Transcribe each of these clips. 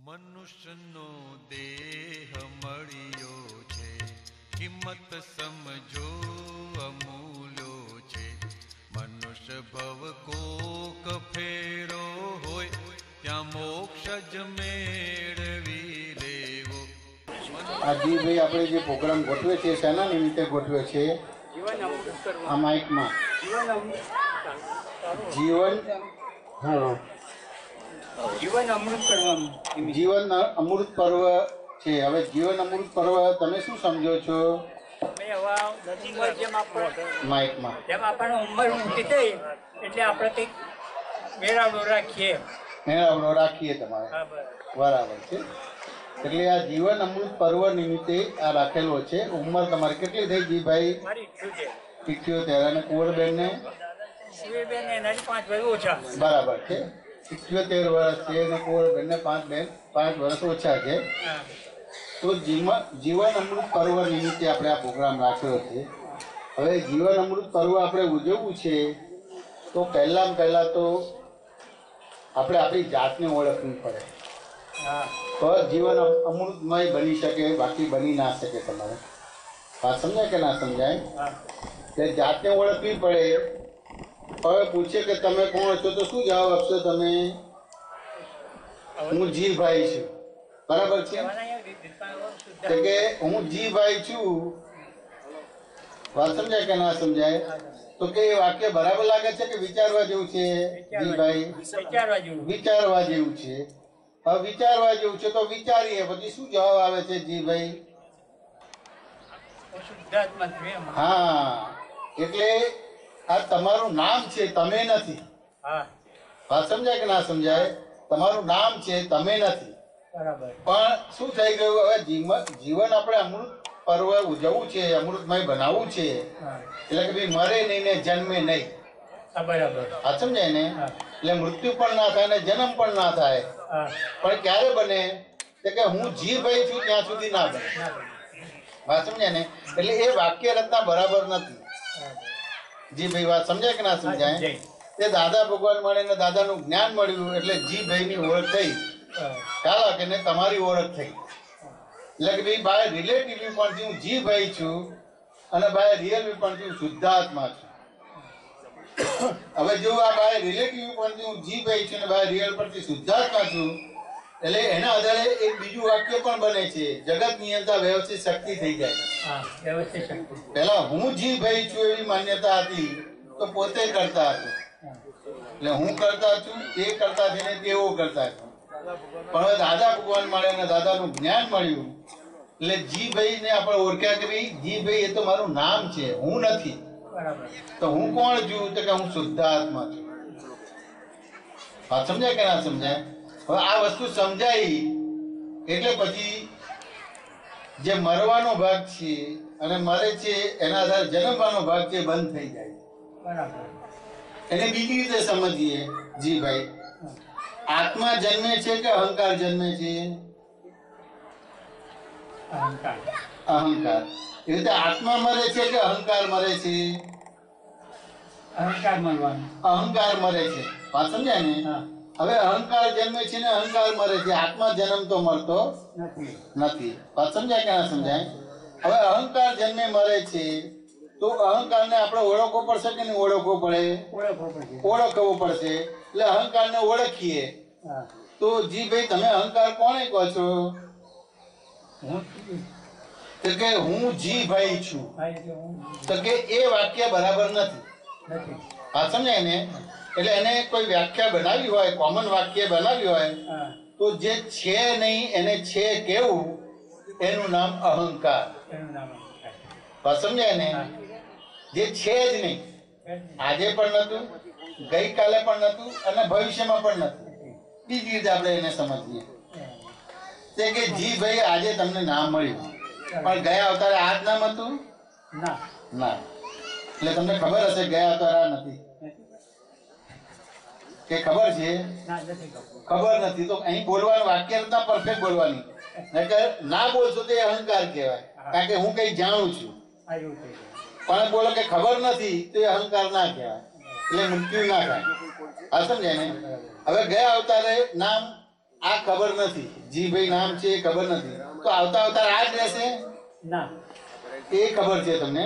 મનુષ્યનો દેહ મળ્યો છે, કિંમત સમજો અમૂલ્યો છે. મનુષ્ય ભવ કોક ફેરો હોય, ત્યાં મોક્ષ જ મેળવી લેવો. ભાઈ આપણે જે પ્રોગ્રામ ગોઠવે છે શેના નિમિત્તે ગોઠવે છે? આ માઇકમાં જીવન અમૃત પર્વ છે. હવે જીવન અમૃત પર્વ તમે શું સમજો છો? માઇકમાં જેમ આપણને ઉંમર ઊંચી થઈ એટલે આપણે કંઈક મેળાવડો રાખીએ તમારે, બરાબર છે. એટલે આ જીવન અમૃત પર્વ નિમિત્તે આ રાખેલો છે. ઉંમર તમારે કેટલી થઈ ગઈ ભાઈ? 78. અને કુંવરબેન ને? બરાબર છે, 78 વર્ષ છે અને કુંવરબેન ને 5 વર્ષ ઓછા છે. તો જીવન અમૃત પર્વ નિમિત્તે આપણે આ પ્રોગ્રામ રાખ્યો છે. હવે જીવન અમૃત પર્વ આપણે ઉજવવું છે તો પહેલા તો આપણે આપણી જાતને ઓળખવી પડે, તો જીવન અમૃતમય બની શકે, બાકી બની ના શકે. તમારે વાત સમજાય કે ના સમજાય? એટલે જાતને ઓળખવી પડે. હવે પૂછે કે તમે કોણ છો તો શું જવાબ આપશો તમે? હું જીભાઈ છું. બરાબર છે કે હું જીભાઈ છું. વાત સમજાય કે ના સમજાય? તો કે એ વાક્ય બરાબર લાગે છે કે વિચારવા જેવું છે? જીભાઈ વિચારવા જેવું છે. હવે વિચારવા જેવું છે તો વિચારીએ. પછી શું જવાબ આવે છે જીભાઈ? હા, એટલે આ તમારું નામ છે, તમે નથી. વાત સમજાય કે ના સમજાય? તમારું નામ છે, તમે નથી. પણ શું થઈ ગયું? હવે જીવન આપણે અમૃત પર્વ ઉજવવું છે, અમૃતમય બનાવવું છે. એટલે કે ભાઈ મરે નહીં ને જન્મે નહીં. વાત સમજાય ને? એટલે મૃત્યુ પણ ના થાય ને જન્મ પણ ના થાય. પણ ક્યારે બને? કે હું જીભાઈ છું ત્યાં સુધી ના બને. વાત સમજાય ને? એટલે એ વાક્ય રચના બરાબર નથી. જીભાઈ વાત સમજાય કે ના સમજાય? તે દાદા ભગવાન મળે ને દાદાનું જ્ઞાન મળ્યું એટલે જીભાઈની ઓળખ થઈ. ખ્યાલ કે ને તમારી ઓળખ થઈ. એટલે કે ભાઈ બાય રિલેટિવ પણ હું જીભાઈ છું અને બાય રિયલ પણ હું શુદ્ધાત્મા છું. હવે જો આ બાય રિલેટિવ પણ હું જીભાઈ છું અને બાય રિયલ પરથી શુદ્ધાત્મા છું, એટલે એના આધારે એક બીજું વાક્ય પણ બને છે, જગત નિયંતા વ્યવસ્થિત શક્તિ થઈ જાય. પેલા હું જીભાઈ છું એવી માન્યતા હતી તો પોતે કરતા હતો. એટલે હું કરતા છું, તે કરતા છે ને તેઓ કરતા છે. પણ હવે દાદા ભગવાન મળે ને દાદાનું જ્ઞાન મળ્યું એટલે જીભાઈ ને આપણે ઓળખ્યા કે ભાઈ જીભાઈ એ તો મારું નામ છે, હું નથી. તો હું કોણ છું? તો કે હું શુદ્ધાત્મા છું. વાત સમજાય કે ના સમજાય? હવે આ વસ્તુ સમજાઈ એટલે પછી જે મરવાનો ભાગ છે અને મરે છે એના આધારે જન્મવાનો ભાગ છે બંધ થઈ જાય. એને બીજી રીતે સમજીએ. જીભાઈ આત્મા જન્મે છે કે અહંકાર જન્મે છે? અહંકાર. એ રીતે આત્મા મરે છે કે અહંકાર મરે છે? અહંકાર મરે છે. વાત સમજાય ને? હવે અહંકાર જન્મે છે ને અહંકાર મરે છે, આત્મા જન્મ તો મળતો નથી. વાત સમજાય કે ના સમજાય? હવે અહંકાર જન્મે મરે છે તો અહંકારને આપણે ઓળખવો પડશે કે નહીં ઓળખવો પડે? ઓળખવો પડશે. એટલે અહંકારને ઓળખીએ તો જીભાઈ તમે અહંકાર કોને કહો છો? તો કે હું જીભાઈ છું. તો કે એ વાક્ય બરાબર નથી. વાત સમજાય ને? એટલે એને કોઈ વ્યાખ્યા બનાવી હોય, કોમન વાક્ય બનાવી હોય તો જે છે નહીં એને છે કેવું, એનું નામ અહંકાર. વાત સમજાય ને? જે છે જ નહીં, આજે પણ નતું, ગઈકાલે પણ નતું અને ભવિષ્યમાં પણ નથી. બીજી રીતે આપણે એને સમજીએ તે કે જીભાઈ આજે તમને નામ મળ્યું પણ ગયા અવતારે આ જ નામ હતું ના. એટલે તમને ખબર હશે ગયા અવતારે આ નથી કે ખબર છે? ખબર નથી. તો અહીં બોલવાનું વાક્ય રચના પરફેક્ટ બોલવાની, નહીતર ના બોલશો તો એ અહંકાર કહેવાય. કારણ કે હું કઈ જાણું છું પણ બોલો કે ખબર નથી તો એ અહંકાર ના કહેવાય. એટલે મૃત્યુ ના થાય. આ સમજાય ને? હવે ગયા અવતારે નામ આ ખબર નથી, જીભાઈ નામ છે એ ખબર નથી, તો આવતા આવતા આ જ રહેશે ના એ ખબર છે તમને?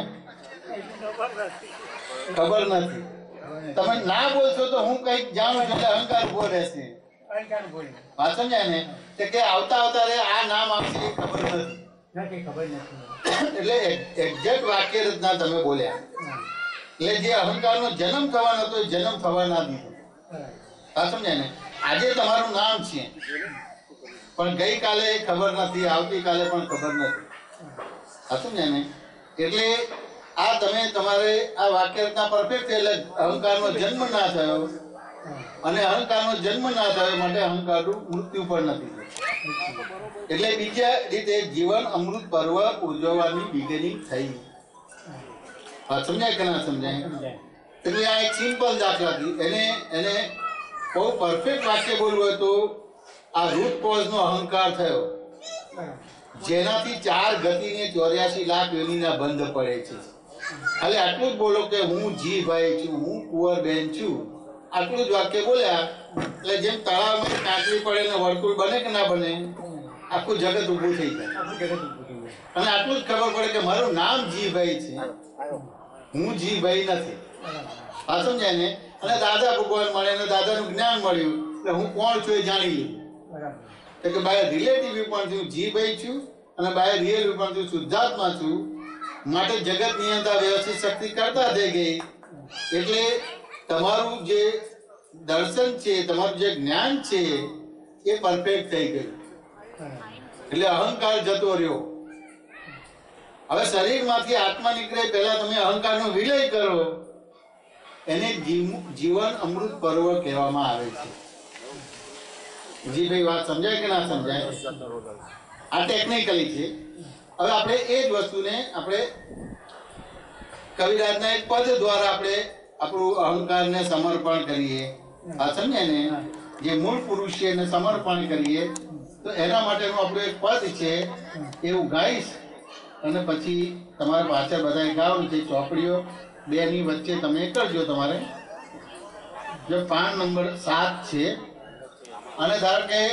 ખબર નથી. તમે ના બોલશો તો હું કઈક જાણું છું એટલે અહંકાર ઉભો રહેશે. વાત સમજાય ને? કે આવતા આવતા રે આ નામ આવશે એ ખબર નથી. એટલે એક્ઝેક્ટ વાક્ય રચના તમે બોલ્યા. એટલે જે અહંકારનો જન્મ થવાનો હતો એ જન્મ થવા ના દીધો. વાત સમજાય ને? આજે તમારું નામ છે પણ ગઈકાલે ખબર નથી, આવતીકાલે પણ ખબર નથી. વાત સમજાય ને? એટલે આ તમે તમારે આ વાક્ય રચના પરફેક્ટ છે. એટલે અહંકારનો જન્મ ના થયો અને અહંકારનો જન્મ ના થયો માટે અહંકારનું મૃત્યુ પણ નથી. એટલે બીજા રીતે જીવન અમૃત પર્વ ઉજવવાની બિગિનિંગ થઈ. સમજાય કે ના સમજાય? એટલે આ એક સિમ્પલ દાખલાથી એને બહુ પરફેક્ટ વાક્ય બોલવું હોય તો આ રૂટ કોઝ નો અહંકાર થયો, જેનાથી 4 ગતિને 84 લાખ યોનિના બંધ પડે છે. ખાલી આટલું જ બોલો કે હું જીભાઈ છું, હું કુંવરબેન છું, આટલું જ વાક્ય બોલ્યા એટલે જેમ તળાવમાં કાંકરી પડે ને વર્તુળ બને કે ના બને, આખું જગત ઊભું થઈ જાય. અને આટલું જ ખબર પડે કે મારું નામ જીભાઈ છે, હું જીભાઈ નથી. આ સમજાય ને? અને દાદા ભગવાન મળે અને દાદાનું જ્ઞાન મળ્યું એટલે હું કોણ છું એ જાણી લીધું. કે બાય રિલેટિવ વ્યૂ પોઈન્ટ હું જીભાઈ છું અને બાય રિયલ વ્યૂ પોઈન્ટ શુદ્ધાત્મા છું. માટે જગત નિયંતા વ્યવસ્થિત શક્તિ કરતા થઈ ગઈ. એટલે તમારું જે દર્શન છે, તમારું જે જ્ઞાન છે એ પરફેક્ટ થઈ ગયું. એટલે અહંકાર જતો રહ્યો. હવે શરીરમાંથી આત્મા નીકળે પહેલા તમે અહંકારનો વિલય કરો, એને જીવન અમૃત પર્વ કહેવામાં આવે છે. જી ભાઈ વાત સમજાય કે ના સમજાય? આ ટેકનિકલી છે. હવે આપણે એ જ વસ્તુને આપણે કવિરાજના એક પદ દ્વારા આપણે આપણું અહંકારને સમર્પણ કરીએ. આ સમજાય ને? જે મૂળ પુરુષ છે એને સમર્પણ કરીએ તો એના માટેનું આપણું એક પદ છે, એવું ગાઈશ અને પછી તમારે પાછળ બધા ગાવું છે. ચોપડીઓ 2 ની વચ્ચે તમે કરજો. તમારે જો પાન નંબર 7 છે અને ધારો કે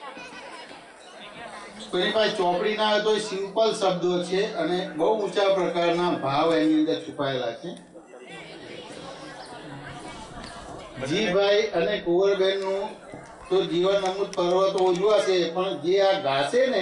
કોઈની પાસે ચોપડી ના હોય તો સિમ્પલ શબ્દો છે અને બહુ ઊંચા પ્રકારના ભાવ એની અંદર છુપાયેલા છે. જીભાઈ અને કુંવરબેન નું તો જીવન અમૃત પર્વ તો ઉજવાશે, પણ જે આ ગાશે ને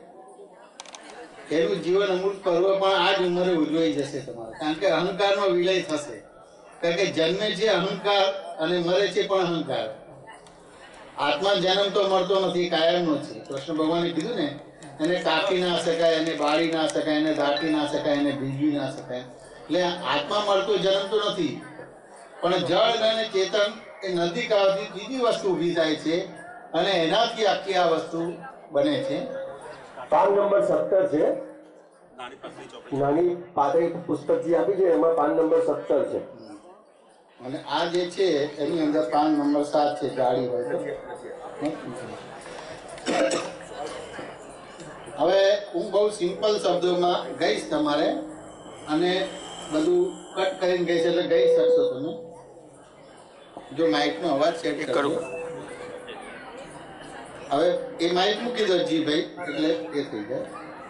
એનું જીવન અમૃત પર્વ પણ આ જ ઉંમરે ઉજવાઈ જશે તમારે. કારણ કે અહંકારનો વિલય થશે. કારણ કે જન્મે છે અહંકાર અને મરે છે પણ અહંકાર. આત્મા જન્મ તો મળતો નથી, કાયમનો છે. કૃષ્ણ ભગવાને કીધું ને, એને કાપી ના શકાય, એને બાળી ના શકાય, એને દાટી ના શકાય, એને ભીગવી ના શકાય. એટલે આત્મા મળતો જન્મ તો નથી, પણ જળ અને ચેતન એ નજીક આવતી બીજી વસ્તુ ઊભી થાય છે અને એનાથી આખી આ વસ્તુ બને છે. પાન નંબર 17 છે. નાની પાતળી પુસ્તક જે આપી છે એમાં પાન નંબર 17 છે. અને આ જે છે એની અંદર પાન નંબર 7 છે. જાડી હોય તો હવે હું બહુ સિમ્પલ શબ્દોમાં ગઈશ તમારે, અને બધું કટ કરીને ગઈશ એટલે ગઈ શકશો તમે. જો માઇકનો અવાજ સેટ કરો. હવે એ માઇક મૂકી દો જી ભાઈ, એટલે એ થઈ જાય.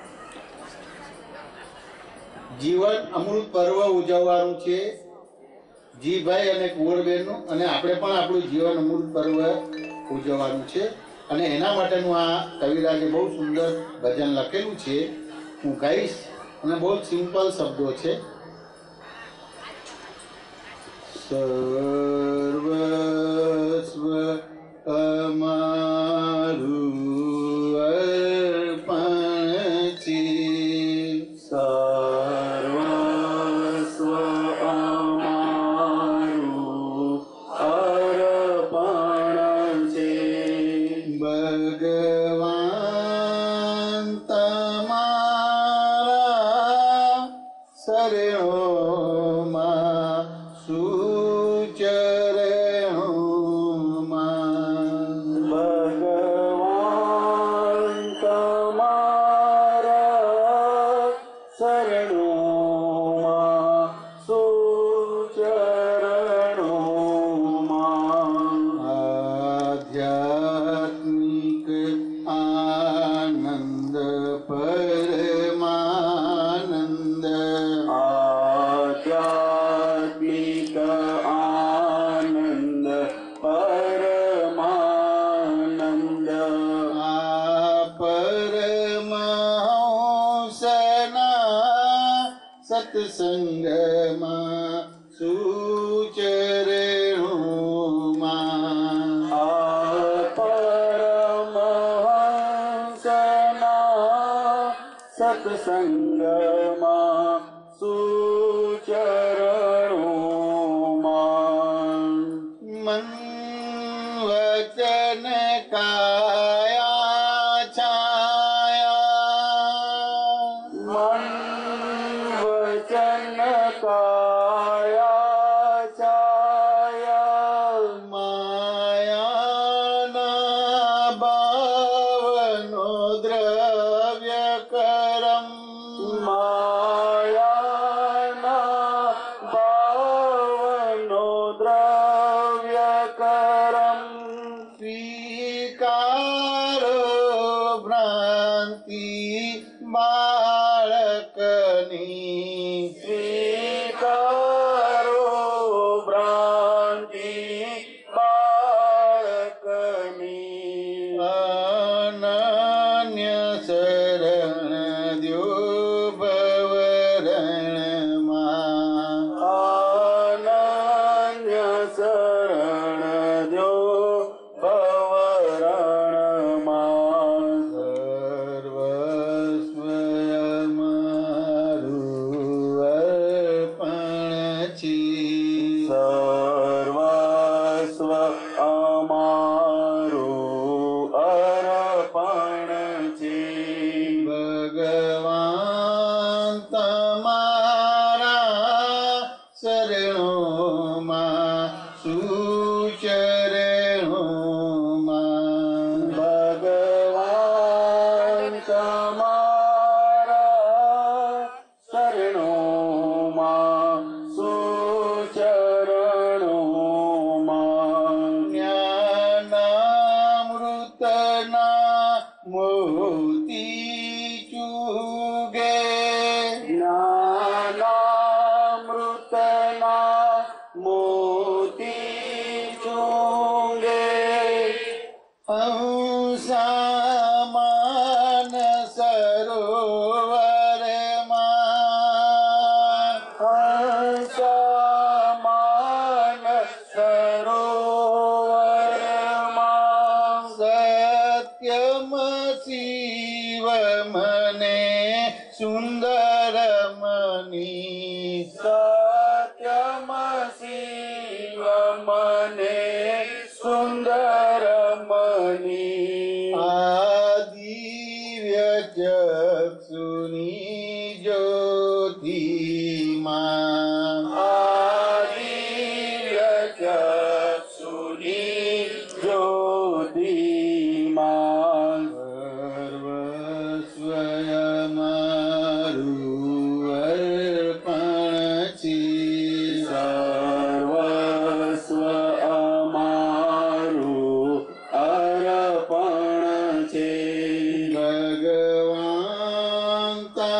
જીવન અમૃત પર્વ ઉજવવાનું છે જીભાઈ અને કુંવરબેનનું, અને આપણે પણ આપણું જીવન અમૃત પર્વ ઉજવવાનું છે. અને એના માટેનું આ કવિરાજે બહુ સુંદર ભજન લખેલું છે. હું કહીશ અને બહુ સિમ્પલ શબ્દો છે. સર્વસ્વ અમારું અર્પણ છે, સર્વસ્વ અમારું અર્પણ છે. ભગવાન તમારા શરણોમાં સુચરણોમાં, ભગવાન તમારા શરણોમાં સુચરણોમાં, આધ્યાત્મિક આનંદ પરમાનંદ આધ્યાત્મિક આનંદ પરમાનંદ આ પરમહંસના સત્સંગમાં સુચરેણુમાં સત્સંગમાં સુચરણોમાં મન વચન કાયા છાયા મન વચન કાયા છાયા માયાના ભાવનો દ્રવ્ય કરમ માયાના ભાવનો દ્રવ્ય કરમ સ્વીકારો ભ્રાંતિ બાળકની સ્વીકારો ભ્રાંતિ બાળકની અનન્ય શરણ દ્યો ભવરણમાં અનન્ય શરણ જો ભવરણમાં સર્વસ્વ અમારું અર્પણ છે સર્વસ્વ અમારું અર્પણ છે ભગવાન તમારા શરણોમાં સુચરણોમાં ભગવાન તમારા શરણોમાં સુચરણોમાં જ્ઞાનામૃતના મોતી ચૂગે જ્ઞાનામૃતના મોતી ચૂંગે અંસામાન સરોવરમાં હંસમાન સરોવરમાં સત્યમ શિવ મને સુંદર મની સત્યમ શિવ મને સુંદર મની આ દિવ્ય ચક્ષુની જ્યોતિમાં આદિવ્ય ચક્ષુની જ્યોતિમાં સર્વસ્વ અમારું અર્પણ છે સર્વસ્વ અમારું અર્પણ છે ભગવાન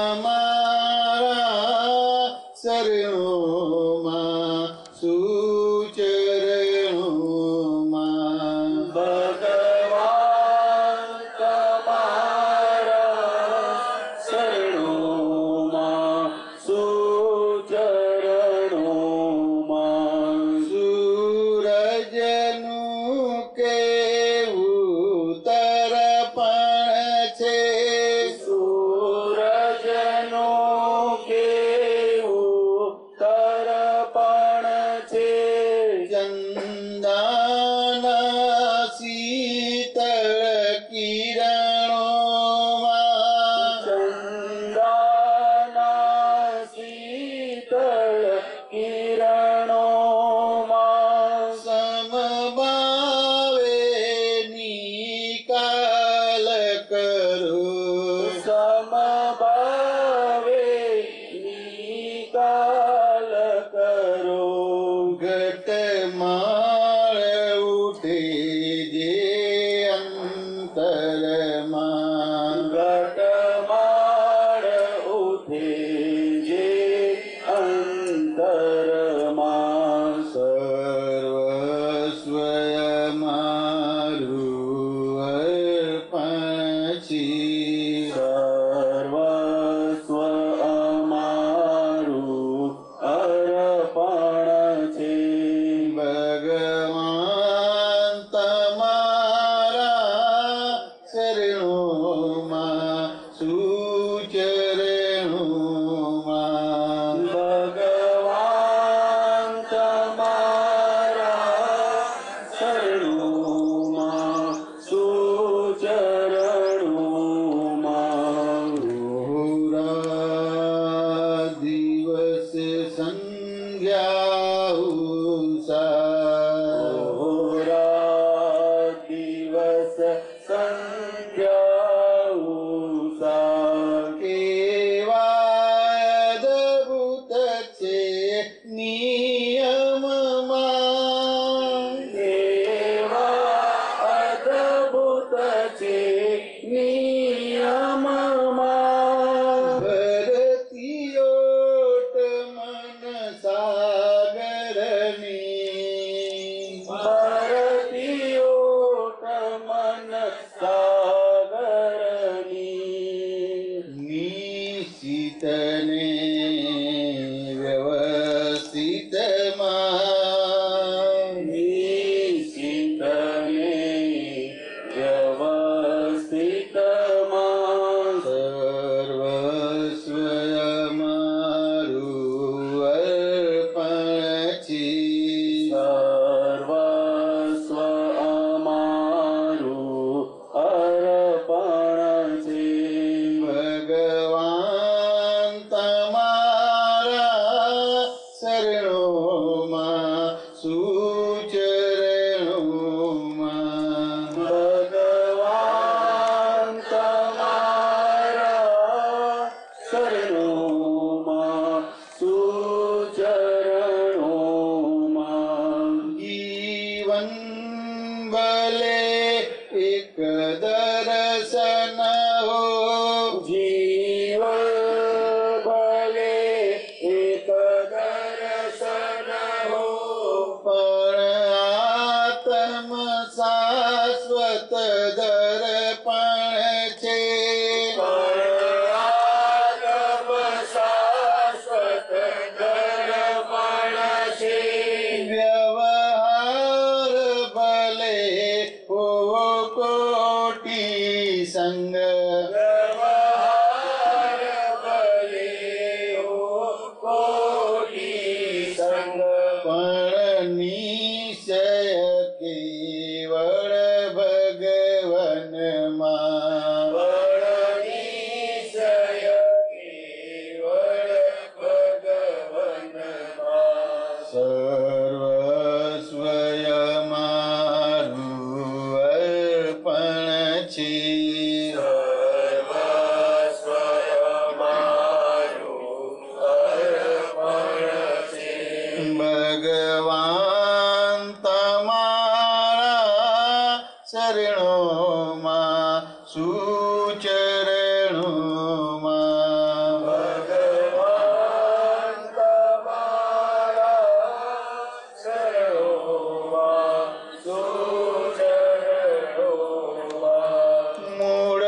ઘટમાળ ઉઠે જે અંતરમાં સર્વસ્વ મારું અર્પણ છે. સર્વસ્વ અમારું અર્પણ છે. ભગવાન તમારા શરણોમાં સુચરણોમાં ભગવાન તમારા શરણોમાં સુચરણોમાં પૂરા દિવસ સંધ્યા ઉષા ઓરા દિવસ સંધ્યા ઉષા કેવા અદભુત છે નિયમમાં એવા અદ્ભુત છે નિયમમાં ભરતીયોટ મન સાગરની ભારતીયોટ મન સાગરની નિશ્ચિતને વ્યવસ્થિતમાં નિશ્ચિતને વ્યવસ્થિતમાં સર્વસ્વ મારું અર્પણ છે. સર્વસ્વ અમારું અર્પણ છે. ભગવાન તમારા શરણોમાં સુચરણોમાં ભગવાન તમારા શરણોમાં સુચરણોમાં જીવન ભલે એક દર્શન હો જીવન ભલે એક દર્શન હો પણ આત્મ શાશ્વત દર્પણ છે. આત્મ શાશ્વત દર્પણ છે. વ્યવહાર ભલે હોવો કોટી સંગ વ્યવહાર ભલે હો કોટી સંગ પણ નિશ્ચય કેવળ ભગવનમાં નિશ્ચય કેવળ ભગવનમાં સર્વસ્વ મારું અર્પણ છે. સર્વસ્વ અમારું અર્પણ છે. ભગવાન તમારા શરણોમાં સુચરણોમાં ભગવાન તમારા શરણોમાં સુચરણોમાં મૂળ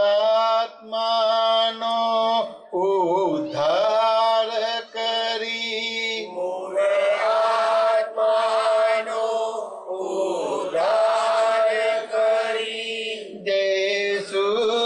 આત્માનો ઉદ્ધાર કરી મૂળ આત્માનો ઉદ્ધાર કરી જય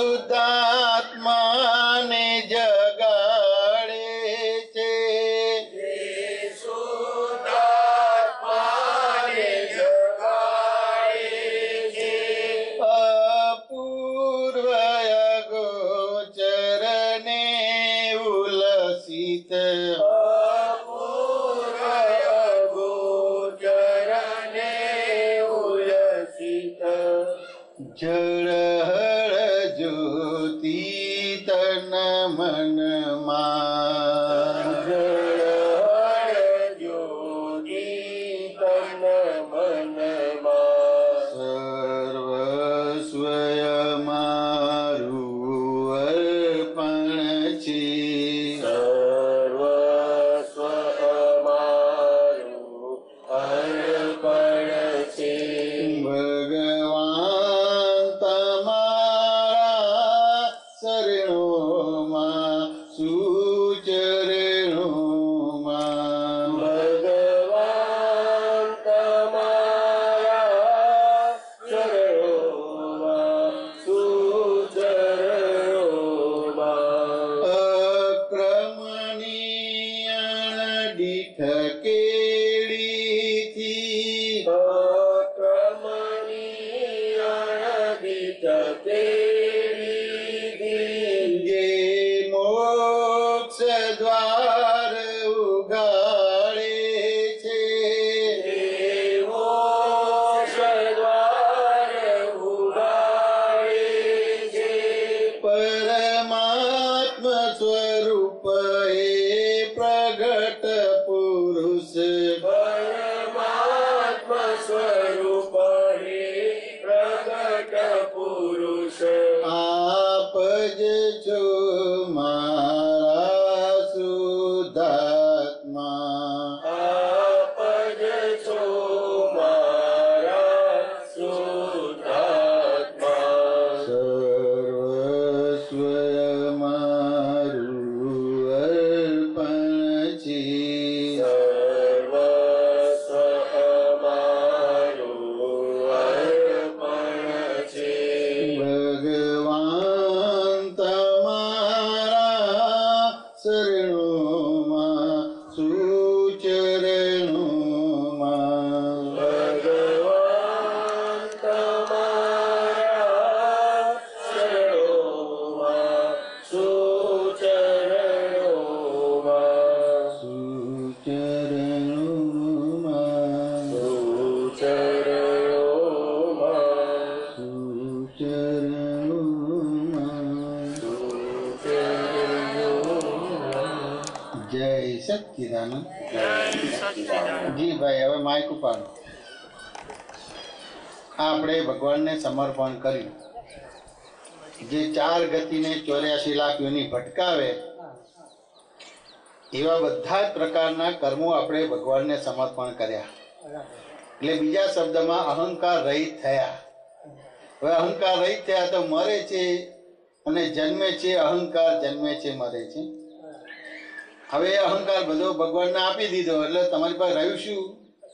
છો મારા શુદ્ધાત્મા, આપ જ છો મારા શુદ્ધાત્મા. સર્વસ્વ મારું અર્પણ છે, સર્વસ્વ અમારું અર્પણ છે. ભગવાન તમારા શરણોમાં સુચરણોમાં, ભગવાન તમારા શરણોમાં સુચરણોમાં, સુચરણોમાં, સુચરણોમાં, સુચરણોમાં. સુચરણોમાં. જય સચ્ચિદાનંદ. જય સચ્ચિદાનંદ. જી ભાઈ, હવે માઇક ઉપાડો. આપણે ભગવાનને સમર્પણ કર્યું. જે 4 ગતિને 84 લાખ યોની ભટકાવે એવા બધા જ પ્રકારના કર્મો આપણે ભગવાનને સમર્પણ કર્યા. એટલે બીજા શબ્દમાં અહંકાર રહિત થયા. હવે અહંકાર રહિત થયા તો મરે છે અને જન્મે છે. અહંકાર જન્મે છે, મરે છે. હવે એ અહંકાર બધો ભગવાનને આપી દીધો એટલે તમારી પાસે રહ્યું શું?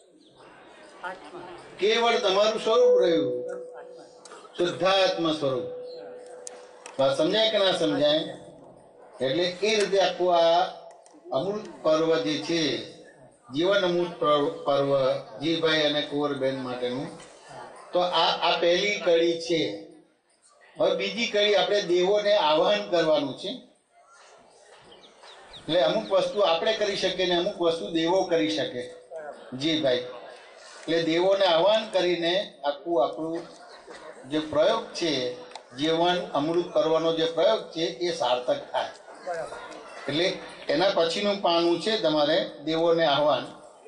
કેવળ તમારું સ્વરૂપ રહ્યું, શુદ્ધાત્મ સ્વરૂપ. વાત સમજાય કે ના સમજાય? એટલે એ રીતે આખું આ અમૃત પર્વ જે છે, જીવન અમૃત પર્વ જીભાઈ અને કુંવરબેન માટેનું, તો આ પહેલી કડી છે. હવે બીજી કડી આપણે દેવોને આહ્વાન કરવાનું છે. એટલે અમુક વસ્તુ આપણે કરી શકીએ ને અમુક વસ્તુ દેવો કરી શકે. જી ભાઈ, એટલે દેવોને આહ્વાન કરીને આખું આપણું જે પ્રયોગ છે, જીવન અમૃત કરવાનો જે પ્રયોગ છે, એ સાર્થક થાય. એટલે એના પછીનું પાનું છે તમારે દેવોને આહ્વાન.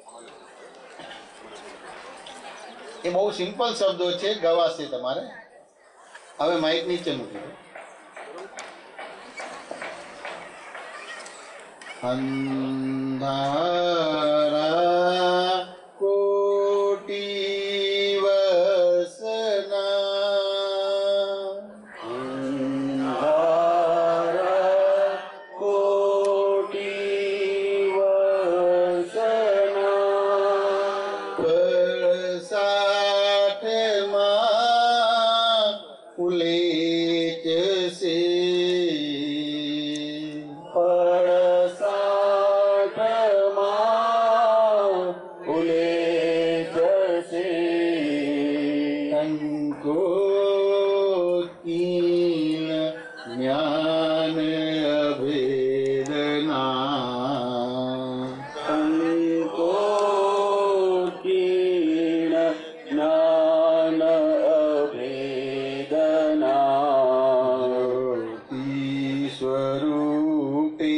એ બહુ સિમ્પલ શબ્દો છે, ગવાશે તમારે. હવે માઇક નીચે મૂકી દો. અંધારા કોટી વસના, અંધારા કોટી વસના, પડસાઠમાં ઉલેચશે, પડસાઠમાં ઉલેચશે, અંકોકીન જ્ઞાન અભેદના, સંકોકીર્ણ જ્ઞાન અભેદના, જ્યોતિ સ્વરૂપે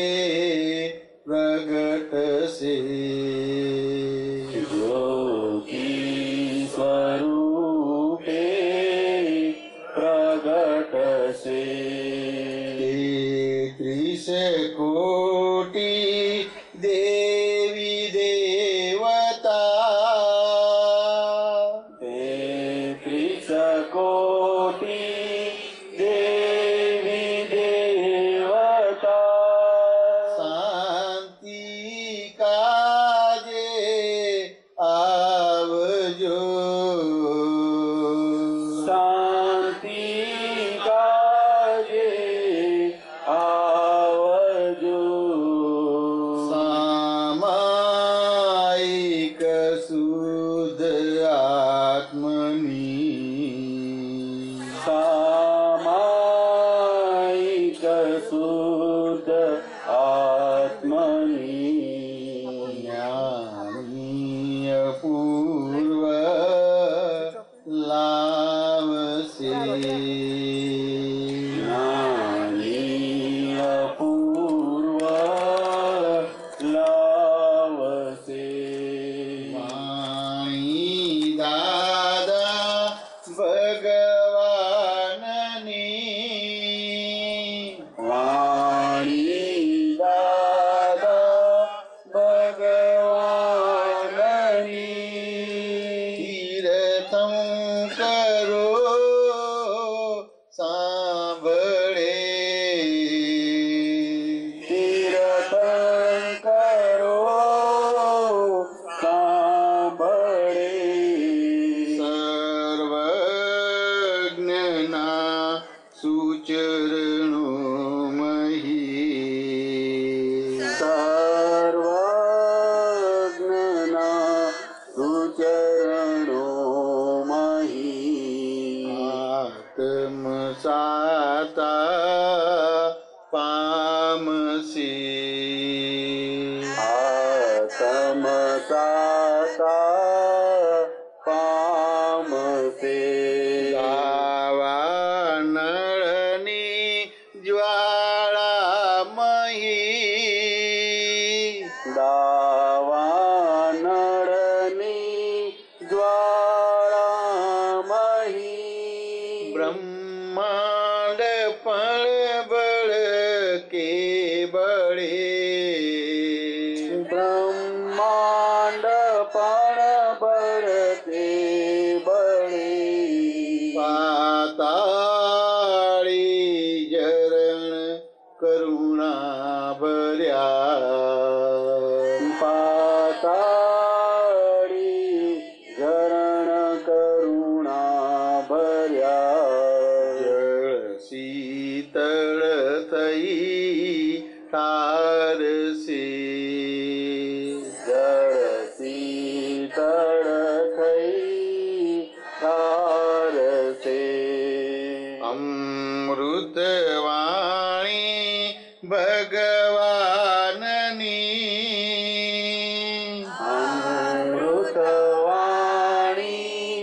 પ્રગટશે, જ્યોતિ સ્વરૂપે પ્રગટશે, 33 કોટી દેવી દેવતા, 33 કોટી દેવી દેવતા, શાંતિ કાજે આવજો, શાંતિ કાજે આવજો, સામાયિક શુદ્ધ આત્મની, સામાયિક શુદ્ધ આત્મની, જ્ઞાની અપૂર્વ લાવશે, જ્ઞાની અપૂર્વ લાવશે, વાણી દાદા ભગવાનની, ચરણો મહી સર્વજ્ઞના સુચરણો મહી આત્મ સાતા પામસી આત્મ સાતા પામસે ગાવા નળની જ્વાળા મહી દાવાનળની જ્વાળામહી બ્રહ્માંડ પણ બળ કે બળે બ્રહ્માંડ પણ બળતે બળે પાતાળી જરણ કરુણા ભર્યા પાતાળી ઝરણ કરુણા ભર્યા જળ શીતળ થઈ તારસી જળ શીતળ થઈ તારસે અમૃત વાણી ભગવાનની અમૃતવાણી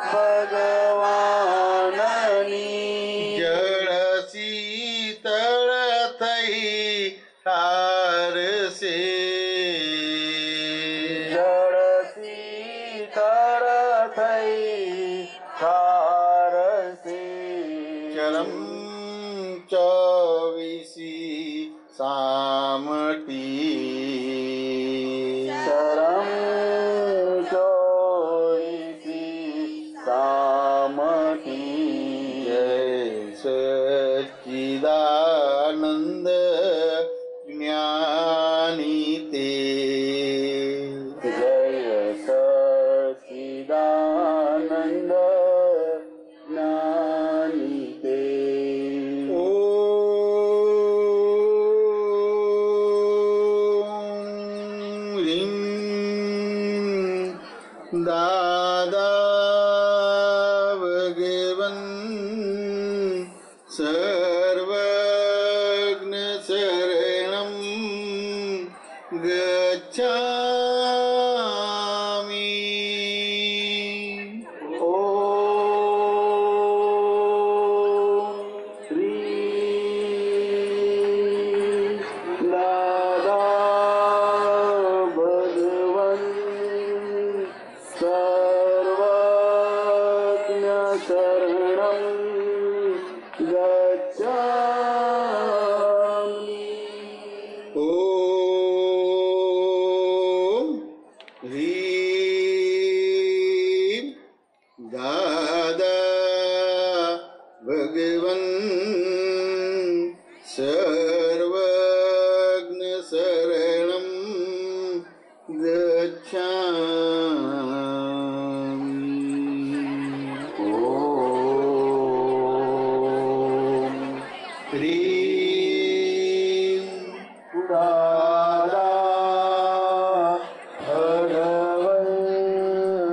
ભગવાનની જળ શીતળ થઈ તારસે જળ શીતળ થઈ તારસે ચરમ ચોવીસી સામટી શરમ ચોઈસી સામટી જય સચ્ચિદાનંદ જ્ઞાની તે જય સચ્ચિદાનંદ જ્ઞાની તે ઓમ રીમ દાદા ભગવન સર્વજ્ઞ શરણમ ગચ્છામિ ઓમ શ્રી દાદા ભગવન સર્વજ્ઞ શરણમ ગચ્છામિ ઓમ હ્રીમ દાદા ભગવન સર્વજ્ઞ શરણમ ગચ્છામિ ઓમ હ્રીમ દાદા ભગવન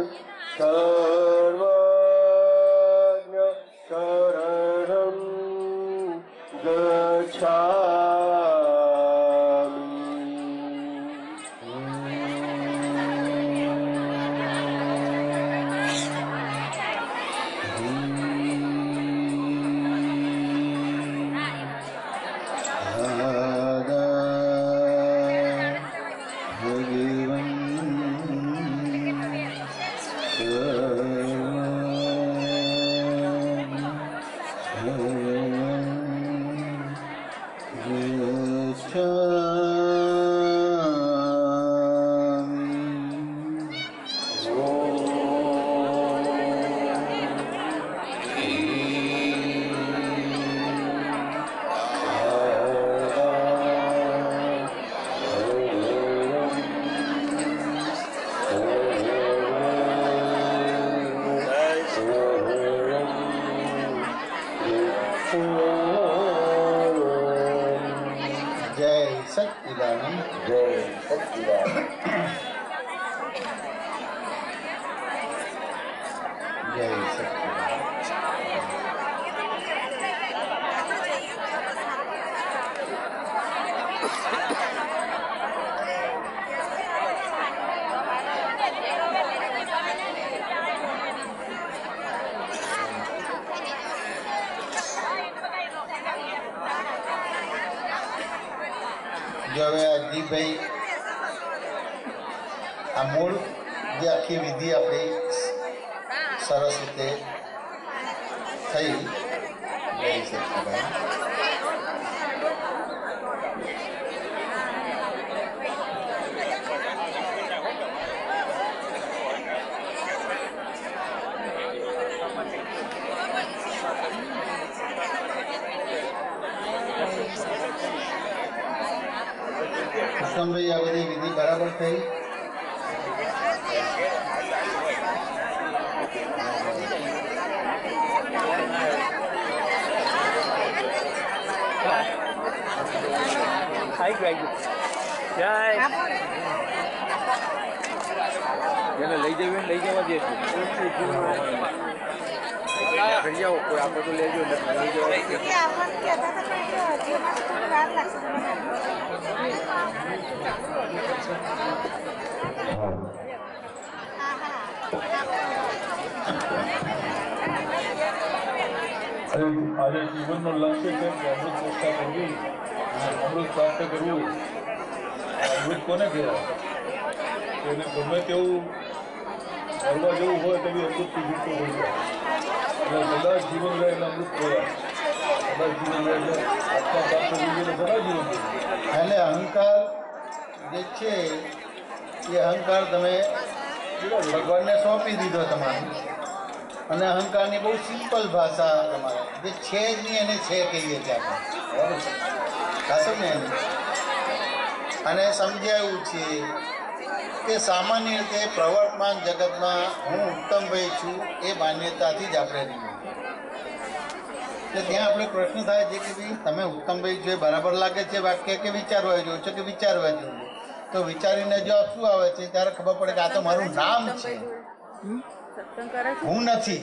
સર્વજ્ઞ શરણમ ગચ્છામિ Oh જય સચ્ચિદાનંદ. જય સચ્ચિદાનંદ. જો હવે અજીભાઈ આ મૂળ જે આખી વિધિ આપણી સરસ રીતે થઈ જઈ શકે. ભાઈ આ બધી વિધિ બરાબર થઈ? લઈ જવા દે કરી જાઓ કોઈ આપણે તો લેજો લઈ આજે જીવનનો લક્ષ્ય છે કે અમૃત ચેષ્ટા કરવી અને અમૃત પ્રાપ્ત કરવું. અમૃત કોને કહેવાય? એને ગમે તેવું કરવા જેવું હોય તો બી અમૃતથી જીવતો હોય છે. એટલે સદા જીવન રહે એટલે અમૃત કહેવાય. સદા જીવન રહે એટલે આત્મા પ્રાપ્ત કરવી એટલે સદા જીવન રહે. એટલે અહંકાર જે છે એ અહંકાર તમે ભગવાનને સોંપી દીધો તમારે. અને અહંકારની બહુ સિમ્પલ ભાષા તમારે જે છે જ નહીં એને છે કહીએ છીએ આપણે. બરાબર છે? ખાસ ને એને અને સમજાયું છે કે સામાન્ય રીતે પ્રવર્તમાન જગતમાં હું ઉત્તમભાઈ છું એ માન્યતાથી જ આપણે રહીએ. એટલે ત્યાં આપણે પ્રશ્ન થાય છે કે ભાઈ તમે ઉત્તમભાઈ છો એ બરાબર લાગે છે વાક્ય કે વિચારવા જેવું છે કે વિચારવા જેવું? તો વિચારીને જવાબ શું આવે છે ત્યારે ખબર પડે કે આ તો મારું નામ છે, હું નથી.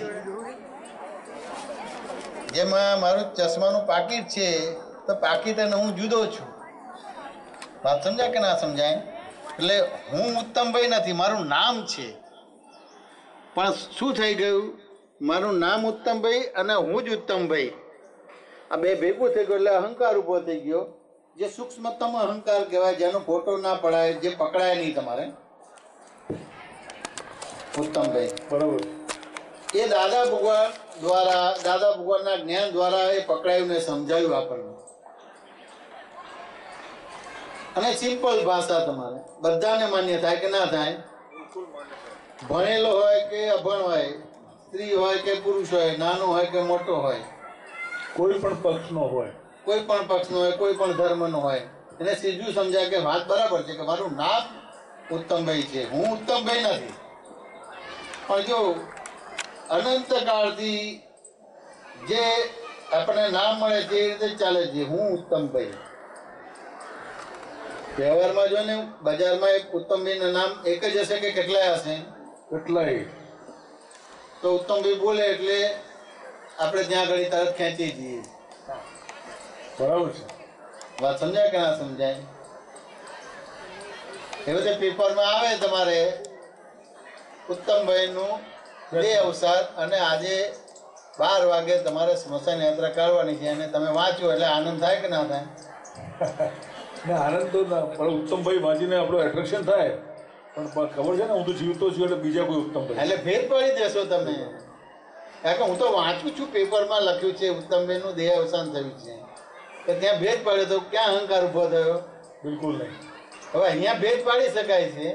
જેમાં મારું ચશ્માનું પાકીટ છે તો પાકીટ અને હું જુદો છું. વાત સમજાય કે ના સમજાય? એટલે હું ઉત્તમભાઈ નથી, મારું નામ છે. પણ શું થઈ ગયું? મારું નામ ઉત્તમભાઈ અને હું જ ઉત્તમભાઈ આ બે ભેગું થઈ ગયું એટલે અહંકાર ઊભો થઈ ગયો. જે સૂક્ષ્મતમ અહંકાર કહેવાય, જેનો ફોટો ના પડાય, જે પકડાય નહીં તમારે. ઉત્તમભાઈ બરાબર. એ દાદા ભગવાનના જ્ઞાન દ્વારા એ પકડાયું ને સમજાયું આપણને. અને સિમ્પલ ભાષા તમારે બધાને માન્ય થાય કે ના થાય? ભણેલો હોય કે અભણ હોય, સ્ત્રી હોય કે પુરુષ હોય, નાનો હોય કે મોટો હોય, કોઈ પણ પક્ષનો હોય, કોઈ પણ પક્ષનો હોય, કોઈ પણ ધર્મનો હોય, એને સીધું સમજાય કે વાત બરાબર છે કે મારું નામ ઉત્તમભાઈ છે, હું ઉત્તમભાઈ નથી. પણ જો અનંત કાળથી જે આપણને નામ મળે છે એ રીતે ચાલે છે, હું ઉત્તમભાઈ. વ્યવહારમાં જો ને બજારમાં એક ઉત્તમભાઈનું નામ એક જ હશે કે કેટલાય હશે? કેટલાય. તો ઉત્તમભાઈ બોલે એટલે આપણે ત્યાં આગળ તરત ખેંચી જઈએ. બરાબર છે. વાત સમજાય કે ના સમજાય? એવી રીતે પેપરમાં આવે તમારે ઉત્તમભાઈનું બે અવસાર અને આજે 12 વાગે તમારે સ્મશાન યાત્રા કાઢવાની છે અને તમે વાંચો એટલે આનંદ થાય કે ના થાય? ને આનંદ તો ના પણ ઉત્તમભાઈ વાંચીને આપણું એટ્રેક્શન થાય. પણ ખબર છે ને હું તો જીવતો છું એટલે બીજા કોઈ ઉત્તમભાઈ એટલે ફેર પડી દેશો તમે. કારણ કે હું તો વાંચું છું, પેપરમાં લખ્યું છે ઉત્તમભાઈનું દેહ અવસાન થયું છે. તો ત્યાં ભેદ પડ્યો તો ક્યાં અહંકાર ઉભો થયો? બિલકુલ નહીં. હવે અહીંયા ભેદ પાડી શકાય છે.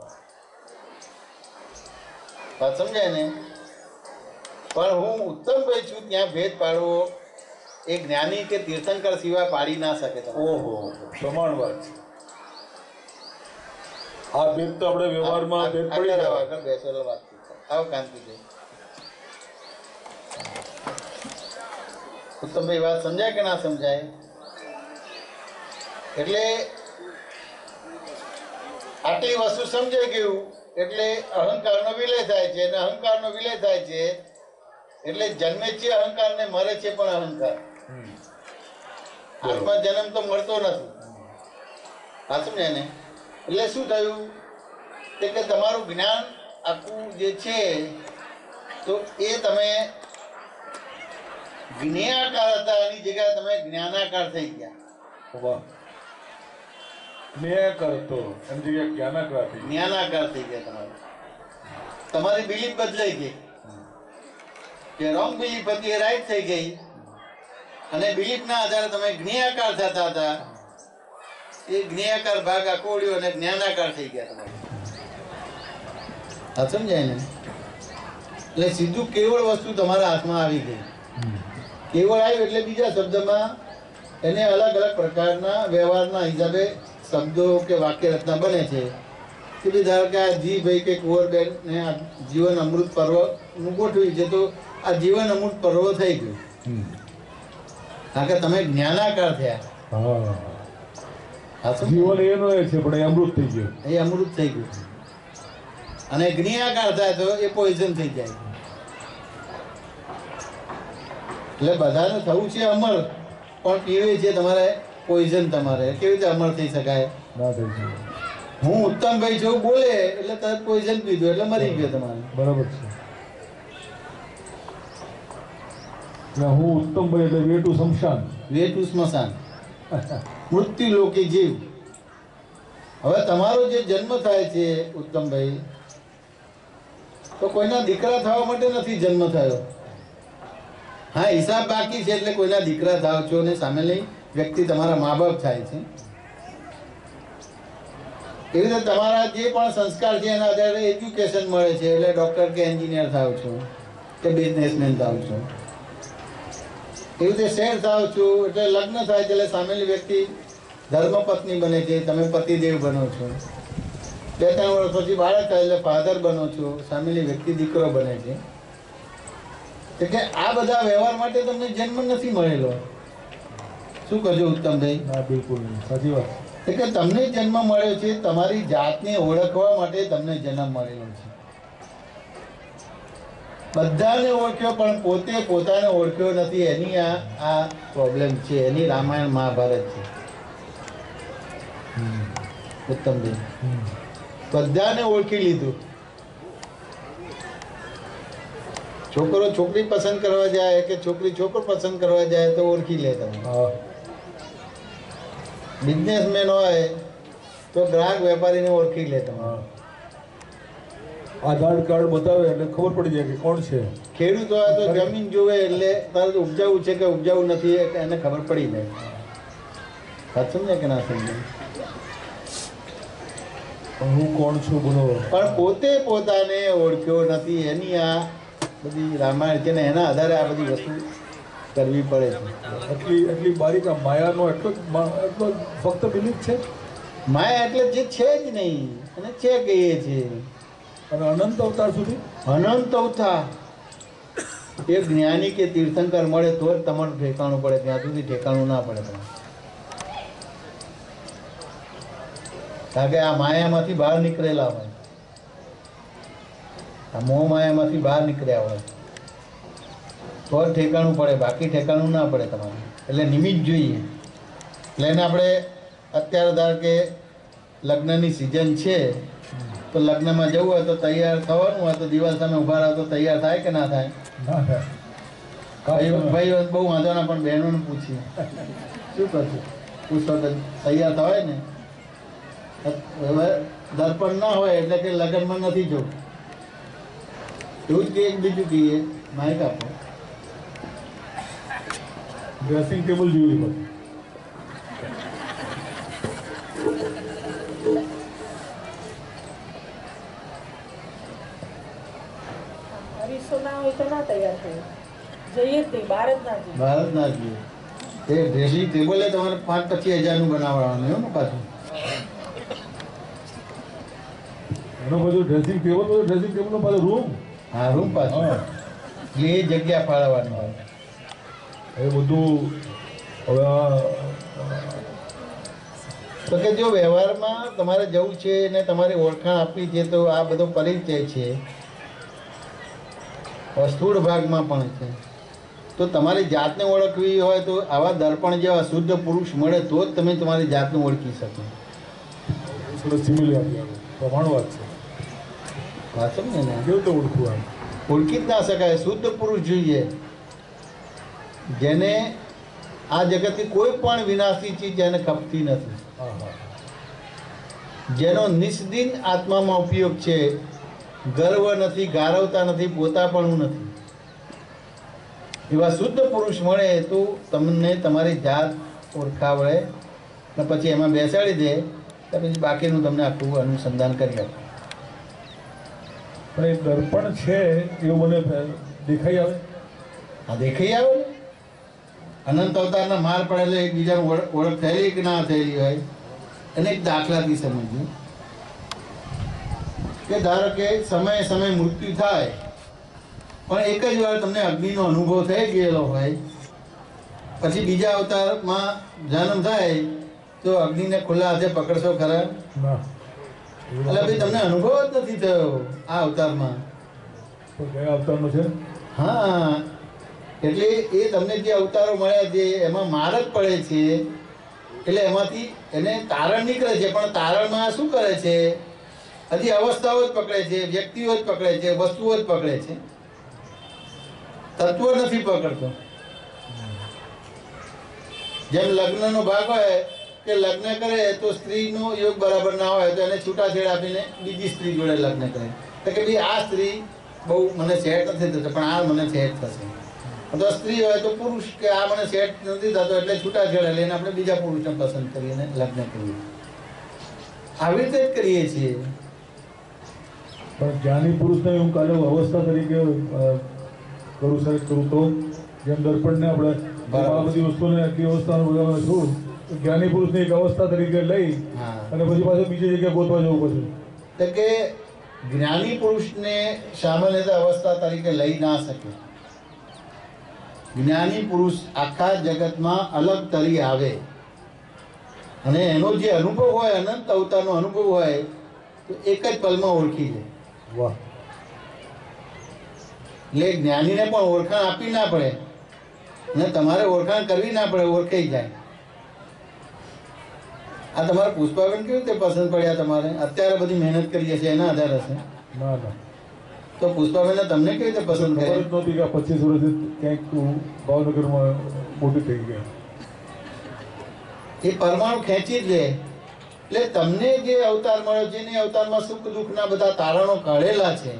વાત સમજાય ને? પણ હું ઉત્તમભાઈ છું ત્યાં ભેદ પાડવો એ જ્ઞાની કે તીર્થંકર સિવાય પાડી ના શકે. ઓહો, પ્રમાણ વાત છે. આ ભેદ તો આપણે વ્યવહારમાં ભેદ પડી જાય. બેસેલો વાત આવો કાંતિભાઈ. ઉત્તમભાઈ વાત સમજાય કે ના સમજાય? એટલે આટલી વસ્તુ સમજાઈ ગયું એટલે અહંકારનો વિલય થાય છે, અને અહંકારનો વિલય થાય છે એટલે જન્મે છે અહંકાર ને મરે છે પણ અહંકાર. આત્મા જન્મ તો મળતો નથી. હા સમજાય ને? એટલે શું થયું કે તમારું જ્ઞાન આખું જે છે તો એ તમે જ્ઞેયાકાર હતા એની જગ્યાએ તમે જ્ઞાનાકાર થઈ ગયા. વાહ. મેં કરતો એમ જગ્યાએ જ્ઞાનાકાર થઈ ગયા. જ્ઞાનાકાર થઈ ગયા. તમારી બિલીફ બદલાઈ ગઈ. જે રોંગ બિલીફ હતી એ રાઈટ થઈ ગઈ, અને બિલીફ ના આધારે તમે જ્ઞેયાકાર થતા હતા. એ જ્ઞેયાકાર ભાગ આખો ઉડ્યો અને જ્ઞાનાકાર થઈ ગયા તમારે. આ સમજાય ને? એટલે સીધું કેવળ વસ્તુ તમારા હાથમાં આવી ગઈ. કેવળ આવ્યું એટલે બીજા શબ્દમાં એને અલગ અલગ પ્રકારના વ્યવહારના હિસાબે શબ્દો કે વાક્ય રચના બને છે. કે ભાઈ ધારો કે આ જી ભાઈ કે કુંવરબેન ને આ જીવન અમૃત પર્વ નું ગોઠવ્યું છે, તો આ જીવન અમૃત પર્વ થઈ ગયું. કારણ કે તમે જ્ઞાનાકાર થયા. જીવન એનો એ છે પણ એ અમૃત થઈ ગયું. એ અમૃત થઈ ગયું. અને જ્ઞાનાકાર થાય તો એ પોઈઝન થઈ જાય. એટલે બધાને થવું છે અમર, પણ પીવે છે તમારે પોઈઝન. તમારે કેવી રીતે અમર થઈ શકાય? ના થઈ શકે. હું ઉત્તમભાઈ છું બોલે એટલે તરત પોઈઝન પીધું એટલે મરી ગયો તમારે. બરાબર છે. હું ઉત્તમભાઈ એટલે way to shamshan, way to shmashan, મૃત્યુ લોકી જીવ. હવે તમારો જે જન્મ થાય છે ઉત્તમભાઈ, તો કોઈના દીકરા થવા માટે નથી જન્મ થયો. હા, હિસાબ બાકી છે એટલે કોઈના દીકરા થાવ છો અને સામેની વ્યક્તિ તમારા મા બાપ થાય છે. એવી રીતે તમારા જે પણ સંસ્કાર છે એના આધારે એજ્યુકેશન મળે છે, એટલે ડોક્ટર કે એન્જિનિયર થાવ છો કે બિઝનેસમેન થાવ છો. એવી રીતે શેર થાવ છો એટલે લગ્ન થાય છે એટલે સામેની વ્યક્તિ ધર્મપત્ની બને છે, તમે પતિદેવ બનો છો. 2-3 વર્ષ પછી બાળક થાય એટલે ફાધર બનો છો, સામેની વ્યક્તિ દીકરો બને છે. એટલે આ બધા વ્યવહાર માટે તમને જન્મ નથી મળેલો. શું કરજો ઉત્તમભાઈ? ના બિલકુલ નહીં, સાચી વાત. એટલે તમને જન્મ મળ્યો છે તમારી જાતને ઓળખવા માટે તમને જન્મ મળેલો છે. બધાને ઓળખ્યો પણ પોતે પોતાને ઓળખ્યો નથી. એની આ પ્રોબ્લેમ છે. એની રામાયણ મહાભારત છે ઉત્તમભાઈ. બધાને ઓળખી લીધું. છોકરો છોકરી પસંદ કરવા જાય કે છોકરી છોકરો પસંદ કરવા જાય તો ઓળખી લે તમે. બિઝનેસમેન હોય તો ગ્રાહક વેપારીને ઓળખી લે તમે. આધાર કાર્ડ બતાવે એટલે ખબર પડી જાય કે કોણ છે. ખેડૂત હોય તો જમીન જોવે એટલે તરત ઉપજાવું છે કે ઉપજાવું નથી એને ખબર પડી જાય. સમજે કે ના સમજે? હું કોણ છું બોલો. પણ પોતે પોતાને ઓળખ્યો નથી. એની આ બધી રામાયણ છે ને એના આધારે આ બધી વસ્તુ કરવી પડે છે. એટલી બારીક આ માયાનો એટલો ફક્ત બિલીફ છે. માયા એટલે જે છે જ નહીં અને છે કહીએ છીએ. અને અનંત અવતાર સુધી, અનંત અવતાર એક જ્ઞાની કે તીર્થંકર મળે તો જ તમારું ઠેકાણું પડે. ત્યાં સુધી ઠેકાણું ના પડે તમારે. કારણ કે આ માયામાંથી બહાર નીકળેલા હોય, આ મોહ માયામાંથી બહાર નીકળ્યા હોય તો જ ઠેકાણું પડે, બાકી ઠેકાણું ના પડે તમારે. એટલે નિમિત્ત જોઈએ. એટલે એને આપણે અત્યારે ધાર કે લગ્નની સિઝન છે તો લગ્નમાં જવું હોય તો તૈયાર થવાનું હોય તો દિવાલ સામે ઉભા રહો તો તૈયાર થાય કે ના થાય? ભાઈ બહુ વાંધો ના, પણ બહેનોને પૂછીએ શું કરશું? પૂછો તો તૈયાર થવાય ને. હવે દર્પણ ના હોય એટલે કે લગ્નમાં નથી જવું. એવું જ કહીએ. બીજું કહીએ માઇક આપો. ડ્રેસિંગ ટેબલ જોયું. બહાર જ ના જઈએ. તે ડ્રેસિંગ ટેબલ તમારે 5-25 હજારનું બનાવવાનું એવું ને પાછું. એનો બધું ડ્રેસિંગ ટેબલનો પાછો રૂમ. હા, રૂમ પાછું. એટલે એ જગ્યા ફાળવવાની હોય. એ બધું હવે તો કે જો વ્યવહારમાં તમારે જવું છે ને તમારી ઓળખાણ આપવી છે તો આ બધો પરિચય છે, સ્થૂળ ભાગમાં પણ છે. તો તમારી જાતને ઓળખવી હોય તો આવા દર્પણ જેવા શુદ્ધ પુરુષ મળે તો જ તમે તમારી જાતને ઓળખી શકો. પ્રમાણ વાત છે. વાત સમજે ને? કેવું તો ઓળખવું આમ ઓળખી જ ના શકાય. શુદ્ધ પુરુષ જોઈએ જેને આ જગતની કોઈ પણ વિનાશી ચીજ જેને ખપતી નથી, જેનો નિસ્દિન આત્મામાં ઉપયોગ છે, ગર્વ નથી, ગારવતા નથી, પોતાપણું નથી. એવા શુદ્ધ પુરુષ મળે તો તમને તમારી જાત ઓળખાવડે ને પછી એમાં બેસાડી દે તો પછી બાકીનું તમને આખું અનુસંધાન કરી આપે. પણ એ દર્પણ છે એવું મને દેખાઈ આવે. આ દેખાઈ આવે ને અનંત અવતારના માર પડેલો એકબીજાનું ઓળખ થયેલી કે ના થયેલી હોય એને એક દાખલાથી સમજવું કે ધારો કે સમયે સમયે મૃત્યુ થાય પણ એક જ વાર તમને અગ્નિનો અનુભવ થઈ ગયેલો હોય, પછી બીજા અવતારમાં જન્મ થાય તો અગ્નિને ખુલ્લા હાથે પકડશો ખરા? એટલે ભાઈ તમને અનુભવ જ નથી થયો આ અવતારમાં. કયા અવતારનો છે? હા, એટલે એ તમને જે અવતારો મળ્યા છે એમાં માર જ પડે છે. એટલે એમાંથી એને તારણ નીકળે છે, પણ તારણમાં શું કરે છે? હજી અવસ્થાઓ જ પકડે છે, વ્યક્તિઓ જ પકડે છે, વસ્તુઓ જ પકડે છે, તત્વ નથી પકડતો. જેમ લગ્નનો ભાગ હોય કે લગ્ન કરે તો સ્ત્રીનો યોગ બરાબર ના હોય તો એને છૂટાછેડા આપીને બીજી સ્ત્રી જોડે લગ્ન કરે તો કે ભાઈ આ સ્ત્રી બહુ મને સેટ નથી થતો પણ આ મને સેટ થશે. તો સ્ત્રી હોય તો પુરુષ કે આ મને સેટ નથી થતો એટલે છૂટાછેડા લઈને આપણે બીજા પુરુષને પસંદ કરીને લગ્ન કરીએ. આવી રીતે જ કરીએ છીએ. પણ જ્ઞાની પુરુષને હું કાલે અવસ્થા તરીકે કરું સર કરું તો જેમ દર્પણને આપણે આ બધી વસ્તુને આટલી અવસ્થાનું બધા છું જ્ઞાની પુરુષને એક અવસ્થા તરીકે લઈ અને પછી પાછું બીજી જગ્યાએ ગોતવા જવું પડશે. તો કે જ્ઞાની પુરુષને સામાન્ય અવસ્થા તરીકે લઈ ના શકે. જ્ઞાની પુરુષ આખા જગતમાં અલગ તરી આવે અને એનો જે અનુભવ હોય અનંત અવતારનો અનુભવ હોય તો એક જ પલમાં ઓળખી જાય. વાહ! એટલે જ્ઞાનીને પણ ઓળખાણ આપવી ના પડે અને તમારે ઓળખાણ કરવી ના પડે, ઓળખાઈ જાય. આ તમારા પુષ્પાબેન કેવી રીતે પસંદ પડ્યા? તમારે અત્યારે બધી મહેનત કરી હશે એના આધાર હશે. ના ના તો પુષ્પાબેન તમને કેવી રીતે પસંદ ખબર કરે? જ નહોતી કે 25 વર્ષથી ક્યાંક ભાવનગરમાં મોટી થઈ ગયા. એ પરમાણુ ખેંચી જ લે. એટલે તમને જે અવતાર મળ્યો છે એ અવતારમાં સુખ દુઃખના બધા તારણો કાઢેલા છે,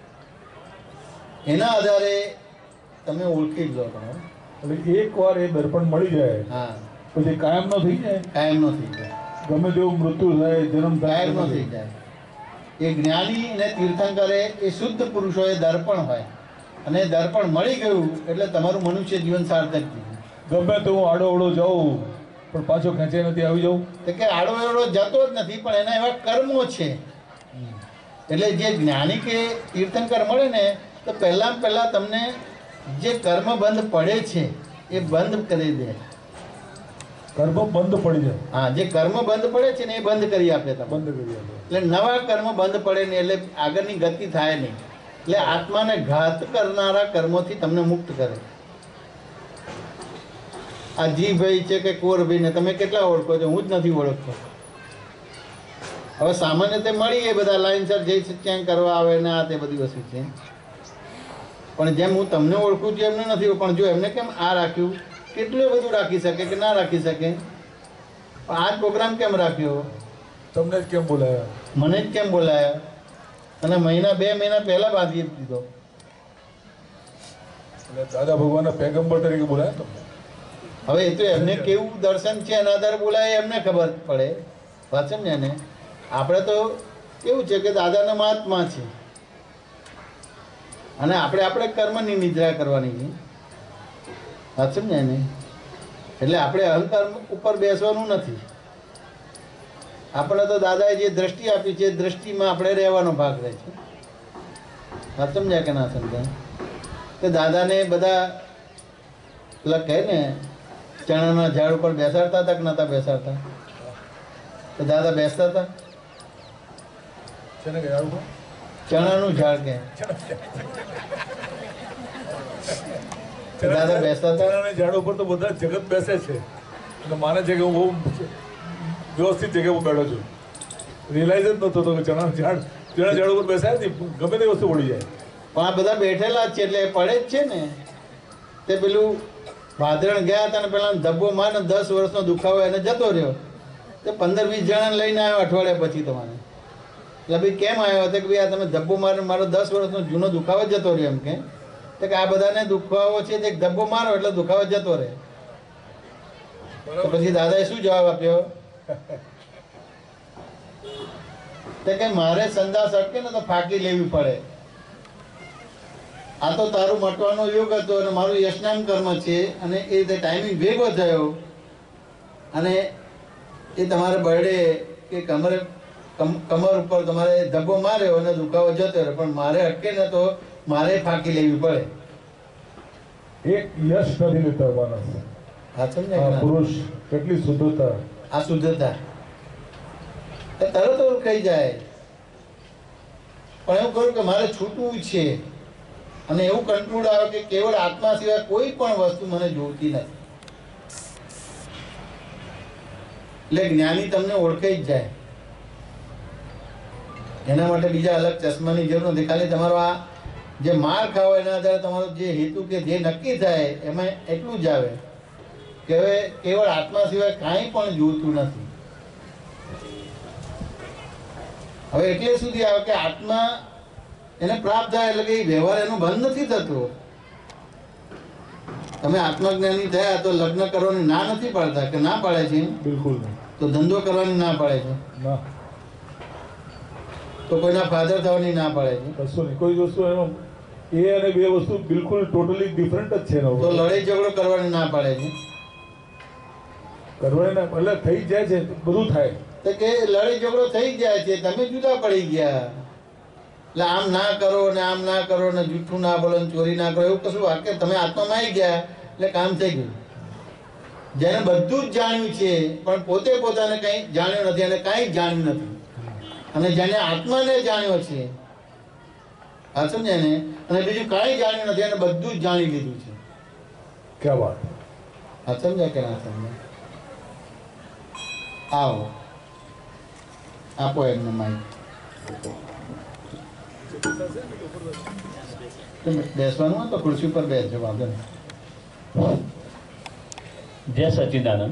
એના આધારે તમે ઓળખી જ લો. તમારે એટલે એક વાર એ દર્પણ મળી જાય હા પછી કાયમ ન થઈ જાય. કાયમ નો થઈ જાય, ગમે તેવું મૃત્યુ થાય જન્મ થાય કાયમ નો થઈ જાય. એ જ્ઞાની અને તીર્થંકરે એ શુદ્ધ પુરુષોએ દર્પણ હોય અને દર્પણ મળી ગયું એટલે તમારું મનુષ્ય જીવન સાર્થક થયું. ગમે તો હું આડો અવળો જાઉં પણ પાછો ખેંચે નથી આવી જાઉં. તો કે આડો એવડો જતો જ નથી પણ એના એવા કર્મો છે. એટલે જે જ્ઞાની કે તીર્થંકર મળે ને તો પહેલાં તમને જે કર્મ બંધ પડે છે એ બંધ કરી દે. કર્મ બંધ પડી જાય. હા, જે કર્મ બંધ પડે છે ને એ બંધ કરી આપે તમને. બંધ કરી આપે. એટલે નવા કર્મ બંધ પડે નહીં એટલે આગળની ગતિ થાય નહીં. એટલે આત્માને ઘાત કરનારા કર્મોથી તમને મુક્ત કરે. આ જીભાઈ છે કે કોરભાઈને તમે કેટલા ઓળખો છો? હું જ નથી ઓળખતો. હવે સામાન્ય તે મળી એ બધા લાઈનસર જઈ ચેન્જ કરવા આવે ને આ તે બધી વસ્તુ છે, પણ જેમ હું તમને ઓળખું છું એમને નથી. પણ જો એમને કેમ આ રાખ્યું, કેટલું બધું રાખી શકે કે ના રાખી શકે, પણ આ જ પ્રોગ્રામ કેમ રાખ્યો? તમને જ કેમ બોલાયા? મને જ કેમ બોલાયા? અને મહિના 2 મહિના પહેલા બાંધી દીધો. એટલે દાદા ભગવાનના પેગમ્બર તરીકે બોલાયા તમને. હવે એ તો એમને કેવું દર્શન છે એના આધારે બોલાય એમને ખબર પડે. વાત સમજ્યા ને? આપણે તો કેવું છે કે દાદાના મહાત્મા છે અને આપણે કર્મની નિદ્રા કરવાની છે. વાત સમજ્યા ને? એટલે આપણે અહંકાર ઉપર બેસવાનું નથી. આપણે તો દાદાએ જે દ્રષ્ટિ આપી છે દ્રષ્ટિમાં આપણે રહેવાનો ભાગ રહે છે. વાત સમજ્યા કે ના સમજાય? કે દાદાને બધા પેલા કહે ને ચણાના ઝાડ ઉપર બેસાડતા હતા કે નતા બેસાડતા? તો દાદા બેસતા હતા? ચણાનું ઝાડ કે દાદા બેસતા હતા? ચણાના ઝાડ ઉપર તો બધા જગત બેસે છે અને માને છે કે હું બહુ વ્યવસ્થિત જગ્યા ઉપર બેઠો છું. રિયલાઇઝ જ નહોતો કે ચણાનું ઝાડ ઉપર બેસાય ને ગમે તે વસ્તુ પડી જાય. પણ આ બધા બેઠેલા જ છે એટલે એ પડે જ છે ને. તે પેલું ભાદરણ ગયા હતા ને પેલા ધબ્બો માર ને 10 વર્ષનો દુખાવો એને જતો રહ્યો. તે 15-20 જણાને લઈને આવ્યો અઠવાડિયા પછી તમારે. એટલે ભાઈ કેમ આવ્યો હતો કે ભાઈ આ તમે ધબ્બો મારો મારો 10 વર્ષનો જૂનો દુખાવો જતો રહ્યો એમ કે આ બધાને દુખાવો છે એક ધબ્બો મારો એટલે દુખાવો જતો રહે. તો પછી દાદાએ શું જવાબ આપ્યો? કે મારે સંદાસ અટકે ને તો ફાંકી લેવી પડે. આ તો તારું મટવાનો યોગ હતો અને મારું યશનામ કર્મ છે અને એ રીતે ટાઈમિંગ ભેગો થયો અને એ તમારે બરડે કે કમર ઉપર તમારે ધબ્બો માર્યો અને દુખાવો જતો રહ્યો. પણ મારે અટકે ને તો મારે ફાંકી લેવી પડે. એક યશ નથી લેતા માણસ. હા સમજાય? પુરુષ કેટલી શુદ્ધતા. આ શુદ્ધતા તરત ઓળખાઈ જાય. પણ એવું કહ્યું કે મારે છૂટવું છે અને એવું કંટ્રોલ આવે કે કેવળ આત્મા સિવાય કોઈ પણ વસ્તુ મને જોતી નથી. એટલે જ્ઞાની તમને ઓળખાઈ જ જાય. એના માટે બીજા અલગ ચશ્માની જરૂર નથી. ખાલી તમારો આ જે માર ખાવો એના આધારે તમારો જે હેતુ કે જે નક્કી થાય એમાં એટલું જ આવે કે હવે કેવળ આત્મા સિવાય કાંઈ પણ જોતું નથી. હવે એટલે સુધી આવે કે આત્મા એને પ્રાપ્ત થાય એટલે કે વ્યવહાર એનો બંધ નથી થતો. તમે આત્મજ્ઞાની થયા તો લગ્ન કરવાની ના નથી પાડતા કે ના પાડે છે? બિલકુલ. તો ધંધો કરવાની ના પાડે છે? તો કોઈના ફાધર થવાની ના પાડે છે? કશું નહીં. કોઈ વસ્તુ એમાં એ અને બે વસ્તુ બિલકુલ ટોટલી ડિફરન્ટ જ છે. તો લડાઈ ઝઘડો કરવાની ના પાડે છે? કરવાના એટલે થઈ જાય છે, બધું થાય. તો કે લડાઈ ઝઘડો થઈ જાય છે, તમે જુદા પડી ગયા એટલે આમ ના કરો ને આમ ના કરો ને જૂઠું ના બોલો ને ચોરી ના કરો એવું કશું વાક્ય તમે આત્મામાં આવી ગયા એટલે કામ થઈ ગયું. જેને બધું જ જાણ્યું છે પણ પોતે પોતાને કંઈ જાણ્યું નથી અને કાંઈ જાણ્યું નથી અને જેને આત્માને જાણ્યો છે આ સમજાય ને અને બીજું કાંઈ જાણ્યું નથી અને બધું જ જાણી લીધું છે. ક્યાં વાત. આ સમજાય કે ના સમજાય? આવો આપો એમને માઇક. બેસવાનું હોય તો ખુરશી ઉપર બેસજો, વાંધો નહીં. જય સચ્ચિદાનંદ.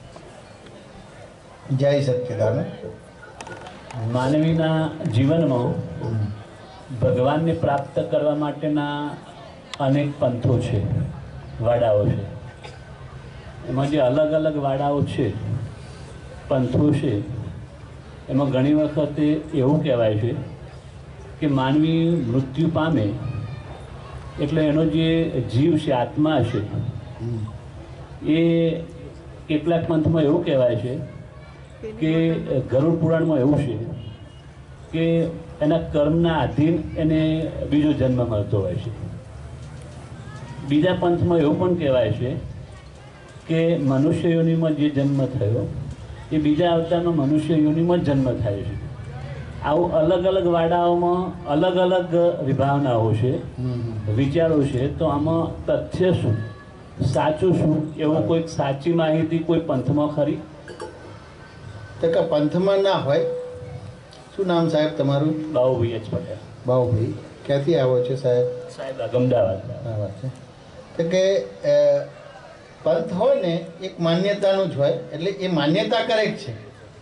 જય સચ્ચિદાનંદ. માનવીના જીવનમાં ભગવાનને પ્રાપ્ત કરવા માટેના અનેક પંથો છે, વાડાઓ છે. એમાં જે અલગ અલગ વાડાઓ છે, પંથો છે, એમાં ઘણી વખતે એવું કહેવાય છે કે માનવી મૃત્યુ પામે એટલે એનો જે જીવ છે, આત્મા છે, એ કેટલાક પંથમાં એવું કહેવાય છે કે ગરુડ પુરાણમાં એવું છે કે એના કર્મના આધીન એને બીજો જન્મ મળતો હોય છે. બીજા પંથમાં એવું પણ કહેવાય છે કે મનુષ્ય યોનિમાં જે જન્મ થયો એ બીજા અવતારમાં મનુષ્ય યોનિમાં જ જન્મ થાય છે. આવું અલગ અલગ વાડાઓમાં અલગ અલગ વિભાવનાઓ છે, વિચારો છે. તો આમાં તથ્ય શું, સાચું શું, એવું કોઈ સાચી માહિતી કોઈ પંથમાં ખરી? તો કે પંથમાં ના હોય. શું નામ સાહેબ તમારું? બાબુભાઈ એચ પટેલ. બાબુભાઈ ક્યાંથી આવો છો સાહેબ? સાહેબ અમદાવાદ. બરાબર છે. તો કે પંથ હોય ને એક માન્યતાનું જ હોય એટલે એ માન્યતા કરેક્ટ છે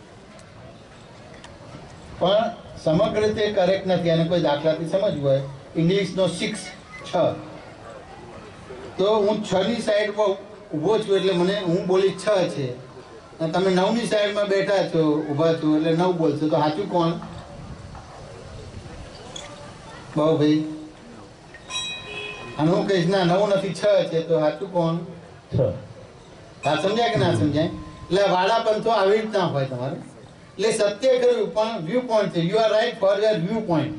પણ સમગ્ર રીતે કરેક્ટ નથી. અને કોઈ દાખલાથી સમજવું હોય ઇંગ્લિશનો 6 તો હું 6ની સાઈડ પર ઊભો છું એટલે મને હું બોલી 6 છે અને તમે 9ની સાઈડમાં બેઠા છો ઊભા છો એટલે 9 બોલશો તો સાચું કોણ? બહુ ભાઈ અને હું કહીશ ના 9 નથી 6 છે તો સાચું કોણ? આ સમજાય કે ના સમજાય? એટલે વાડા પંથો આવી રીતના હોય તમારે. એટલે સત્ય કર્યું પણ વ્યૂ પોઈન્ટ છે. You are right for your view point.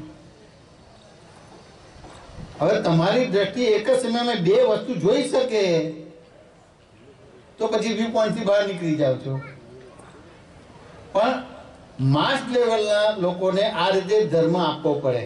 હવે તમારી દ્રષ્ટિએ એક જ સમયમાં બે વસ્તુ જોઈ શકે તો પછી વ્યૂ પોઈન્ટ થી બહાર નીકળી જાવ છો. પણ માસ લેવલના લોકોને આ રીતે ધર્મ આપવો પડે.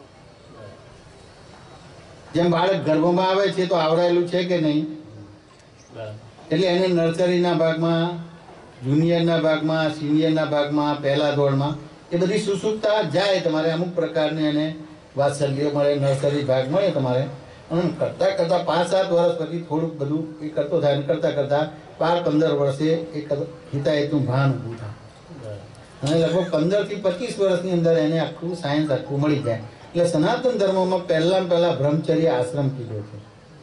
જેમ બાળક ગર્ભમાં આવે છે તો આવડાયેલું છે કે નહીં, એટલે એને નર્સરીના ભાગમાં, જુનિયરના ભાગમાં, સિનિયરના ભાગમાં, પહેલા ધોરણમાં એ બધી સુસુપ્તતા જાય. તમારે અમુક પ્રકારની એને વાત્સલ્ય મળે, નર્સરી ભાગ મળે તમારે. અને કરતાં કરતાં 5-7 વર્ષ પછી થોડુંક બધું એ કરતો થાય, અને કરતાં કરતાં 12-15 વર્ષે એક હિતાહિતનું ભાન ઊભું થાય. અને લગભગ 15 થી 25 વર્ષની અંદર એને આખું સાયન્સ આખું મળી જાય. એટલે સનાતન ધર્મમાં પહેલા બ્રહ્મચર્ય આશ્રમ કીધો છે,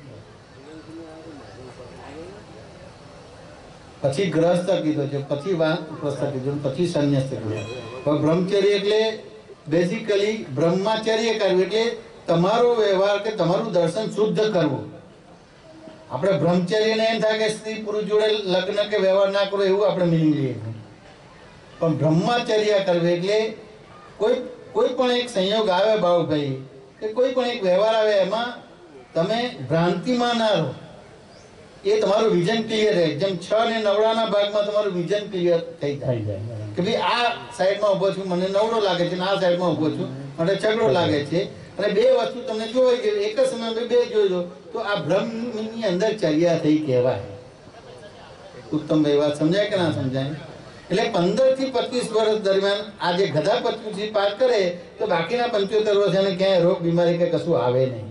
પછી ગ્રહસ્થ કીધો છે, પછી વાનપ્રસ્થ કીધો, પછી સંન્યાસ કીધો. પણ બ્રહ્મચર્ય એટલે બેઝિકલી બ્રહ્મચર્ય કરવું એટલે તમારો વ્યવહાર કે તમારું દર્શન શુદ્ધ કરવું. આપણે બ્રહ્મચર્યને એમ થાય કે સ્ત્રી પુરુષ જોડે લગ્ન કે વ્યવહાર ના કરો એવું આપણે મિનિંગ લઈએ. પણ બ્રહ્મચર્ય કરવું એટલે કોઈ પણ એક સંયોગ આવે બાબુભાઈ, કે કોઈ પણ એક વ્યવહાર આવે એમાં તમે ભ્રાંતિમાં ના રહો. એ તમારું વિઝન ક્લિયર રહે. જેમ 6 અને 9ના ભાગમાં તમારું વિઝન ક્લિયર થઈ જાય કે ભાઈ આ સાઈડમાં ઉભો છું, મને નવડો લાગે છે, અને આ સાઈડમાં ઉભો છું, મને છગડો લાગે છે. અને બે વસ્તુ તમને જોઈ કે એક જ સમયે બે જોઈ તો આ બ્રહ્મની અંદર ચર્યા થઈ કહેવાય. ઉત્તમભાઈ વાત સમજાય કે ના સમજાય? એટલે 15 થી 25 વર્ષ દરમિયાન આ જે ગધા પચી પાર કરે તો બાકીના 75 વર્ષ એને ક્યાંય રોગ બીમારી કે કશું આવે નહીં.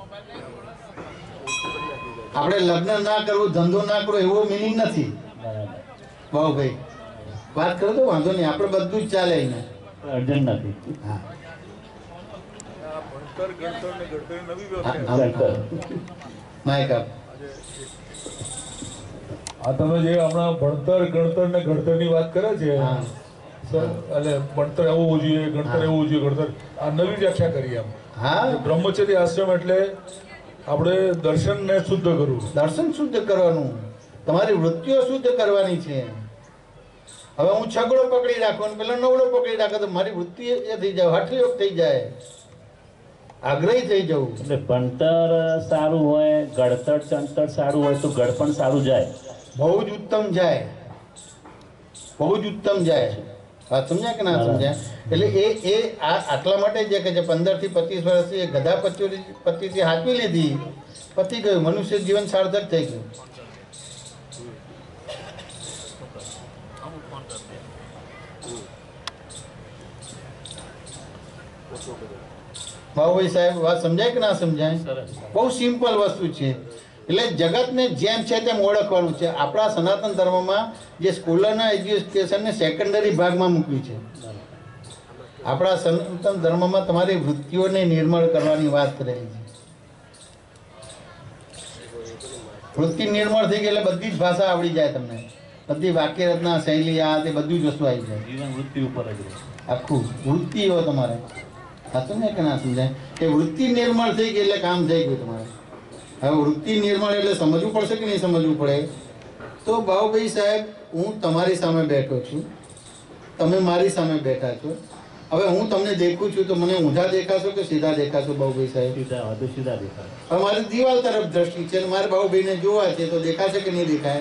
આપણે લગ્ન ના કરવું, ધંધો ના કરવો એવો મિનિંગ નથી. ભાઈ વાત કરો તો વાંધો નહીં, આપણે બધું જ ચાલે ને અર્જન્ટ નથી. હા, માઇક આપ. આ તમે જે હમણાં ભણતર ગણતર ને ઘડતરની વાત કરે છે, એટલે ભણતર હોવું જોઈએ, ગણતર હોવું જોઈએ, ગણતર આ નવી વ્યાખ્યા કરી એમ. હા, બ્રહ્મચર્ય આશ્રમ એટલે આપણે દર્શનને શુદ્ધ કરવું, દર્શન શુદ્ધ કરવાનું, તમારી વૃત્તિઓ શુદ્ધ કરવાની છે. હવે હું છગડો પકડી રાખું અને પેલો નવડો પકડી રાખો તો મારી વૃત્તિ એ થઈ જાય, હઠયોગ થઈ જાય, આગ્રહી થઈ જવું. એટલે ભણતર સારું હોય, ગળતર ચણતર સારું હોય તો ગળ પણ સારું જાય, બહુ જ ઉત્તમ જાય, બહુ જ ઉત્તમ જાય. વાત સમજ્યા કે ના સમજ્યા? એટલે એ આટલા માટે જ કે 15 થી 25 વર્ષથી એ ગધા પચીથી હાથવી લીધી, પતી ગયું, મનુષ્ય જીવન સાર્થક થઈ ગયું. બાબુભાઈ સાહેબ વાત સમજાય કે ના સમજાય? બહુ સિમ્પલ વસ્તુ છે. એટલે જગતને જેમ છે તેમ ઓળખવાનું છે. આપણા સનાતન ધર્મમાં જે સ્કૂલના એજ્યુકેશનને સેકન્ડરી ભાગમાં મૂક્યું છે. આપણા સનાતન ધર્મમાં તમારી વૃત્તિઓને નિર્મળ કરવાની વાત કરેલી છે. વૃત્તિ નિર્મળ થઈ ગઈ એટલે બધી જ ભાષા આવડી જાય તમને, બધી વાક્ય રચના, શૈલી, આ તે બધી જ વસ્તુ આવી જાય. જીવન વૃત્તિ ઉપર જ આખું વૃત્તિઓ તમારે સાચું ને કે ના સમજાય? કે વૃત્તિ નિર્મળ થઈ ગઈ એટલે કામ થઈ ગયું તમારે. હવે વૃત્તિ નિર્મળ એટલે સમજવું પડશે કે નહીં સમજવું પડે? તો બાબુભાઈ સાહેબ, હું તમારી સામે બેઠો છું, તમે મારી સામે બેઠા છો. હવે હું તમને દેખું છું તો મને ઊંધા દેખાશો કે સીધા દેખાશો બાબુભાઈ સાહેબ? સીધા દેખાય. હવે મારી દિવાલ તરફ દ્રષ્ટિ છે અને મારે બાબુભાઈને જોવા છે તો દેખાશે કે નહીં દેખાય?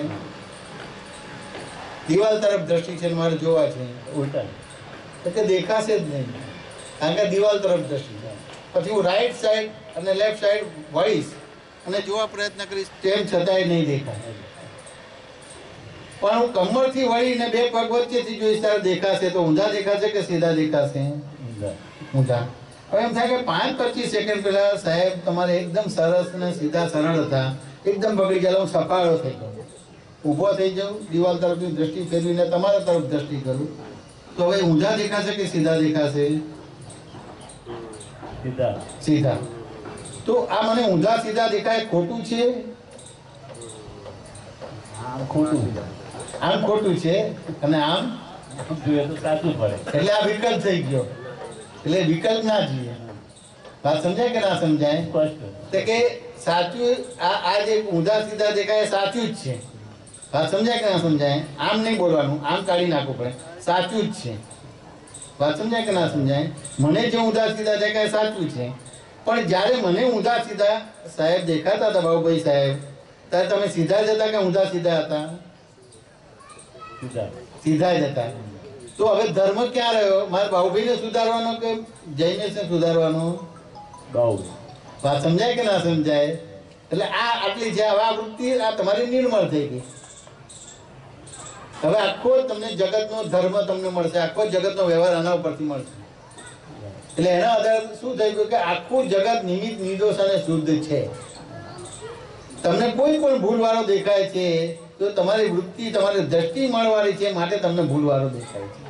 દિવાલ તરફ દ્રષ્ટિ છે અને મારે જોવા છે, ઉલટા એટલે દેખાશે જ નહીં, કારણ કે દિવાલ તરફ દ્રષ્ટિ છે. પછી હું રાઈટ સાઈડ અને લેફ્ટ સાઈડ વળીશ અને જોવા પ્રયત્ન કરીશ, તેમ છતાંય નહીં દેખાય. પણ હું કમરથી વળીને બે પગ વચ્ચેથી જોઈશ ત્યારે દેખાશે. તો ઊંધા દેખાશે કે સીધા દેખાશે? ઊંધા. હવે એમ થાય કે 5-25 સેકન્ડ પહેલા સાહેબ તમારે એકદમ સરસ ને સીધા સરળ હતા, એકદમ બગડી ગયા, હું સફાળો થઈ ગયો, ઊભો થઈ જાઉં, દિવાલ તરફની દ્રષ્ટિ ફેરવીને તમારા તરફ દ્રષ્ટિ કરું તો હવે ઊંધા દેખાશે કે સીધા દેખાશે? સીધા. તો આ મને ઊંધા સીધા દેખાય ખોટું છે? આમ ખોટું, આમ ખોટું છે અને આમ જોઈએ તો સાચું પડે. એટલે આ વિકલ્પ થઈ ગયો. એટલે વિકલ્પ ના જોઈએ. વાત સમજાય કે ના સમજાય? તો કે સાચું આ જે ઊંધા સીધા દેખાય સાચું જ છે. વાત સમજાય કે ના સમજાય? આમ નહીં બોલવાનું, આમ કાઢી નાખવું પડે, સાચું જ છે. વાત સમજાય કે ના સમજાય? મને જે ઊંધા સીધા દેખાય સાચું છે, પણ જ્યારે મને ઊંધા સીધા સાહેબ દેખાતા હતા બાબુભાઈ સાહેબ, ત્યારે તમે સીધા જ હતા કે ઊંધા સીધા હતા? સીધા જ હતા. તો હવે ધર્મ ક્યાં રહ્યો? મારે ભાઉભાઈને સુધારવાનો કે જઈને સુધારવાનો? વાત સમજાય કે ના સમજાય? એટલે આ આટલી છે. હવે આ વૃત્તિ આ તમારી નિર્મળ થઈ ગઈ. હવે આખો તમને જગતનો ધર્મ તમને મળશે, આખો જગતનો વ્યવહાર આના ઉપરથી મળશે. એટલે એના આધારે શું થઈ ગયું કે આખું જગત નિમિત્ત નિર્દોષ અને શુદ્ધ છે. તમને કોઈ પણ ભૂલવાળો દેખાય છે તો તમારી વૃત્તિ તમારી દ્રષ્ટિ મળવાની છે, માટે તમને ભૂલવાળો દેખાય છે.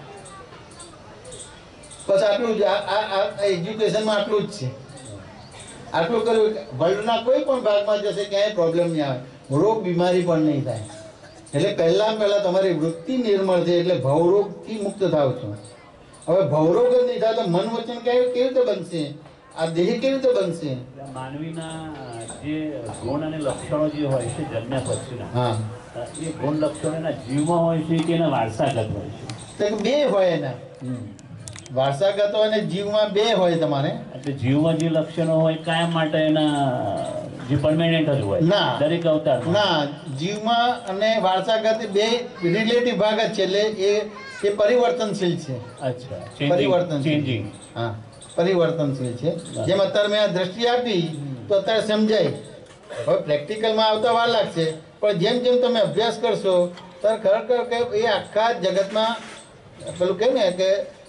બસ આટલું જ. આ એજ્યુકેશનમાં આટલું જ છે. આટલું કર્યું વર્લ્ડના કોઈ પણ ભાગમાં જશે ક્યાંય પ્રોબ્લેમ નહીં આવે, રોગ બીમારી પણ નહીં થાય. એટલે પહેલા તમારી વૃત્તિ નિર્મળ છે એટલે ભવરોગથી મુક્ત થાવ છો. હવે ભવરોગ જ નહીં થાય તો મન વચન કેવી રીતે બનશે? આ દેહ કેવી રીતે બનશે? માનવીના જે ગુણ અને લક્ષણો જે હોય છે જન્મ્યા પછીના, એ ગુણ લક્ષણો એના જીવમાં હોય છે કે એના વારસાગત હોય છે? બે હોય એના, વારસાગત અને જીવમાં બે હોય તમારે. એટલે જીવમાં જે લક્ષણો હોય કાયમ માટે એના જે પરમેનન્ટ જ હોય ના, દરેક અવતાર ના. જીવમાં અને વારસાગત બે રિલેટિવ ભાગ જ છે, એટલે એ પરિવર્તનશીલ છે. અચ્છા, પરિવર્તનશીલ. હા, પરિવર્તનશીલ છે. જેમ અત્યારે મેં આ દ્રષ્ટિ આપી તો અત્યારે સમજાય. હવે પ્રેક્ટિકલમાં આવતા વાર લાગશે, પણ જેમ જેમ તમે અભ્યાસ કરશો ત્યારે ખરેખર કે એ આખા જગતમાં પેલું કહે ને કે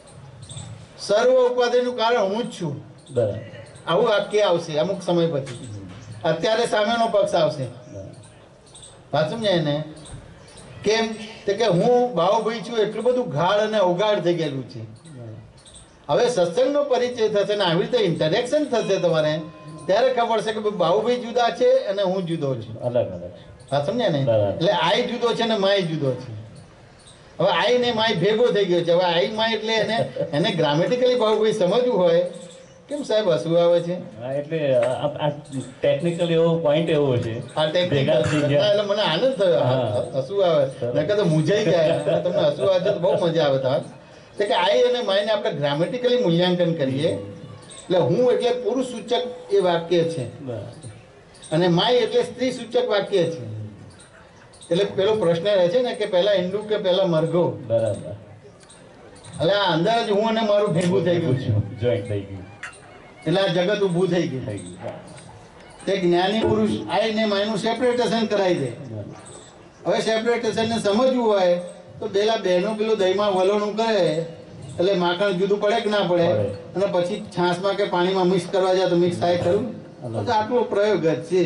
સર્વ ઉપાધિનું કારણ હું જ છું. બરાબર. આવું વાક્ય આવશે અમુક સમય પછી. અત્યારે સામેનો પક્ષ આવશે. વાત સમજાય ને? કેમ કે હું બાહુભાઈ છું એટલું બધું ગાઢ અને ઉગાડ થઈ ગયેલું છે. હવે સત્સંગનો પરિચય થશે ને આવી રીતે ઇન્ટરેક્શન થશે તમારે, ત્યારે ખબર છે કે બાહુભાઈ જુદા છે અને હું જુદો છું. અલગ અલગ. વાત સમજ્યા ને? એટલે આઈ જુદો છે ને માય જુદો છે. હવે આઈ ને માય ભેગો થઈ ગયો છે. હવે આઈ માય એટલે એને ગ્રામેટિકલી બાહુભાઈ સમજવું હોય. કેમ સાહેબ હસવું આવે છે? એટલે ટેકનિકલ એવો પોઈન્ટ એવો છે. આ ટેકનિકલ એટલે મને આનંદ થયો. હસવું આવે નકર તો મૂંઝાઈ જાય. તમને હસવું આવે તો બહુ મજા આવે. તમારે કે આઈ અને માયને આપણે ગ્રામેટિકલી મૂલ્યાંકન કરીએ એટલે હું એટલે પુરુષ સૂચક એ વાક્ય છે અને માય એટલે સ્ત્રી સૂચક વાક્ય છે. એટલે પેલો પ્રશ્ન રહે છે ને કે પહેલા ઈંડુ કે પહેલા મરઘો? બરાબર. એટલે આ અંદર જ હું અને મારું ભેગું થઈ ગયું છે, જોઈન્ટ થઈ ગયું. એટલે આ જગત ઊભું થઈ ગયું. તે જ્ઞાની પુરુષ આઈ ને માયનું સેપરેટેશન કરાવી દે. હવે સેપરેટેશનને સમજવું હોય તો પેલા બહેનો પેલું દહીંમાં વલોણું કરે એટલે માખણ જુદું પડે કે ના પડે, અને પછી છાશમાં કે પાણીમાં મિક્સ કરવા જાય તો મિક્સ થાય ખરું? તો આટલો પ્રયોગ જ છે.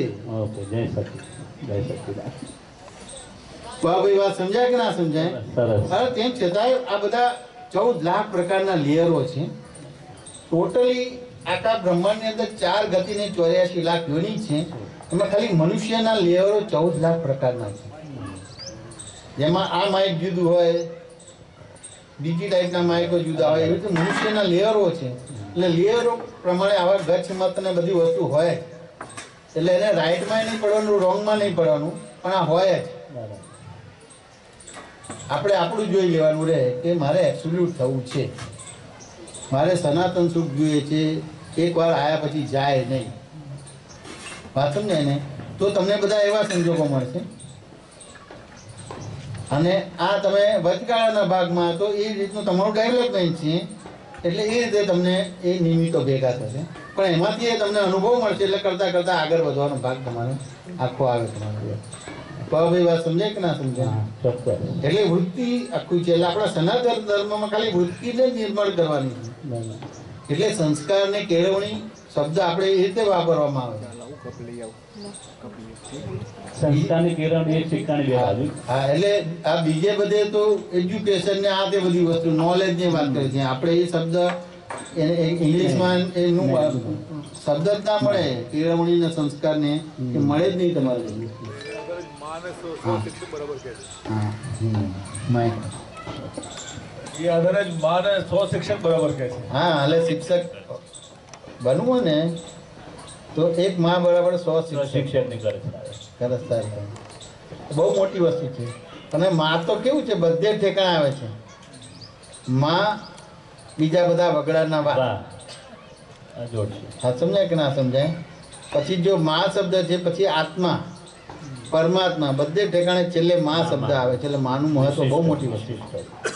ભાઈ વાત સમજાય કે ના સમજાય? અરે તેમ છતાંય આ બધા 14 લાખ પ્રકારના લેયરો છે. ટોટલી આખા બ્રહ્માંડની અંદર 4 ગતિને 84 લાખ યોની છે. એમાં ખાલી મનુષ્યના લેયરો 14 લાખ પ્રકારના છે. જેમાં આ માઇક જુદું હોય, બીજી ટાઈપના માઇકો જુદા હોય, એવી રીતે મનુષ્યના લેયરો છે. એટલે લેયરો પ્રમાણે આવા ગચ્છ મત ને બધી વસ્તુ હોય. એટલે એને રાઈટમાં નહીં પડવાનું, રોંગમાં નહીં પડવાનું, પણ આ હોય જ. આપણે આપણું જોઈ લેવાનું રહે કે મારે એબ્સોલ્યુટ થવું છે, મારે સનાતન સુખ જોઈએ છે. એકવાર આવ્યા પછી જાય નહીં. વાત સમજાય ને? તો તમને બધા એવા સંજોગો મળશે. અને આ તમે વચગાળાના ભાગમાં તો એ રીતનું તમારું ડેવલપમેન્ટ છે. એટલે એ રીતે તમને એ નિમિત્તો ભેગા થશે, પણ એમાંથી તમને અનુભવ મળશે. એટલે કરતાં કરતાં આગળ વધવાનો ભાગ તમારો આખો આવે તમારો. ભાઈ વાત સમજાય કે ના સમજાય? એટલે વૃત્તિ આખું છે. એટલે આપણા સનાતન ધર્મમાં ખાલી વૃત્તિને જ નિર્મળ કરવાની છે. એટલે સંસ્કાર ને કેળવણી શબ્દ આપણે એ રીતે વાપરવામાં આવે. સંસ્કારની કેળવણી એ શિક્ષણ હા, એટલે આ બીજે બધે તો એજ્યુકેશન ને આ તે બધી વસ્તુ નોલેજ ની વાત કરે છે. આપણે એ શબ્દ ઇંગ્લિશમાં એનું શબ્દ જ ના મળે. કેળવણી ને સંસ્કાર ને મળે જ નહીં તમારે. હા, એટલે શિક્ષક બનવું ને તો એક માં બરાબર 100 શિક્ષકની ગરજ થાય. બહુ મોટી વસ્તુ છે. અને માં તો કેવું છે, બધે ઠેકાણે આવે છે. માં બીજા બધા વગડાના વા. હા, સમજાય કે ના સમજાય? પછી જો માં શબ્દ છે, પછી આત્મા પરમાત્મા બધે ઠેકાણે છેલ્લે માં શબ્દ આવે છે. એટલે માનું મહત્વ બહુ મોટી વસ્તુ છે.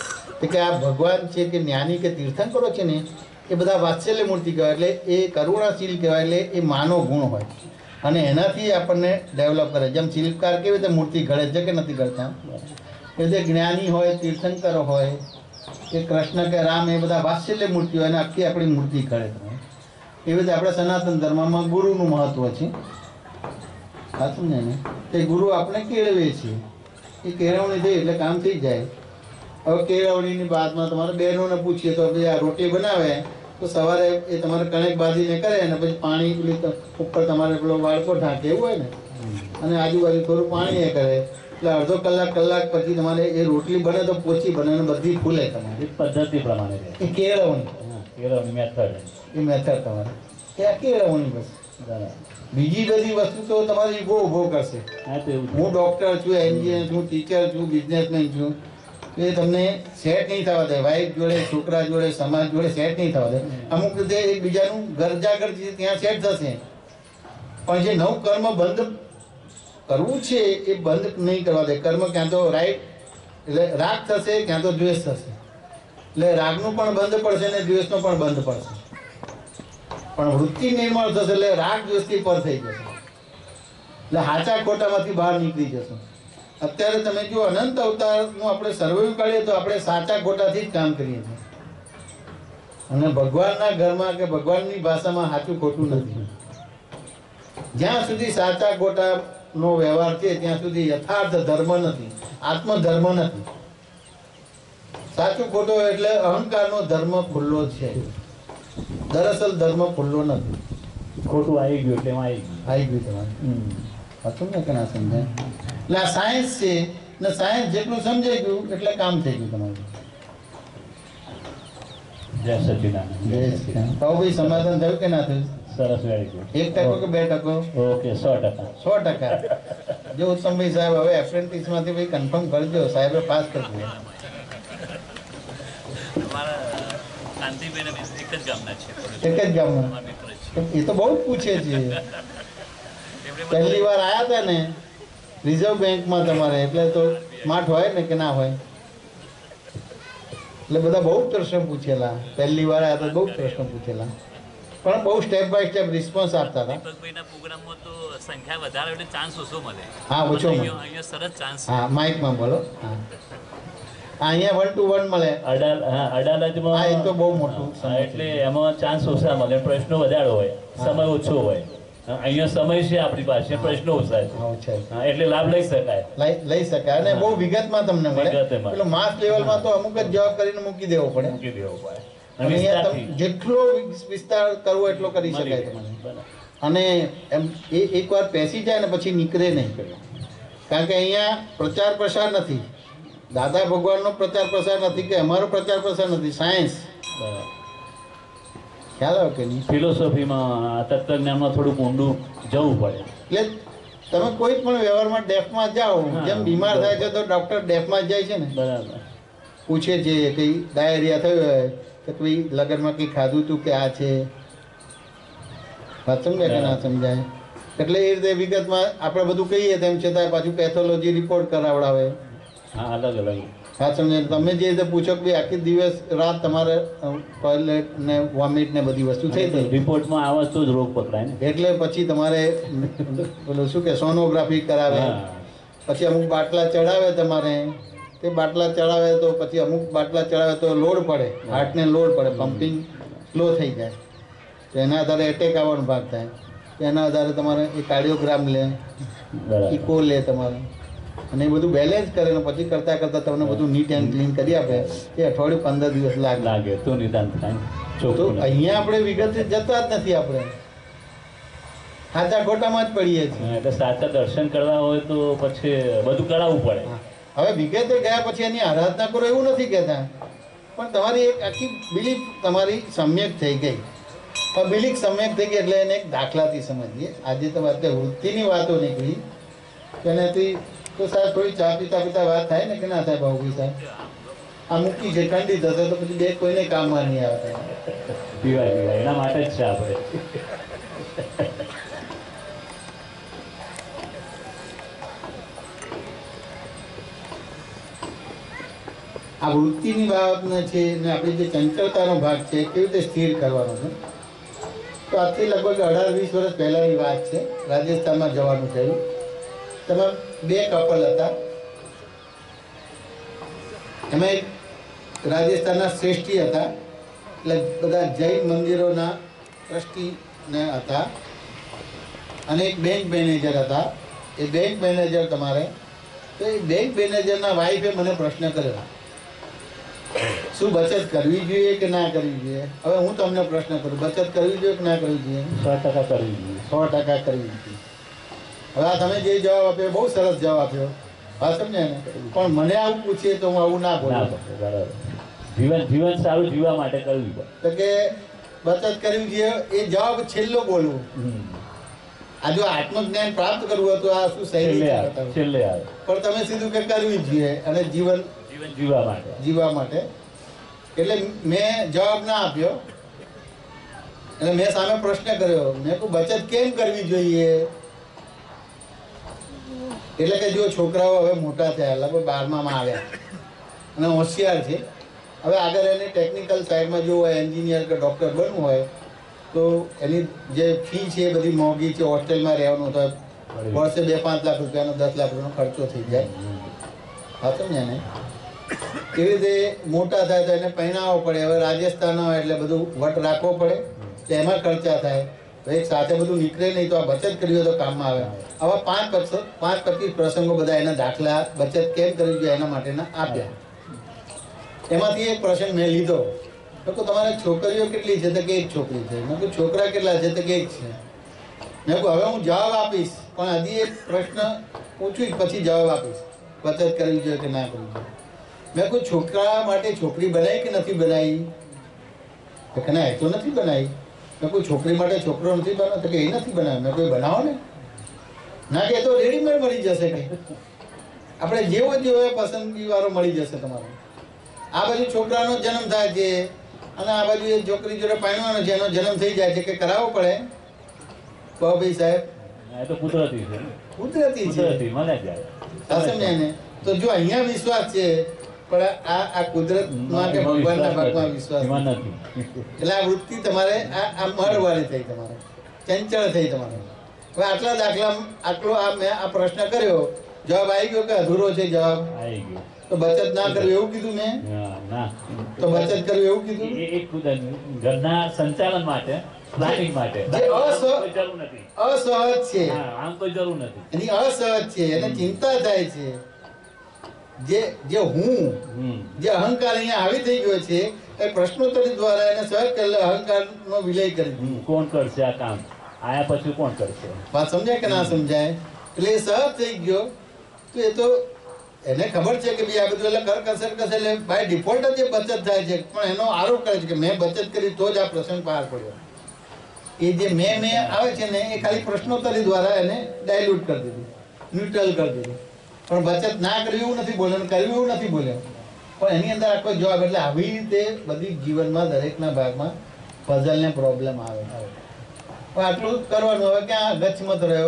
કે આ ભગવાન છે કે જ્ઞાની કે તીર્થંકરો છે ને એ બધા વાત્સલ્ય મૂર્તિ કહેવાય, એટલે એ કરુણાશીલ કહેવાય, એટલે એ માનો ગુણ હોય અને એનાથી આપણને ડેવલપ કરે. જેમ શિલ્પકાર કેવી રીતે મૂર્તિ ઘડે છે કે નથી ઘડતા, એ રીતે જ્ઞાની હોય, તીર્થંકરો હોય કે કૃષ્ણ કે રામ, એ બધા વાત્સલ્ય મૂર્તિ હોય અને આખી આપણી મૂર્તિ ઘડે. એવી રીતે આપણે સનાતન ધર્મમાં ગુરુનું મહત્વ છે. સાચું ને? તે ગુરુ આપણે કેળવીએ છીએ, એ કેળવણી થઈ એટલે કામ થઈ જાય. હવે કેળવણીની બાદમાં તમારે બહેનોને પૂછીએ તો ભાઈ આ રોટી બનાવે તો સવારે એ તમારે કણેક બાંધીને કરે અને પછી પાણી પેલી ઉપર તમારે પેલો વાળકો ઢાંકે એવું હોય ને, અને આજુબાજુ થોડું પાણી એ કરે એટલે અડધો કલાક પછી તમારે એ રોટલી બને તો પોચી બને અને બધી ફૂલે તમારી પદ્ધતિ પ્રમાણે એ કેળવણી. મેથડ એ મેથડ તમારે એ આ કેળવણી બસ. બીજી બધી વસ્તુ તો તમારી ઈગો ઊભો કરશે. હું ડૉક્ટર છું, એન્જિનિયર છું, ટીચર છું, બિઝનેસમેન છું, એ તમને સેટ નહીં થવા દે. વાઈફ જોડે, છોકરા જોડે, સમાજ જોડે સેટ નહીં થવા દે. અમુક રીતે એકબીજાનું ગરજાગર ત્યાં સેટ થશે, પણ જે નવું કર્મ બંધ કરવું છે એ બંધ નહીં કરવા દે. કર્મ ક્યાં તો રાઈટ એટલે રાગ થશે, ક્યાં તો દ્વેષ થશે. એટલે રાગનું પણ બંધ પડશે ને દ્વેષનો પણ બંધ પડશે, પણ વૃત્તિ નિર્મળ થશે એટલે રાગ દ્વેષથી પર થઈ જશે, એટલે હાચા ખોટામાંથી બહાર નીકળી જશે. અત્યારે તમે જો અનંત અવતારનું આપણે સર્વૈવ કાઢીએ તો આપણે સાચા ખોટાથી જ કામ કરીએ છીએ, અને ભગવાનના ઘરમાં કે ભગવાનની ભાષામાં સાચું ખોટું નથી. જ્યાં સુધી સાચા ખોટાનો વ્યવહાર છે ત્યાં સુધી યથાર્થ ધર્મ નથી, આત્મધર્મ નથી. સાચું ખોટો એટલે અહંકારનો ધર્મ ખુલ્લો છે, દરઅસલ ધર્મ ખુલ્લો નથી. ખોટું આવી ગયું એટલે એમાં આવી ગયું તમારે હતું ને કે ના સમજાય. એટલે આ સાયન્સ છે ને સાયન્સ જેટલું સમજાઈ ગયું એટલે કામ થઈ ગયું તમારું. જય સચિદાનંદ. તો ભાઈ સમાધાન થયું કે ના થયું? સરસ, વેરી ગુડ. 1% કે 2%? ઓકે, 100%. 100%. જો ઉત્તમભાઈ સાહેબ હવે એપ્રેન્ટિસ માંથી ભાઈ કન્ફર્મ કરજો, સાહેબે પાસ કરજો. એક જ ગામના? એ તો બહુ જ પૂછે છે. પહેલી વાર આવ્યા હતા ને રિઝર્વ બેંકમાં તમારે, એટલે તો સ્માર્ટ હોય ને કે ના હોય, એટલે બધા બહુ પ્રશ્ન પૂછેલા. પહેલી વાર આવ્યા હતા બહુ પ્રશ્ન પૂછેલા, પણ બહુ સ્ટેપ બાય સ્ટેપ રિસ્પોન્સ આપતા હતા. હા, ઓછો મળે. હા, માઇકમાં બોલો. હા, અહીંયા 1 to 1 મળે. અડાલજમાં હા, એ તો બહુ મોટું. એટલે એમાં ચાન્સ ઓછા મળે, પ્રશ્નો વધારે હોય, સમય ઓછો હોય. અહીંયા સમય છે આપણી પાસે, પ્રશ્નો ઓછા છે, એટલે લાભ લઈ શકાય. લઈ શકાય અને બહુ વિગતમાં તમને મળે. પેલો માસ લેવલમાં તો અમુક જ જવાબ કરીને મૂકી દેવો પડે. જેટલો વિસ્તાર કરવો એટલો કરી શકાય તમને. અને એમ એકવાર પેસી જાય ને પછી નીકળે નહીં, કારણ કે અહીંયા પ્રચાર પ્રસાર નથી. દાદા ભગવાનનો પ્રચાર પ્રસાર નથી કે અમારો પ્રચાર પ્રસાર નથી. સાયન્સ ખ્યાલ આવે કે નહીં? ફિલોસોફીમાં, તત્વજ્ઞાનમાં થોડુંક ઊંડું જવું પડે. એટલે તમે કોઈ પણ વ્યવહારમાં ડેફમાં જાઓ, જેમ બીમાર થાય છે તો ડૉક્ટર ડેફમાં જ જાય છે ને. બરાબર. પૂછે છે કંઈ ડાયરિયા થયો હોય કે કોઈ લગ્નમાં કંઈ ખાધું હતું કે આ છે, વાત સમજાય કે ના સમજાય? એટલે એ રીતે વિગતમાં આપણે બધું કહીએ તેમ છતાં પાછું પેથોલોજી રિપોર્ટ કરાવડાવે. હા, અલગ અલગ. હા, સમજે. તમે જે રીતે પૂછો કે આખી દિવસ રાત તમારે ટોયલેટ ને વોમિટ ને બધી વસ્તુ થઈ જાય, રિપોર્ટમાં આવે તો જ રોગ પકડાય ને. એટલે પછી તમારે પેલું શું કે સોનોગ્રાફી કરાવે, પછી અમુક બાટલા ચડાવે તમારે. તે બાટલા ચડાવે તો પછી અમુક બાટલા ચડાવે તો લોડ પડે, હાર્ટને લોડ પડે, પમ્પિંગ સ્લો થઈ જાય, તો એના આધારે એટેક આવવાનો ભાગ થાય. તો એના આધારે તમારે એ કાર્ડિયોગ્રામ લે, ઇકો લે તમારે, અને એ બધું બેલેન્સ કરે ને પછી કરતાં કરતાં તમને બધું નીટ એન્ડ ક્લીન કરી આપે. એ અઠવાડિયું 15 દિવસ લાગે તો નિદાન થાય. તો અહીંયા આપણે વિગત જતા જ નથી, આપણે સાચા ખોટામાં જ પડીએ છીએ. એટલે સાચા દર્શન કરવા હોય તો પછી બધું કરાવવું પડે. હવે વિગતે ગયા પછી એની આરાધના કરો એવું નથી કહેતા, પણ તમારી એક આખી બિલીફ તમારી સમ્યક થઈ ગઈ. બિલીફ સમ્યક થઈ ગઈ એટલે એને એક દાખલાથી સમજીએ. આજે તો વાત વૃત્તિની વાતો નીકળી, એનાથી તો સાહેબ થોડી ચા પીતા વાત થાય ને કે ના થાય? ભાવભાઈ સાહેબ આ મૂકી છે, ઠંડી થશે તો પછી બે કોઈને કામમાં નહીં આવે. પીવાય એના માટે જ છે આપણે. આ વૃત્તિની બાબતને છે ને આપણી જે ચંચળતાનો ભાગ છે એ કેવી રીતે સ્થિર કરવાનો છે. તો આજથી લગભગ 18-20 વર્ષ પહેલાંની વાત છે. રાજસ્થાનમાં જવાનું થયું. તેમાં 2 કપલ હતા. એમાં એક રાજસ્થાનના શ્રેષ્ઠી હતા, એટલે બધા જૈન મંદિરોના ટ્રસ્ટીને હતા, અને એક બેંક મેનેજર હતા. એ બેંક મેનેજર તમારે તો એ બેંક મેનેજરના વાઈફે મને પ્રશ્ન કર્યો, શું બચત કરવી જોઈએ કે ના કરવી જોઈએ? હવે હું તમને પ્રશ્ન કરું, બચત કરવી જોઈએ કે ના કરવી જોઈએ? 100% કરવી જોઈએ. 100% કરવી જોઈએ. હવે આ તમે જે જવાબ આપ્યો બહુ સરસ જવાબ આપ્યો, હા સમજ્યા ને? પણ મને આવું પૂછીએ તો હું આવું ના બોલું. જીવન સારું જીવવા માટે કરવી પડે. તો કે બચત કરવી જોઈએ એ જવાબ છેલ્લો બોલવું. આ જો આત્મજ્ઞાન પ્રાપ્ત કરવું હતું આ શું શૈલી છેલ્લે આવે, પણ તમે સીધું કે કરવી જોઈએ અને જીવન જીવવા માટે. એટલે મેં જવાબ ના આપ્યો, એટલે મેં સામે પ્રશ્ન કર્યો, મેં કહ્યું બચત કેમ કરવી જોઈએ? એટલે કે જો છોકરાઓ હવે મોટા થયા, લગભગ 12માં આવ્યા અને હોશિયાર છે, હવે આગળ એને ટેકનિકલ સાઈડમાં જો હોય, એન્જિનિયર કે ડૉક્ટર બનવું હોય તો એની જે ફી છે એ બધી મોંઘી છે. હોસ્ટેલમાં રહેવાનું તો વર્ષે 2-5 લાખ રૂપિયાનો 10 લાખ રૂપિયાનો ખર્ચો થઈ જાય. હા સમજ્યા ને? એવી રીતે મોટા થાય તો એને પહેણાવવો પડે. હવે રાજસ્થાન હોય એટલે બધું વટ રાખવો પડે, તો એમાં ખર્ચા થાય. એક સાથે બધું નીકળે નહીં, તો આ બચત કરવી હોય તો કામમાં આવે. આવા 5-25 પ્રસંગો બધા એના દાખલા બચત કેમ કરવી જોઈએ એના માટેના આપ્યા. એમાંથી એક પ્રસંગ મેં લીધો. તો તમારે છોકરીઓ કેટલી છે? તો કે 1 છોકરી છે. મેં કહ્યું છોકરા કેટલા છે? તો કે 1 છે. મેં કહ્યું હવે હું જવાબ આપીશ, પણ હજી એક પ્રશ્ન પૂછું પછી જવાબ આપીશ, બચત કરવી જોઈએ કે ના કરવી જોઈએ. મેં કહ્યું છોકરા માટે છોકરી બનાવી કે નથી બનાવી? તો કે ના, એ તો નથી બનાવી. મેં કોઈ છોકરી માટે છોકરો નથી બનાવ્યો? તો કે એ નથી બનાવ્યો. મેં કોઈ બનાવો ને. ના કે તો રેડીમેડ મળી જશે, કે આપણે જેવો પસંદગી વાળો મળી જશે તમારો. આ બાજુ છોકરાનો જન્મ થાય છે અને આ બાજુ એ છોકરી જોડે પાણવાનો છે, એનો જન્મ થઈ જાય છે, કે કરાવવો પડે? ભાઈ સાહેબ, એ તો કુદરતી છે. કુદરતી છે, મને જાય સમજ્યા ને? તો જો અહીંયા વિશ્વાસ છે, પણ આ કુદરત માટે ભગવાનના ભાગમાં વિશ્વાસ નથી. એટલે આ વૃત્તિ તમારે આ મળવાળી થઈ, તમારે ચંચળ થઈ તમારે. હવે આટલા દાખલા મેં આ પ્રશ્ન કર્યો, જવાબ આવી ગયો કે અધૂરો છે? જવાબ આવી ગયો. તો બચત ના કરવી એવું કીધું મેં? તો બચત કરવી એવું કીધું? ઘરના સંચાલન માટે, પ્લાનિંગ માટે. જે અસહજ છે, આમ કોઈ જરૂર નથી. એની અસહજ છે, એને ચિંતા થાય છે. જે હું જે અહંકાર અહીંયા આવી થઈ ગયો છે એ પ્રશ્નોત્તરી દ્વારા એને સહજ કરેલા અહંકારનો વિલય કરી દીધો. કોણ કરશે આ કામ? આયા પછી કોણ કરશે? વાત સમજાય કે ના સમજાય? એટલે એ સહજ થઈ ગયો. તો એ તો એને ખબર છે કે ભાઈ આ બધું એટલે કરકસર કરશે, એટલે બાય ડિફોલ્ટ જ એ બચત થાય છે. પણ એનો આરોપ કરે છે કે મેં બચત કરી તો જ આ પ્રસંગ પાર પડ્યો. એ જે મેં આવે છે ને એ ખાલી પ્રશ્નોત્તરી દ્વારા એને ડાયલ્યુટ કરી દીધું, ન્યુટ્રલ કરી દીધું. પણ બચત ના કરવી એવું નથી બોલ્યો, કરવી એવું નથી બોલ્યો, પણ એની અંદર આખો જવાબ. એટલે આવી રીતે બધી જીવનમાં દરેકના ભાગમાં પઝલ ને પ્રોબ્લેમ આવે. પણ આટલું કરવાનું. હવે ક્યાં ગચ્છમત રહ્યો?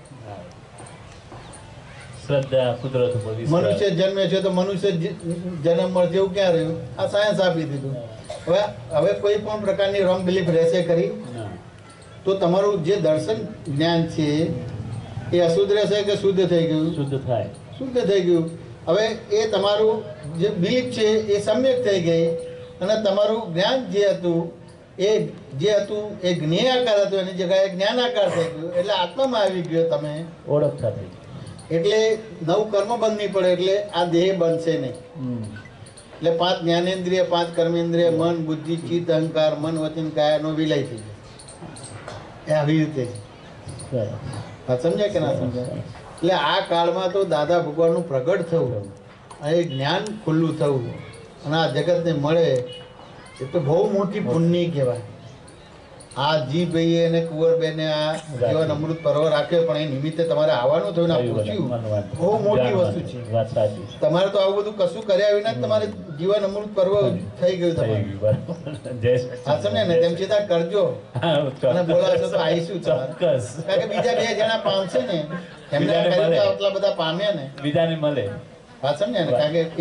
શ્રદ્ધા કુદરત ઉપર. મનુષ્ય જન્મે છે તો મનુષ્ય જન્મ મળશે એવું ક્યાં રહ્યું? આ સાયન્સ આપી દીધું. હવે કોઈ પણ પ્રકારની રોંગ બિલીફ રહેશે ખરી? તો તમારું જે દર્શન જ્ઞાન છે એ અશુદ્ધ રહેશે કે શુદ્ધ થઈ ગયું? શુદ્ધ થાય. શુદ્ધ થઈ ગયું. હવે એ તમારું જે બિલીફ છે એ સમ્યક થઈ ગઈ, અને તમારું જ્ઞાન જે હતું એ જ્ઞેયાકાર હતું, એની જગ્યાએ જ્ઞાનાકાર થઈ ગયું. એટલે આત્મામાં આવી ગયો, તમે ઓળખતા થઈ. એટલે નવું કર્મ બંધ નહીં પડે, એટલે આ દેહ બનશે નહીં. એટલે 5 જ્ઞાનેન્દ્રિય, 5 કર્મેન્દ્રિય, મન, બુદ્ધિ, ચિત્ત, અહંકાર, મન, વચન, કાયાનો વિલય થઈ જાય. એ આવી રીતે સમજાય કે ના સમજાય? એટલે આ કાળમાં તો દાદા ભગવાનનું પ્રગટ થવું અને જ્ઞાન ખુલ્લું થવું અને આ જગતને મળે એ તો બહુ મોટી પુણ્ય કહેવાય. આ જીભાઈ અને કુંવરબેને આ જીવન અમૃત પર્વ રાખ્યો, પણ એ નિમિત્તે તમારે આવવાનું થયું ને પૂછ્યું, બહુ મોટી વસ્તુ છે. તમારે તો આવું બધું કશું કર્યા વિના તમારે જીવન અમૃત પર્વ થઈ ગયું. સમજે ને? તેમ છતાં કરજો અને બોલાવશો તો આવીશું. કારણ કે બીજા 2 જણા પામશે ને, એમને આટલા બધા પામ્યા ને, બીજાને મળે. હા સમજે ને? કારણ કે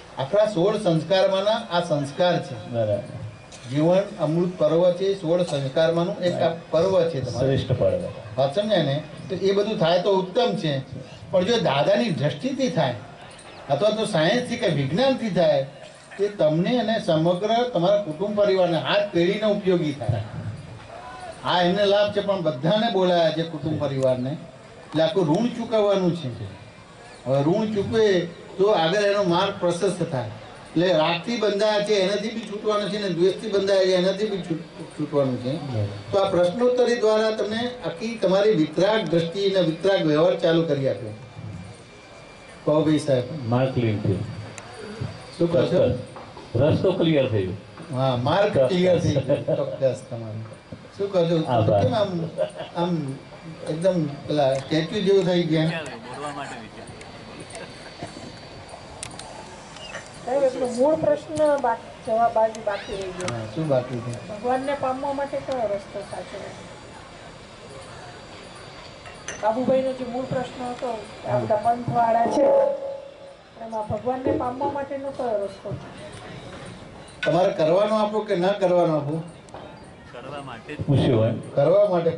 આપણા 16 સંસ્કારમાંના આ સંસ્કાર છે. બરાબર. જીવન અમૃત પર્વ છે, 16 સંસ્કારમાંનું એક આ પર્વ છે તમારું. શ્રેષ્ઠ પર્વ. વાત સમજાય ને? તો એ બધું થાય તો ઉત્તમ છે, પણ જો દાદાની દ્રષ્ટિથી થાય અથવા તો સાયન્સથી કે વિજ્ઞાનથી થાય તે તમને અને સમગ્ર તમારા કુટુંબ પરિવારને હાથ પેઢીને ઉપયોગી થાય. આ એમને લાભ છે, પણ બધાને બોલાયા છે કુટુંબ પરિવારને, એટલે આખું ઋણ ચૂકવવાનું છે. હવે ઋણ ચૂકવે તો આગળ એનો માર્ગ પ્રશસ્ત થાય. એટલે રાગથી બંધાયા છે એનાથી બી છૂટવાનું છે, ને દ્વેષથી બંધાયા છે એનાથી બી છૂટવાનું છે. તો આ પ્રશ્નોત્તરી દ્વારા તમને આખી તમારી વિતરાગ દ્રષ્ટિ અને વિતરાગ વ્યવહાર ચાલુ કરી આપ્યો. ભાઈ સાહેબ માર્ક ક્લિયર થયું. શું કરશો? રસ્તો ક્લિયર થયો. હા, માર્ક ક્લિયર થઈ ગયો. ચોક્કસ તમારું શું કરશો? કેમ આમ આમ એકદમ પેલા સ્ટેચ્યુ જેવું થઈ ગયા? મૂળ પ્રશ્ન જવાબ બાકી રહી ગયો. શું બાકી છે? ભગવાનને પામવા માટે કયો રસ્તો સાચો? બાબુભાઈનો જે મૂળ પ્રશ્ન હતો, આ બધા પંથવાળા છે એમાં ભગવાનને પામવા માટેનો કયો રસ્તો? તમારે કરવાનું આપો કે ના કરવાનું આપો? કરવા માટે પૂછ્યું હોય. કરવા માટે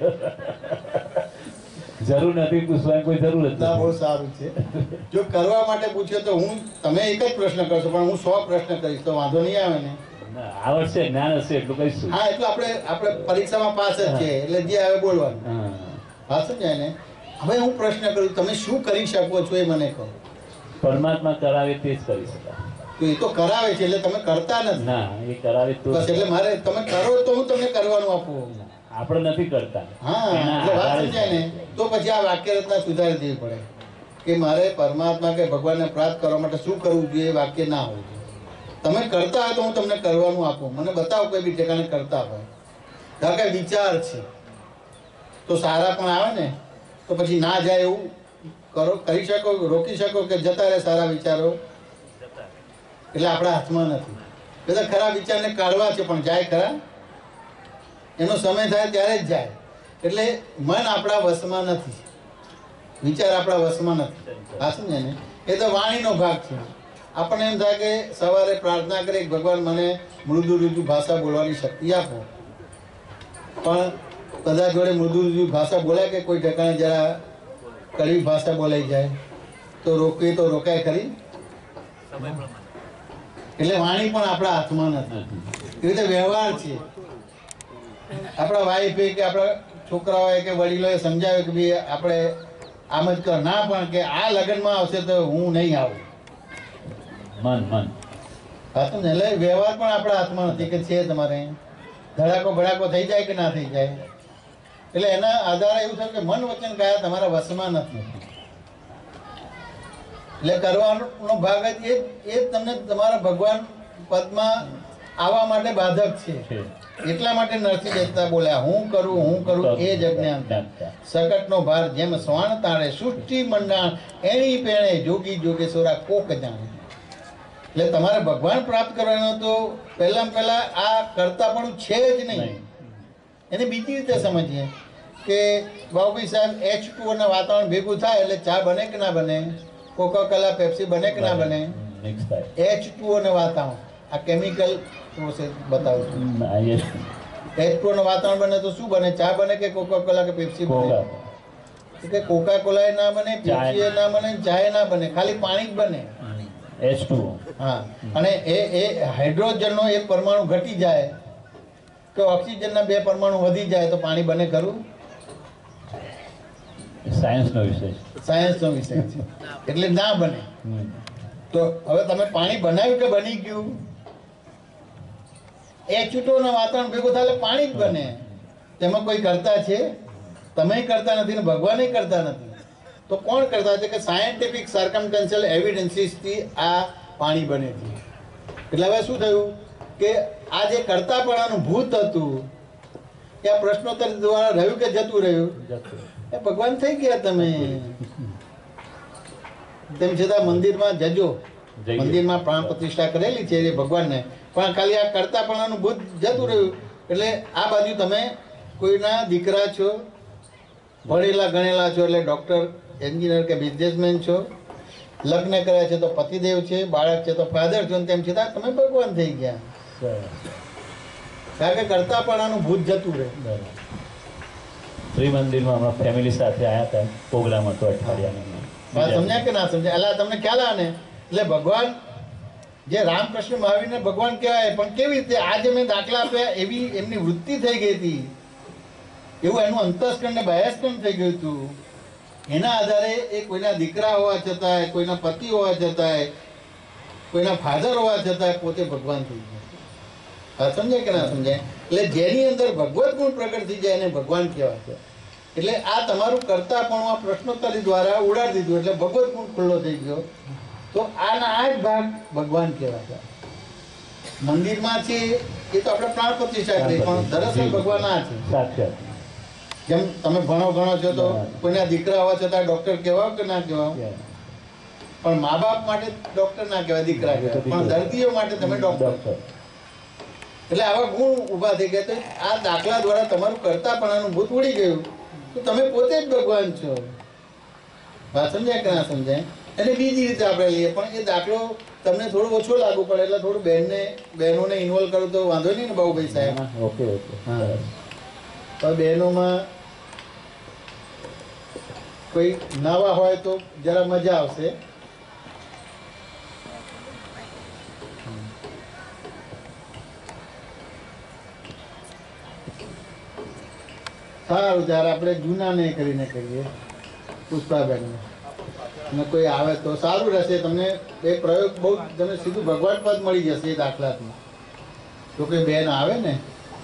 જરૂર નથી પૂછવાની, કોઈ જરૂર જ ના. બહુ સારું છે. જો કરવા માટે પૂછ્યો તો હું તમે એક જ પ્રશ્ન કરશો, પણ હું 100 પ્રશ્ન કરીશ તો વાંધો નહીં આવે ને? આવડશે, જ્ઞાન હશે એટલું કહીશું. હા, એટલે આપણે પરીક્ષામાં પાસ જ છે, એટલે જે આવે બોલવાનું. હા, સમજાય ને? હવે હું પ્રશ્ન કરું, તમે શું કરી શકો છો એ મને કહો. પરમાત્મા કરાવે તે જ કરી શકાય. તો એ તો કરાવે છે, એટલે તમે કરતા નથી. ના, એ કરાવે તો બસ. એટલે મારે તમે કરો તો હું તમને કરવાનું આપું. આપણે નથી કરતા. હા, એટલે વાત સમજાય ને? તો પછી આ વાક્ય રચના સુધારી દેવી પડે કે મારે પરમાત્મા કે ભગવાનને પ્રાપ્ત કરવા માટે શું કરવું જોઈએ. એ વાક્ય ના હોવું જોઈએ. તમે કરતા હોય તો હું તમને કરવાનું આપું. મને બતાવો કોઈ બી ઠેકાણે કરતા હોય. ધારો કે વિચાર છે તો સારા પણ આવે ને, તો પછી ના જાય એવું કરો, કરી શકો, રોકી શકો કે જતા રહે સારા વિચારો? એટલે આપણા હાથમાં નથી. બધા ખરાબ વિચારને કાઢવા છે, પણ જાય ખરા? એનો સમય થાય ત્યારે જ જાય. એટલે મન આપણા વશમાં નથી, વિચાર આપણા વશમાં નથી. હા, સમજે ને? એ તો વાણીનો ભાગ છે. આપણને એમ થાય કે સવારે પ્રાર્થના કરી ભગવાન મને મૃદુ ઋતુ ભાષા બોલવાની શક્તિ આપો, પણ બધા જોડે મૃદુ ઋતુ ભાષા બોલાય કે કોઈ ઠેકાણે જરા કડવી ભાષા બોલાઈ જાય તો રોકવી તો રોકાય ખરી? એટલે વાણી પણ આપણા હાથમાં નથી. એ રીતે વ્યવહાર છે. આપણા વાઈફે કે આપણા છોકરાઓએ કે વડીલોએ સમજાવ્યું કે ભાઈ આપણે આમ જ કર, ના પણ કે આ લગ્નમાં આવશે તો હું નહીં આવું. એટલે વ્યવહાર પણ આપણા હાથમાં નથી કે છે તમારે ધડાકો ભડાકો થઈ જાય કે ના થઈ જાય. એટલે એના આધારે એવું થયું કે મન વચન કાયા તમારા વશમાં નથી. એટલે કરવાનો ભાગ જ એ તમને તમારા ભગવાન પદમાં આવવા માટે બાધક છે. એટલા માટે નરસિંહ દેવતા બોલ્યા, હું કરું એ જ અજ્ઞાન. સકટનો ભાર જેમ સ્વાણ તાણે, સૃષ્ટિ મંડાણ એણી પેણે, જોગી જોગેશ્વરા કોક જાણે. એટલે તમારે ભગવાન પ્રાપ્ત કરવાનો તો પહેલા આ કરતાપણું છે જ નહીં. એને બીજી રીતે સમજીએ કે બાબુભાઈ સાહેબ H2O ના વાતાવરણ ભેગું થાય એટલે ચા બને કે ના બને? કોકા-કોલા, પેપ્સી બને કે ના બને? H2O ને વાતાવરણ, આ કેમિકલ પ્રોસેસ બતાવું છું. H2O નું વાતાવરણ બને તો શું બને? ચા બને કે કોકા-કોલા કે પેપ્સી બને? કે કોકા-કોલા ના બને, પેપ્સી ના બને, ચા ના બને, ખાલી પાણી જ બને. H2O. હા, અને એ હાઇડ્રોજનનો એક પરમાણુ ઘટી જાય કે ઓક્સિજનના 2 પરમાણુ વધી જાય તો પાણી બને ખરું? સાયન્સનો વિષય છે, એટલે ના બને. તો હવે તમે પાણી બનાવ્યું કે બની ગયું? H2O ના વાતાવરણ ભેગું થાય એટલે પાણી જ બને. તેમાં કોઈ કરતા છે? તમે કરતા નથી ને ભગવાન કરતા નથી. તો કોણ કરતા છે? કે સાયન્ટિફિક સર્કમસ્ટન્શિયલ એવિડન્સીસથી આ પાણી બને છે. એટલે હવે શું થયું કે આ જે કરતાપણાનું ભૂત હતું એ આ પ્રશ્નોત્તર દ્વારા રહ્યું કે જતું રહ્યું? એ ભગવાન થઈ ગયા તમે. તેમ છતાં મંદિરમાં જજો, મંદિરમાં પ્રાણ પ્રતિષ્ઠા કરેલી છે એ ભગવાનને, પણ ખાલી આ કરતાપણાનું ભૂત જતું રહ્યું. એટલે આ બાજુ તમે કોઈના દીકરા છો, ભણેલા ગણેલા છો, એટલે ડૉક્ટર, એન્જિનિયર કે બિઝનેસમેન છો, લગ્ન કર્યા છે તો પતિદેવ છે, બાળક છે તો ફાધર છો, તેમ છતાં તમે ભગવાન થઈ ગયા. કારણ કે કરતાપણાનું ભૂત જતું રહે. ત્રિમંદિરમાં અમે ફેમિલી સાથે આવ્યા હતા, પ્રોગ્રામ હતો અઠવાડિયાનો. સમજ્યા કે ના સમજ્યા? એટલે તમને ખ્યાલ આવે ને, એટલે ભગવાન જે રામકૃષ્ણ મહાવીરને ભગવાન કહેવાય, પણ કેવી રીતે આજે મેં દાખલા આપ્યા એવી એમની વૃત્તિ થઈ ગઈ હતી, એવું એનું અંતસ્કરણ ને બાહ્યસ્કરણ થઈ ગયું હતું. એના આધારે એ કોઈના દીકરા હોવા છતાંય, કોઈના પતિ હોવા છતાંય, કોઈના ફાધર હોવા છતાંય પોતે ભગવાન થઈ ગયા. સમજાય કે ના સમજાય? એટલે જેની અંદર ભગવત ગુણ પ્રગટ થઈ જાય એને ભગવાન કહેવાય છે. એટલે આ તમારું કરતા પણ આ પ્રશ્નોત્તરી દ્વારા ઉડાડી દીધું, એટલે ભગવત ગુણ ખુલ્લો થઈ ગયો. તો આના આ જ ભાગ ભગવાન કહેવાય છે. મંદિરમાં છે એ તો આપણે પ્રાણ પ્રતિષ્ઠા કરી, પણ દરઅસલ ભગવાન આ છે. જેમ તમે ભણો છો તો કોઈના દીકરા હોવા છતાં ડોક્ટર કહેવાય કે ના કહેવાય? પણ મા બાપ માટે ડોક્ટર ના કહેવાય, દીકરા કહેવાય, પણ દર્દીઓ માટે તમે ડોક્ટર. એટલે આવા ગુણ ઉભા થઈ ગયા. તો આ દાખલા દ્વારા તમારું કરતાપણાનું ભૂત ઉડી ગયું, તો તમે પોતે જ ભગવાન છો. વાત સમજાય કે ના સમજાય? અને બીજી રીતે આપણે લઈએ, પણ એ દાખલો તમને થોડો ઓછો લાગુ પડે, એટલે થોડું બહેનોને ઇન્વોલ્વ કરું તો વાંધો નહીં ને બાબુભાઈ સાહેબ? ઓકે. હા, તો બહેનોમાં કોઈ નવા હોય તો જરા મજા આવશે. સારું, ત્યારે આપણે જૂનાને કરીને કરીએ, પુષ્પાબેનને. અને કોઈ આવે તો સારું રહેશે. તમને એ પ્રયોગ બહુ, તમે સીધું ભગવાન પદ મળી જશે એ દાખલાથી. તો કોઈ બેન આવે ને,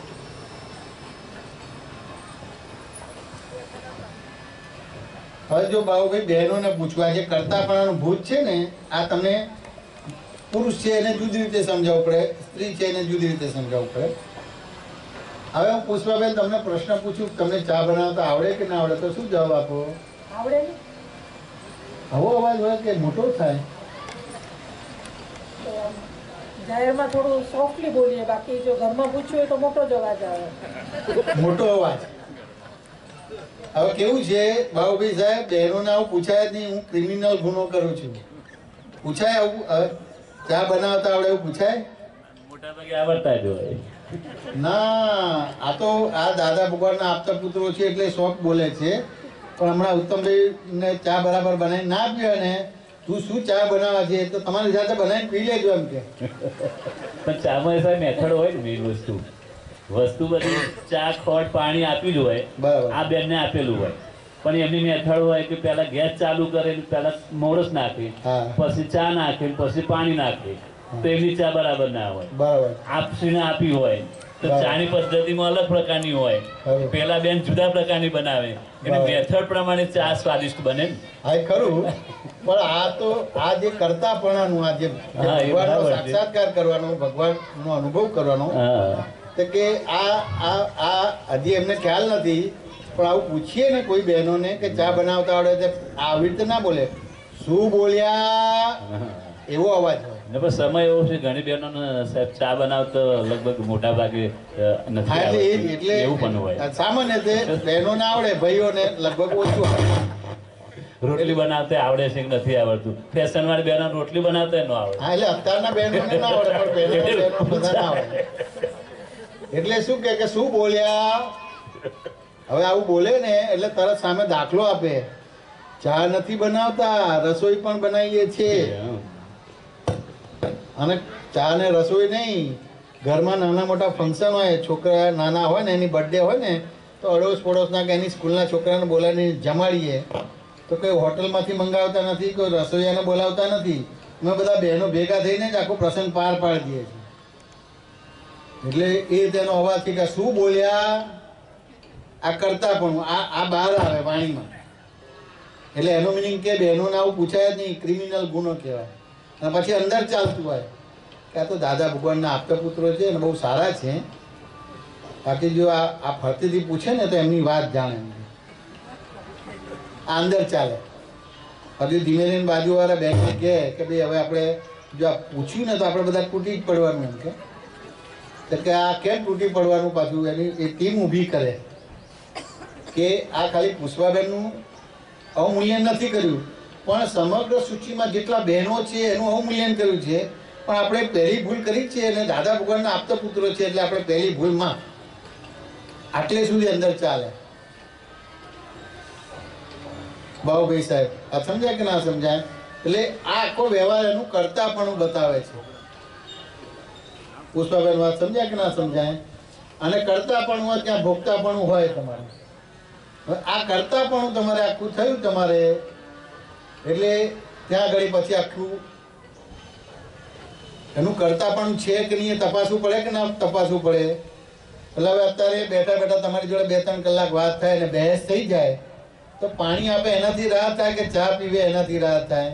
હવે જો બાબુભાઈ બહેનોને પૂછવા, જે કરતાપણાનું ભૂત છે ને, આ તમને પુરુષ છે એને જુદી રીતે સમજાવવું પડે, સ્ત્રી છે એને જુદી રીતે સમજાવવું પડે. હવે હું પુષ્પાબેન તમને પ્રશ્ન પૂછું, તમને ચા બનાવતા આવડે કે ના આવડે? તો શું જવાબ આપો? આવડે. આવો અવાજ હોય કે મોટો થાય? જાહેરમાં થોડું સોફ્ટલી બોલીએ, બાકી જો ઘરમાં પૂછ્યું હોય તો મોટો જ અવાજ આવે. મોટો અવાજ. હવે કેવું છે બાબુભાઈ સાહેબ, બહેનોને આવું પૂછાય જ નહીં. હું ક્રિમિનલ ગુનો કરું છું. પૂછાય આવું? ચા બનાવતા આવડે એવું પૂછાય? મોટા ભાગે આવડતા જ હોય. ના, આ તો આ દાદા ભગવાનના આપતા પુત્રો છે એટલે શોખ બોલે છે. પણ હમણાં ઉત્તમભાઈ ને ચા બરાબર બનાવી ના પીવે ને, તું શું ચા બનાવવા છે તો તમારી સાથે બનાવીને પી લેજો એમ કે. પણ ચામાં સાહેબ મેથડ હોય ને, મેઇન વસ્તુ બધી ચા, ખોટ, પાણી આપી જ હોય. બરાબર. આ બેનને આપેલું હોય, પણ એમની મેથડ હોય કે પહેલા ગેસ ચાલુ કરે, પહેલા મોરસ નાખે, પછી ચા નાખે, પછી પાણી નાખે, તો એમની ચા બરાબર ના હોય. બરાબર. આપસીને આપી હોય તો ચાની પદ્ધતિમાં અલગ પ્રકારની હોય. પેલા બેન જુદા પ્રકારની બનાવે, એની મેથડ પ્રમાણે ચા સ્વાદિષ્ટ બને. હા, ખરું. પણ આ તો આ જે કરતાપણાનું, આ જે ભગવાનનો સાક્ષાત્કાર કરવાનો, ભગવાનનો અનુભવ કરવાનો, કે આ હજી એમને ખ્યાલ નથી. પણ આવું પૂછીએ ને કોઈ બહેનોને કે ચા બનાવતા આવડે, આવી રીતે ના બોલે, શું બોલ્યા એવો અવાજ હોય. સમય એવો છે, ઘણી બહેનો સાહેબ ચા બનાવતો લગભગ મોટા ભાગે નથી. એટલે એવું પણ હોય. સામાન્ય તે બહેનોને આવડે, ભાઈઓને લગભગ ઓછું આવડે. રોટલી બનાવતા આવડે છે કે નથી આવડતું? ફેશન વાળી બહેનો રોટલી બનાવતા ન આવડે. હા, એટલે અત્યારના બહેનોને ના આવડે, પણ બહેનો બધા ના આવડે. એટલે શું કે શું બોલ્યા? હવે આવું બોલે ને એટલે તરત સામે દાખલો આપે, ચા નથી બનાવતા, રસોઈ પણ બનાવીએ છીએ. અને ચા ને રસોઈ નહીં, ઘરમાં નાના મોટા ફંક્શન હોય, છોકરા નાના હોય ને, એની બર્થડે હોય ને, તો અડોશ પડોશના કે એની સ્કૂલના છોકરાને બોલાવીને જમાડીએ. તો કોઈ હોટલમાંથી મંગાવતા નથી, કોઈ રસોઈયાને બોલાવતા નથી. અમે બધા બહેનો ભેગા થઈને જ આખો પ્રસંગ પાર પાડી દઈએ છીએ. એટલે એ તેનો અવાજ છે કે શું બોલ્યા, આ કરતા પણ આ બહાર આવે વાણીમાં. એટલે એનો મિનિંગ કે બહેનોને આવું પૂછાય જ નહીં, ક્રિમિનલ ગુનો કહેવાય. અને પછી અંદર ચાલતું હોય કે આ તો દાદા ભગવાનના આપતા પુત્રો છે અને બહુ સારા છે. બાકી જો આ ફરતીથી પૂછે ને તો એમની વાત જાણે, આ અંદર ચાલે. પછી ધીમે ધીમે બાજુવાળા બેનને કહે કે ભાઈ હવે આપણે જો આ પૂછ્યું ને તો આપણે બધા તૂટી જ પડવાનું. એમ કે આ કેમ તૂટી પડવાનું? પાછું એની એ ટીમ ઊભી કરે કે આ ખાલી પુષ્પાબેનનું અવમૂલ્યન નથી કર્યું, પણ સમગ્ર સૂચિમાં જેટલા બહેનો છે એનું અવમૂલ્યન કર્યું છે. પણ આપણે પહેલી ભૂલ કરી છે અને દાદા ભગવાનના આપતા પુત્રો છે એટલે આપણે પહેલી ભૂલમાં આટલે સુધી અંદર ચાલે. બાબુભાઈ સાહેબ આ સમજાય કે ના સમજાય? એટલે આ આખો વ્યવહાર એનું કરતાપણું બતાવે છે. પુષ્પાબેન વાત સમજાય કે ના સમજાય? અને કરતાપણું હોય ત્યાં ભોગતાપણું હોય તમારે. હવે આ કરતાપણું તમારે આખું થયું તમારે એટલે ત્યાં આગળ પછી આખું એનું કરતાપણું છે કે નહીં એ તપાસવું પડે કે ના તપાસવું પડે? એટલે હવે અત્યારે બેઠા બેઠા તમારી જોડે 2-3 કલાક વાત થાય અને બહેસ થઈ જાય તો પાણી આપે એનાથી રાહત થાય કે ચા પીવે એનાથી રાહત થાય?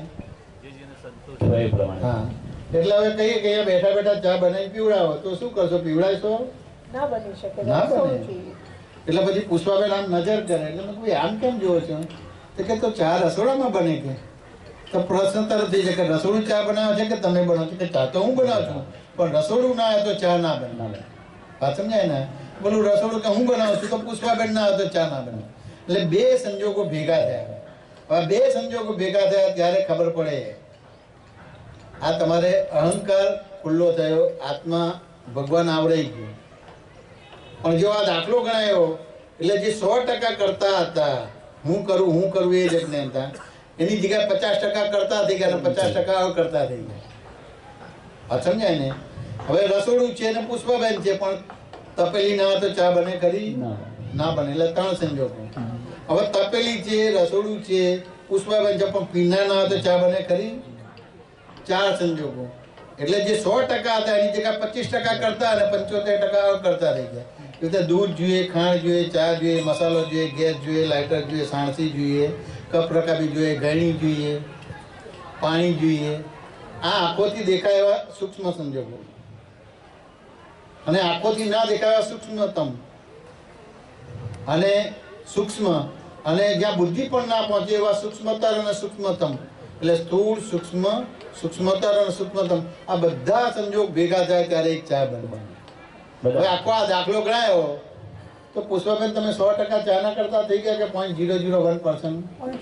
હા. એટલે હવે કહીએ કે અહીંયા બેઠા બેઠા ચા બનાવી પીવડાવો તો શું કરશો? પીવડાવશો? ના બની શકે. ના બને. એટલે પછી પુષ્પાબેન આમ નજર કરે એટલે મેં કોઈ આમ કેમ જોવો છો? તો કે તો ચા રસોડામાં બને કે? તો પ્રશ્ન તરત થઈ જાય કે રસોડું ચા બનાવે છે કે તમે બનાવો છો? કે ચા તો હું બનાવું છું પણ રસોડું ના આવે તો ચા ના બને. વાત સમજાય ને? બોલું રસોડું કે હું બનાવું છું તો પુષ્પાબેન ના આવે તો ચા ના બને. એટલે બે સંજોગો ભેગા થયા. હવે બે સંજોગો ભેગા થયા ત્યારે ખબર પડે આ તમારે અહંકાર ખુલ્લો થયો, આત્મા ભગવાન આવડાઈ ગયો. પણ જો આ દાખલો ગણાયો એટલે જે 100% કરતા હતા હું કરું એ જ જ્ઞાન હતા એની જગ્યાએ 50% કરતા થઈ ગયા અને 50% અકર્તા થઈ ગયા. આ સમજાય ને? હવે રસોડું છે ને પુષ્પાબેન છે પણ તપેલી ના તો ચા બને ખરી? ના બને. એટલે 3 સંજોગો. હવે તપેલી છે, રસોડું છે, પુષ્પાબેન છે પણ પીના ના તો ચા બને ખરી? 4 સંજોગો. એટલે જે 100% હતા એની જગ્યાએ 25% કરતા અને 75% અકર્તા થઈ ગયા. એટલે દૂધ જોઈએ, ખાંડ જોઈએ, ચા જોઈએ, મસાલો જોઈએ, ગેસ જોઈએ, લાઇટર જોઈએ, સાણસી જોઈએ, કપ રકાબી જોઈએ, ગળણી જોઈએ, પાણી જોઈએ. આ આંખોથી દેખાય એવા સૂક્ષ્મ સંજોગો અને આંખોથી ના દેખાય એવા સૂક્ષ્મતમ અને સૂક્ષ્મ અને જ્યાં બુદ્ધિ પણ ના પહોંચે એવા સૂક્ષ્મતર અને સૂક્ષ્મતમ. એટલે સ્થૂળ, સૂક્ષ્મ, સૂક્ષ્મતર અને સૂક્ષ્મતમ આ બધા સંજોગ ભેગા થાય ત્યારે એક ચા બનવાની. હવે આખો આ દાખલો ગણાયો તો પુષ્પાબેન તમે 100% ચાના કરતા થઈ ગયા કે 0.001%?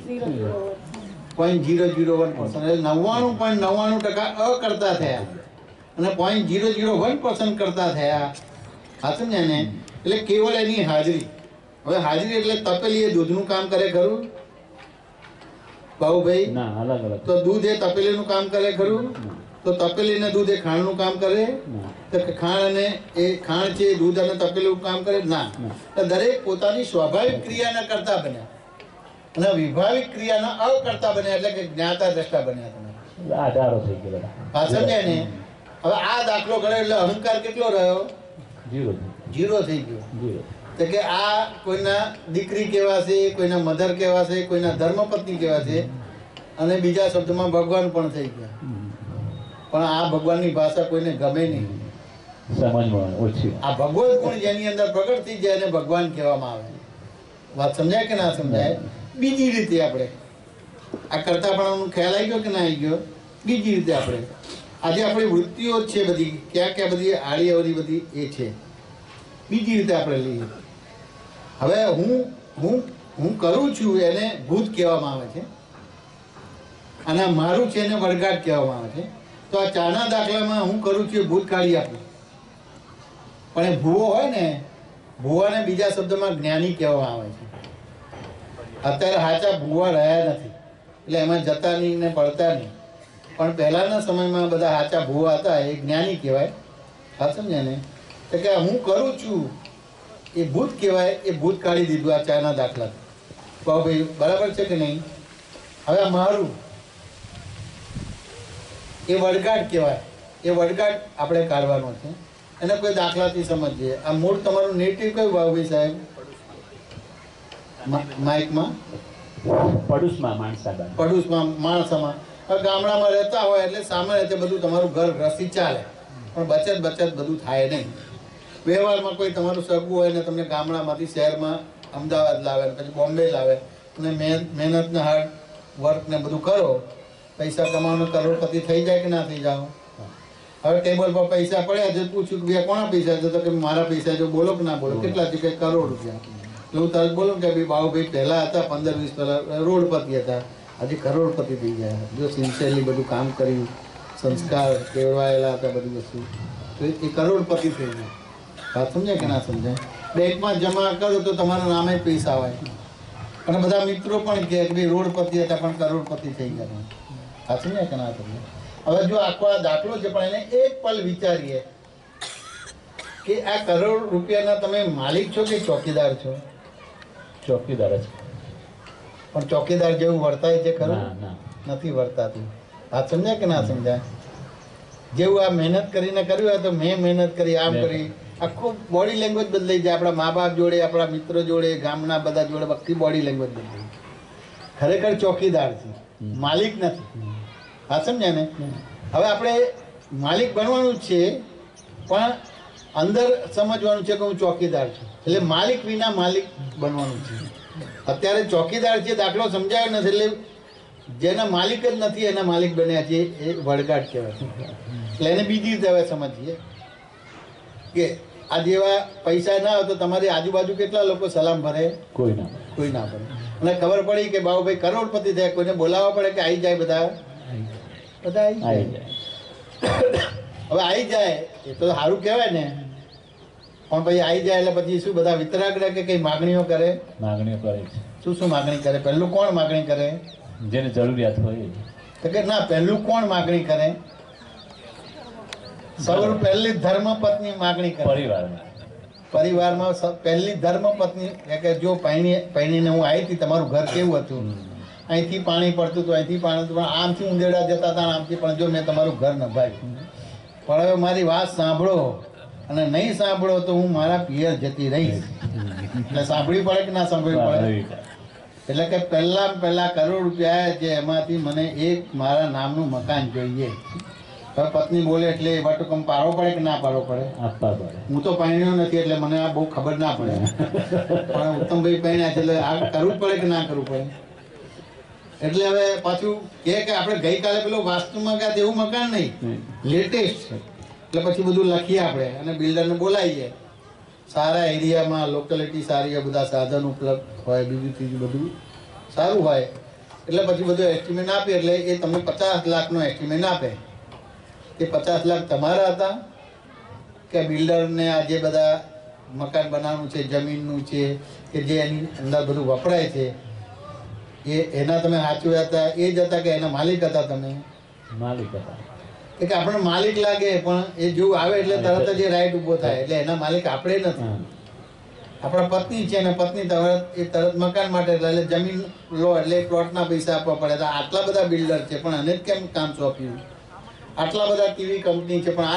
0.001%. એટલે 99.99% અકર્તા થયા અને 0.001% કરતા થયા. હા સમજ્યા ને? એટલે કેવળ એની હાજરી. હવે હાજરી એટલે તપેલી એ દૂધનું કામ કરે ખરું બાબુભાઈ? ના, અલગ અલગ. તો દૂધ એ તપેલીનું કામ કરે ખરું? તો તપેલી ને દૂધ એ ખાંડનું કામ કરે? તો ખાંડ અને એ ખાંડ છે દૂધ અને તપેલીનું કામ કરે? ના. દરેક પોતાની સ્વાભાવિક ક્રિયાના કરતા બન્યા અને વિભાવિક ક્રિયાના અકર્તા બન્યા. એટલે કે જ્ઞાતા દ્રષ્ટા બન્યા તમે. આધારો થઈ ગયા. હા સમજાય ને? હવે આ દાખલો ગણ્યો એટલે અહંકાર કેટલો રહ્યો? 0 થઈ ગયો. તો કે આ કોઈના દીકરી કહેવાશે, કોઈના મધર કહેવાશે, કોઈના ધર્મપત્ની કહેવાશે અને બીજા શબ્દમાં ભગવાન પણ થઈ ગયા. પણ આ ભગવાનની ભાષા કોઈને ગમે નહીં. સમજમાં ઓછી. આ ભગવત ગુણ જેની અંદર પ્રગટ થઈ જાય એને ભગવાન કહેવામાં આવે. વાત સમજાય કે ના સમજાય? બીજી રીતે આપણે આ કરતાપણાનો ખ્યાલ આવી ગયો કે ના આવી ગયો? બીજી રીતે આપણે આજે આપણી વૃત્તિઓ છે બધી ક્યાં ક્યાં બધી આડી અવળી બધી એ છે. બીજી રીતે આપણે લઈએ. હવે હું કરું છું એને ભૂત કહેવામાં આવે છે અને મારું છે એને વળગાટ કહેવામાં આવે છે. તો આ ચાના દાખલામાં હું કરું છું એ ભૂત કાઢી આપું. પણ એ ભૂવો હોય ને, ભૂવાને બીજા શબ્દમાં જ્ઞાની કહેવામાં આવે છે. અત્યારે હાચા ભૂવા રહ્યા નથી એટલે એમાં જતા નહીં ને પડતા નહીં. પણ પહેલાના સમયમાં બધા હાચા ભૂવા હતા એ જ્ઞાની કહેવાય. હા સમજ્યા ને? તો કે હું કરું છું એ ભૂત કહેવાય. એ ભૂત કાઢી દીધું આ ચાના દાખલા. ભાઈ બરાબર છે કે નહીં? હવે આ મારું એ વળગાટ કહેવાય. એ વળગાટ આપણે કાઢવાનો છે. એને કોઈ દાખલાથી સમજીએ. આ મૂળ તમારું નેટિવ કયું ભાવભાઈ સાહેબ? માઇકમાં પડુસમાં માણસામાં. ગામડામાં રહેતા હોય એટલે સામાન્ય રીતે બધું તમારું ઘર રસી ચાલે પણ બચત બધું થાય નહીં. વ્યવહારમાં કોઈ તમારું સગું હોય ને તમને ગામડામાંથી શહેરમાં અમદાવાદ લાવે પછી બોમ્બે લાવે અને મહેનતને હાર્ડ વર્ક ને બધું કરો, પૈસા કમાવાનો કરોડપતિ થઈ જાય કે ના થઈ જાઓ? હવે ટેબલ પર પૈસા પડ્યા છે, પૂછ્યું કે ભાઈ કોના પૈસા છે? તો કે મારા પૈસા જો. બોલો કે ના બોલો? કેટલા છે? કે ₹1 કરોડ. એટલે હું તરત બોલું કે ભાઈ બાબુભાઈ પહેલા હતા 15-20 પહેલા રોડપતિ હતા આજે કરોડપતિ થઈ ગયા. જો સિન્સિયરલી બધું કામ કર્યું, સંસ્કાર કેળવાયેલા હતા, બધી વસ્તુ, તો એ કરોડપતિ થઈ ગયા. વાત સમજાય કે ના સમજાય? બેંકમાં જમા કરો તો તમારા નામે પૈસા હોય, અને બધા મિત્રો પણ કહે કે ભાઈ રોડપતિ હતા પણ કરોડપતિ થઈ ગયા. વાત સમજાય કે ના સમજાય? હવે જો આખો આ દાખલો છે, પણ એને એક પલ વિચારીએ કે આ કરોડ રૂપિયાના તમે માલિક છો કે ચોકીદાર છો? ચોકીદાર જ. પણ ચોકીદાર જેવું વર્તાય છે ખરું? ના, ના. નથી વર્તાતું. વાત સમજાય કે ના સમજાય? જેવું આ મહેનત કરીને કર્યું હોય તો મેં મહેનત કરી, આમ કરી, આખું બોડી લેંગ્વેજ બદલાઈ જાય. આપણા મા બાપ જોડે, આપણા મિત્રો જોડે, ગામના બધા જોડે બધી બોડી લેંગ્વેજ બદલાઈ. ખરેખર ચોકીદાર છે, માલિક નથી. વાત સમજાય ને? હવે આપણે માલિક બનવાનું જ છે, પણ અંદર સમજવાનું છે કે હું ચોકીદાર છું. એટલે માલિક વિના માલિક બનવાનું છે. અત્યારે ચોકીદાર છે દાખલો સમજાયો નથી, એટલે જેના માલિક જ નથી એના માલિક બન્યા છે, એ વળગાટ કહેવાય. એટલે એને બીજી રીતે હવે સમજીએ કે આ જેવા પૈસા ના હોય તો તમારી આજુબાજુ કેટલા લોકો સલામ ભરે? કોઈ ના. કોઈ ના ભરે. અને ખબર પડી કે બાબુભાઈ કરોડપતિ થયા, કોઈને બોલાવવા પડે કે આવી જાય? બધા આવી જાય. હવે આવી જાય એ તો સારું કહેવાય ને, પણ પછી આવી જાય એટલે પછી શું બધા વિતરાગ કે કઈ માગણીઓ કરે? માગણીઓ કરે છે. શું માગણી કરે? પહેલું કોણ માગણી કરે? જેને જરૂરિયાત હોય. તો કે ના, પહેલું કોણ માગણી કરે? સૌ પહેલી ધર્મપત્ની માગણી કરે. પરિવારમાં પહેલી ધર્મપત્ની કે જો પૈણીને હું આવી હતી, તમારું ઘર કેવું હતું? અહીંથી પાણી પડતું હતું, અહીંથી પાણી હતું, પણ આમથી ઉંદેડા જતા હતા, આમથી, પણ જો મેં તમારું ઘર નભાવ્યું. પણ હવે મારી વાત સાંભળો, અને નહીં સાંભળો તો હું મારા પિયર જતી રહીશ. એટલે સાંભળવી પડે કે ના સાંભળવી પડે? એટલે કે પહેલા કરોડ રૂપિયા છે, એમાંથી મને એક મારા નામનું મકાન જોઈએ. હવે પત્ની બોલે એટલે એ વટકમ પાડવો પડે કે ના પાડવો પડે? આપવા પડે. હું તો પહેણ્યો નથી એટલે મને આ બહુ ખબર ના પડે, પણ ઉત્તમભાઈ પહેણ્યા છે એટલે આ કરવું પડે કે ના કરવું પડે? એટલે હવે પાછું કે આપણે ગઈકાલે પેલું વાસ્તુમાં ગયા એવું મકાન નહીં, લેટેસ્ટ છે. એટલે પછી બધું લખીએ આપણે અને બિલ્ડરને બોલાવીએ. સારા એરિયામાં, લોકેલિટી સારી હોય, બધા સાધન ઉપલબ્ધ હોય, બીજું ત્રીજું બધું સારું હોય. એટલે પછી બધું એસ્ટિમેટ આપે. એટલે એ તમને 50 લાખનો એસ્ટિમેટ આપે. એ 50 લાખ તમારા હતા કે બિલ્ડરને આ જે બધા મકાન બનાવવાનું છે, જમીનનું છે, કે જે એની અંદર બધું વપરાય છે, એના તમે સાચવ્યા હતા? એ જ હતા કે એના માલિક હતા? તમે માલિક હતા. કે આપણને માલિક લાગે, પણ એ જેવું આવે એટલે તરત જ એ રાઈટ ઊભો થાય. એટલે એના માલિક આપણે નથી, આપણા પત્ની છે. અને પત્ની તરત મકાન માટે એટલે જમીન લો એટલે પ્લોટના પૈસા આપવા પડે. તો આટલા બધા બિલ્ડર છે, પણ આને જ કેમ કામ સોંપ્યું? આટલા બધા ટીવી કંપની છે, પણ આ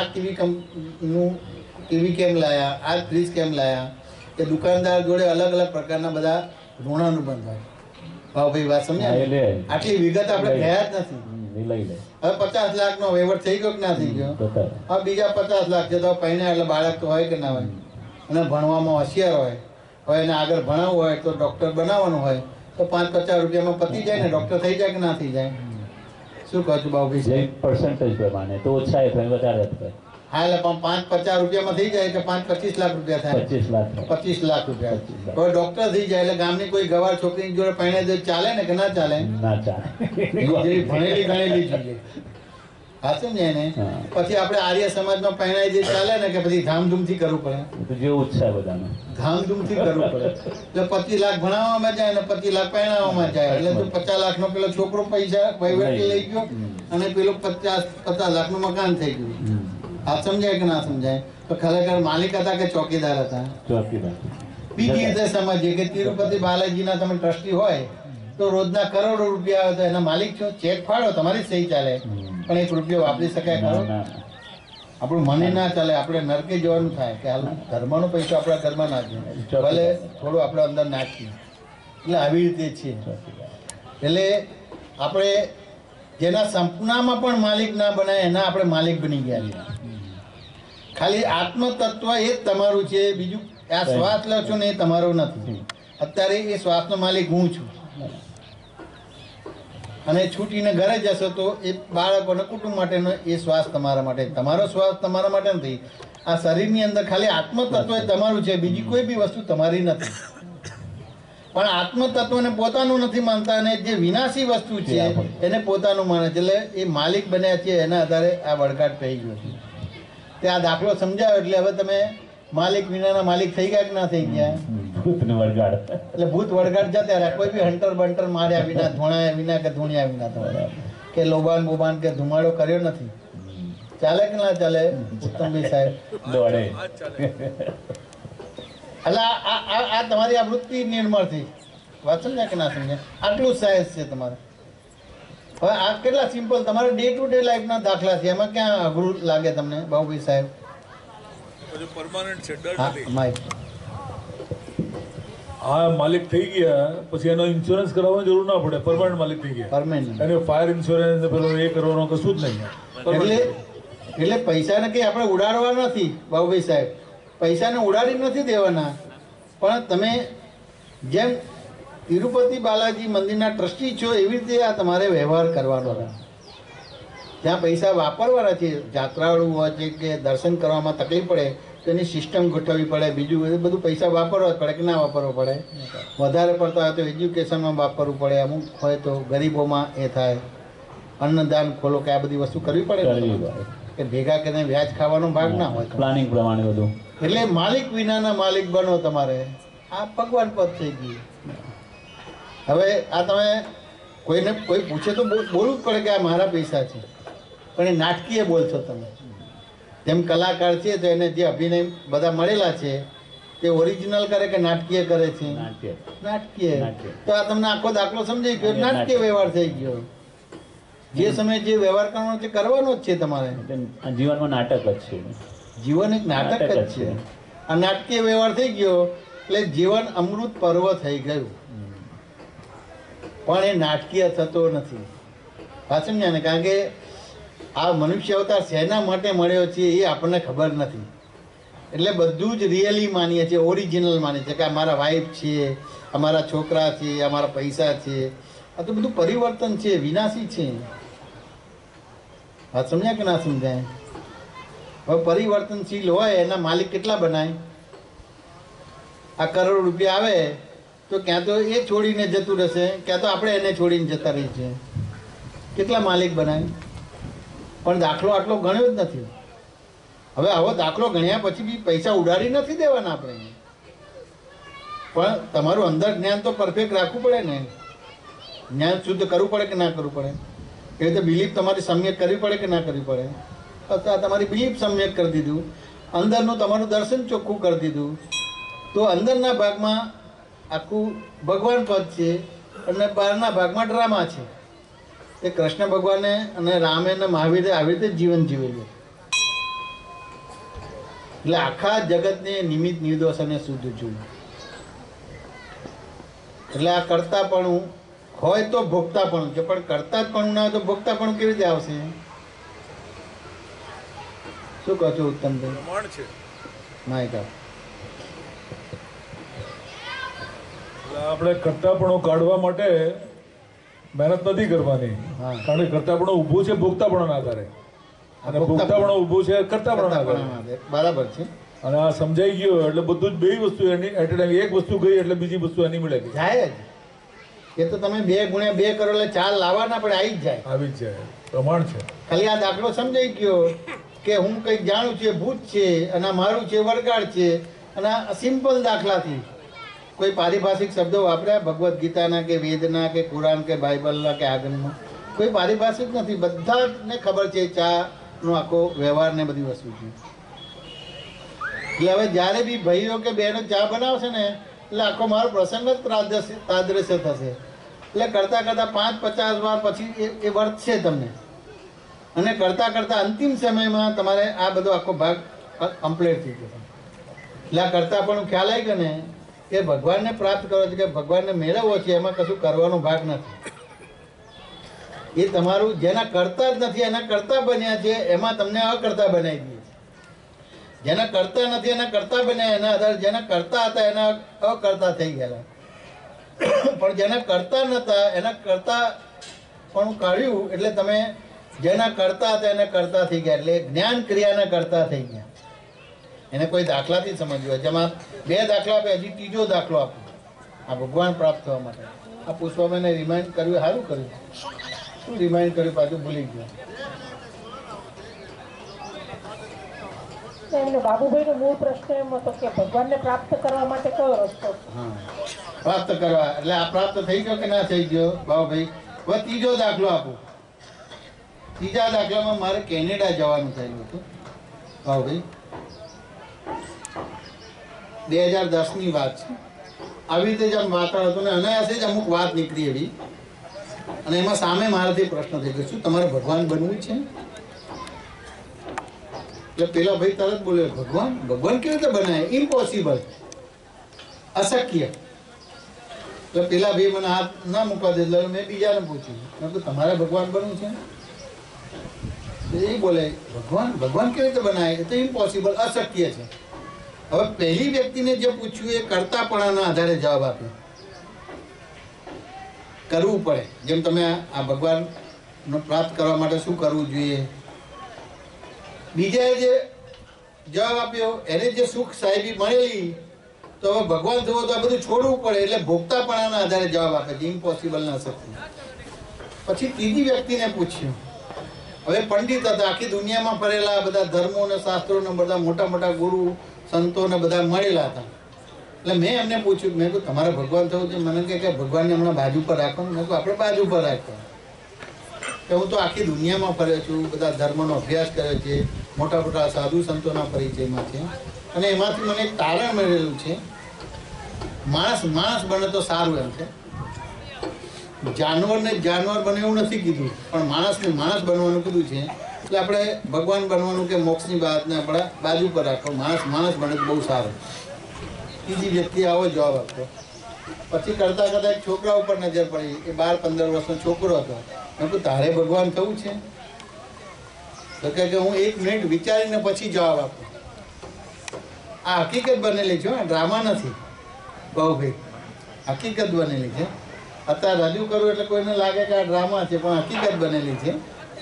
ટીવી કેમ લાયા? આ ફ્રીજ કેમ લાયા? એ દુકાનદાર જોડે અલગ અલગ પ્રકારના બધા ઋણાનુબંધ હોય. ભાઈ વાત સમજ્યા? આટલી વિગત આપણે ગયા જ નથી. હવે 50 લાખનો વહીવટ થઈ ગયો કે ના થઈ ગયો? હવે બીજા 50 લાખ છે. તો પહેલા એટલે બાળક તો હોય કે ના હોય, અને ભણવામાં હોશિયાર હોય. હવે એને આગળ ભણાવવું હોય તો ડોક્ટર બનાવવાનું હોય તો 5-50 રૂપિયામાં પતી જાય ને? ડોક્ટર થઈ જાય કે ના થઈ જાય? શું કહો છો બાબુભાઈ? પર્સન્ટેજ પ્રમાણે તો ઓછા વધારે. હા, એટલે પણ 5-50 રૂપિયામાં થઈ જાય કે 5-25 લાખ રૂપિયા થાય? 25 લાખ રૂપિયા. હવે ડોક્ટર થઈ જાય એટલે ગામની કોઈ ગવાર છોકરી જોડે પહેણે ચાલે ને કે ના ચાલે? ના ચાલે. ભણેલી ગણેલી જોઈએ. હા, સમજે ને? પછી આપણે આર્ય સમાજમાં પહેણાય જે ચાલે ને કે પછી ધામધૂમથી કરવું પડે? જે ઉત્સાહ બધાનો ધામધૂમથી કરવું પડે. એટલે 25 લાખ ભણાવવામાં જાય અને 25 લાખ પહેણાવવામાં જાય. એટલે તો 50 લાખનો પેલો છોકરો પૈસા વહીવટ લઈ ગયો અને પેલું 50 લાખનું મકાન થઈ ગયું. આ સમજાય કે ના સમજાય? તો ખરેખર માલિક હતા કે ચોકીદાર હતા? ચોકીદાર. બીજી રીતે સમજીએ કે તિરુપતિ બાલાજીના તમે ટ્રસ્ટી હોય તો રોજના કરોડો રૂપિયા આવે તો એના માલિક છો? ચેક ફાડો, તમારી સહી ચાલે, પણ 1 રૂપિયો વાપરી શકાય ખરો? આપણું મને ના ચાલે. આપણે નરકે જવાનું થાય કે હાલ ધર્મનો પૈસો આપણા ઘરમાં નાખીએ, ભલે થોડું આપણે અંદર નાખીએ. એટલે આવી રીતે છે. એટલે આપણે જેના સંપનામાં પણ માલિક ના બનાય એના આપણે માલિક બની ગયા. ખાલી આત્મ તત્વ એ જ તમારું છે, બીજું આ શ્વાસ લો છો ને એ તમારો નથી. અત્યારે એ શ્વાસનો માલિક હું છું. અને છૂટીને ઘરે જશો તો એ બાળકોને કુટુંબ માટેનો એ શ્વાસ તમારા માટે. તમારો શ્વાસ તમારા માટે નથી. આ શરીરની અંદર ખાલી આત્મ તત્વ તમારું છે, બીજી કોઈ બી વસ્તુ તમારી નથી. પણ આત્મ તત્વને પોતાનું નથી માનતા અને જે વિનાશી વસ્તુ છે એને પોતાનું માને છે. એટલે એ માલિક બન્યા છે એના આધારે આ વળગાટ થઈ ગયો છે. તે આ દાખલો સમજાયો એટલે હવે તમે માલિક વિનાના માલિક થઈ ગયા કે ના થઈ ગયા? એટલે ભૂત વળગાડ જતા રહ્યા. કોઈ બી હંટર બંટર માર્યા વિના, ધોણાયા વિના કે ધૂણ્યા વિના તમારે કે લોબાન બોબાન કે ધુમાડો કર્યો નથી. ચાલે કે ના ચાલે ઉત્તમભાઈ સાહેબ? એટલે આ તમારી આ વૃત્તિ નિર્મળ થઈ. વાત સમજ્યા કે ના સમજ્યા? આટલું સાયન્સ છે તમારે. હવે આ કેટલા સિમ્પલ તમારે ડે ટુ ડે લાઈફના દાખલા છે, એમાં ક્યાં અઘરું લાગે તમને બાબુભાઈ સાહેબ? પરમાનન્ટ છે, ડર હા નથી. માઇક. આ માલિક થઈ ગયા પછી એનો ઇન્સ્યોરન્સ કરાવવાની જરૂર ના પડે. પરમાનન્ટ માલિક થઈ ગયા. પરમેનન્ટ. અને ફાયર ઇન્સ્યોરન્સ પેલો એ કરવાનો કશું જ નહીં. એટલે પૈસાને કંઈ આપણે ઉડાડવા નથી બાબુભાઈ સાહેબ, પૈસાને ઉડાડી નથી દેવાના. પણ તમે જેમ તિરુપતિ બાલાજી મંદિરના ટ્રસ્ટી છો એવી રીતે આ તમારે વ્યવહાર કરવાનો. ત્યાં પૈસા વાપરવાના છે. જાત્રાળુ હોય છે કે દર્શન કરવામાં તકલીફ પડે તો એની સિસ્ટમ ગોઠવવી પડે. બીજું બધું પૈસા વાપરવા પડે કે ના વાપરવો પડે? વધારે પડતા હોય તો એજ્યુકેશનમાં વાપરવું પડે, અમુક હોય તો ગરીબોમાં એ થાય. અન્નદાન ખોલો કે આ બધી વસ્તુ કરવી પડે કે ભેગા કરીને વ્યાજ ખાવાનો ભાગ ના હોય. પ્લાનિંગ પ્રમાણે બધું. એટલે માલિક વિનાના માલિક બનો તમારે. આ ભગવાન પદ થઈ ગયું. હવે આ તમે કોઈને કોઈ પૂછે તો બોલવું જ પડે કે આ મારા પૈસા છે, પણ એ નાટકીય બોલશો તમે. જેમ કલાકાર છે તો એને જે અભિનય બધા મળેલા છે તે ઓરિજિનલ કરે કે નાટકીય કરે છે? નાટકીય. તો આ તમને આખો દાખલો સમજાઈ ગયો. નાટકીય વ્યવહાર થઈ ગયો. જે સમયે જે વ્યવહાર કરવાનો છે કરવાનો જ છે તમારે. જીવનમાં નાટક જ છે. જીવન એક નાટક જ છે. આ નાટકીય વ્યવહાર થઈ ગયો એટલે જીવન અમૃત પર્વ થઈ ગયું. પણ એ નાટકીય થતો નથી. પાછળ ને કારણ કે આ મનુષ્ય અવતાર શેના માટે મળ્યો છે એ આપણને ખબર નથી. એટલે બધું જ રિયલી માનીએ છીએ, ઓરિજિનલ માનીએ છીએ કે આ મારા વાઈફ છે, અમારા છોકરા છે, અમારા પૈસા છે. આ તો બધું પરિવર્તન છે, વિનાશી છે. વાત સમજ્યા કે ના સમજાય? હવે પરિવર્તનશીલ હોય એના માલિક કેટલા બનાય? આ કરોડ રૂપિયા આવે તો ક્યાં તો એ છોડીને જતું રહેશે, ક્યાં તો આપણે એને છોડીને જતા રહીએ છીએ. કેટલા માલિક બનાય? પણ દાખલો આટલો ગણ્યો જ નથી. હવે આવો દાખલો ગણ્યા પછી બી પૈસા ઉડાડી નથી દેવાના આપણે. પણ તમારું અંદર જ્ઞાન તો પરફેક્ટ રાખવું પડે ને. જ્ઞાન શુદ્ધ કરવું પડે કે ના કરવું પડે? એ રીતે બિલીફ તમારી સમ્યક કરવી પડે કે ના કરવી પડે? અથવા તમારી બિલીફ સમ્યક કરી દીધું, અંદરનું તમારું દર્શન ચોખ્ખું કરી દીધું, તો અંદરના ભાગમાં આખું ભગવાન પદ છે અને બહારના ભાગમાં ડ્રામા છે. એ કૃષ્ણ ભગવાને અને રામે અને મહાવીરે આવી રીતે જીવન જીવેલું. એટલે આખા જગતને નિમિત્ત નિર્દોષ અને શુદ્ધ જોયું. એટલે આ કરતાપણું હોય તો ભોગતાપણું છે, પણ કરતા જ પણ ના હોય તો ભોગતાપણું કેવી રીતે આવશે? શું કહો છો ઉત્તમભાઈ? માઇક આપ. આપણે કરતાપણું કાઢવા માટે મહેનત નથી કરવાની. કારણ કે કરતાપણું ઊભું છે ભોગતાપણાના આધારે, અને ભોગતાપણું ઊભું છે કરતાપણાના આધારે. બરાબર છે. અને આ સમજાઈ ગયો એટલે બધું જ બે વસ્તુ એની એટ એ ટાઈમ એક વસ્તુ ગઈ એટલે બીજી વસ્તુ એની મળે જાય જ. એ તો તમે 2 × 2 કરો એટલે 4 લાવવાના પડે, આવી જ જાય. આવી જ જાય, પ્રમાણ છે. ખાલી આ દાખલો સમજાઈ ગયો કે હું કંઈક જાણું છું, ભૂત છે અને મારું છે વળગાડ છે. અને આ સિમ્પલ દાખલાથી કોઈ પારિભાષિક શબ્દો વાપર્યા ભગવદ્ ગીતાના કે વેદના કે કુરાન કે બાઇબલના કે આગળમાં? કોઈ પારિભાષિક નથી. બધાને ખબર છે ચાનો આખો વ્યવહાર ને બધી વસ્તુ છે. એટલે હવે જ્યારે બી ભાઈઓ કે બહેનો ચા બનાવશે ને એટલે આખો મારો પ્રસંગ જ તાદ્રશ્ય થશે. એટલે કરતાં કરતાં 5-50 વાર પછી એ વર્તશે તમને. અને કરતાં કરતાં અંતિમ સમયમાં તમારે આ બધો આખો ભાગ કમ્પ્લીટ થઈ જશે. એટલે આ કરતાં પણ ખ્યાલ આવી ગયો ને કે ભગવાનને પ્રાપ્ત કરો છો કે ભગવાનને મેળવવો છે, એમાં કશું કરવાનો ભાગ નથી. એ તમારું જેના કરતા જ નથી એના કરતા બન્યા છે, એમાં તમને અકર્તા બનાવી દઈએ છે. જેના કરતા નથી એના કરતા બન્યા, એના આધારે જેના કરતા હતા એના અકર્તા થઈ ગયેલા. પણ જેના કરતા નતા એના કરતા પણ કાઢ્યું એટલે તમે જેના કરતા હતા એના કરતા થઈ ગયા. એટલે જ્ઞાન ક્રિયાના કરતા થઈ ગયા. એને કોઈ દાખલાથી સમજવું હોય. જેમાં 2 દાખલા આપે, હજી ત્રીજો દાખલો આપો. આ ભગવાન પ્રાપ્ત થવા માટે. આ પુષ્પાબેને રિમાઇન્ડ કર્યું, સારું કર્યું. શું રિમાઇન્ડ કર્યું પાછું ભૂલી ગયો. એમને બાબુભાઈનો મૂળ પ્રશ્ન એમ હતો કે ભગવાનને પ્રાપ્ત કરવા માટે કયો રસ્તો? હા, પ્રાપ્ત કરવા એટલે આ પ્રાપ્ત થઈ ગયો કે ના થઈ ગયો બાબુભાઈ? હવે ત્રીજો દાખલો આપું. ત્રીજા દાખલામાં મારે કેનેડા જવાનું થયેલું હતું બાબુભાઈ. 2010ની વાત છે. આવી રીતે જ આમ વાતાવરણ હતું ને અનાયાસે જ અમુક વાત નીકળી એવી, અને એમાં સામે મારાથી પ્રશ્ન થઈ ગયો, શું તમારે ભગવાન બનવું છે? એટલે પેલા ભાઈ તરત બોલ્યો, ભગવાન ભગવાન કેવી રીતે બનાય? ઇમ્પોસિબલ, અશક્ય. એટલે પેલા ભાઈ મને હાથ ના મૂકવા દે એટલે મેં બીજાને પૂછ્યું, મેં કહ્યું તમારે ભગવાન બનવું છે? એ બોલે ભગવાન ભગવાન કેવી રીતે બનાય? એ તો ઇમ્પોસિબલ, અશક્ય છે. હવે પહેલી વ્યક્તિને જે પૂછ્યું એ કરતાપણાના આધારે જવાબ આપ્યો. કરવું પડે, જેમ તમે આ ભગવાનનો પ્રાપ્ત કરવા માટે શું કરવું જોઈએ. બીજાએ જે જવાબ આપ્યો એને જે સુખ સાહેબી મળેલી, તો હવે ભગવાન થવો તો આ બધું છોડવું પડે, એટલે ભોગતાપણાના આધારે જવાબ આપે છે, ઇમ્પોસિબલ ના શક્ય. પછી ત્રીજી વ્યક્તિને પૂછ્યું. હવે પંડિત હતા, આખી દુનિયામાં ફરેલા, બધા ધર્મો ને શાસ્ત્રો ને બધા મોટા મોટા ગુરુ સંતો ને બધા મળેલા હતા. એટલે મેં એમને પૂછ્યું, મેં કહ્યું તમારે ભગવાન થવું છે? મને કે ભગવાનને હમણાં બાજુ પર રાખો. મેં કહ્યું આપણે બાજુ પર રાખો, કે હું તો આખી દુનિયામાં ફર્યો છું, બધા ધર્મનો અભ્યાસ કર્યો છે, મોટા મોટા સાધુ સંતોના પરિચયમાં છે, અને એમાંથી મને એક તારણ મળેલું છે, માણસ માણસ બને તો સારું એમ છે. જાનવરને જાનવર બને એવું નથી કીધું, પણ માણસને માણસ બનવાનું કીધું છે. એટલે આપણે ભગવાન બનવાનું કે મોક્ષની વાતને આપણે બાજુ પર રાખો, માણસ માણસ બને તો બહુ સારું. ત્રીજી વ્યક્તિ આવો જવાબ આપતો. પછી કરતાં કરતાં એક છોકરા ઉપર નજર પડી, એ 12-15 વર્ષનો છોકરો હતો. મેં કહ્યું તારે ભગવાન થવું છે? તો કે હું 1 મિનિટ વિચારીને પછી જવાબ આપું. આ હકીકત બનેલી છે, ડ્રામા નથી ભાઈ, હકીકત બનેલી છે. અત્યારે રજૂ કરું એટલે કોઈને લાગે કે આ ડ્રામા છે, પણ હકીકત બનેલી છે.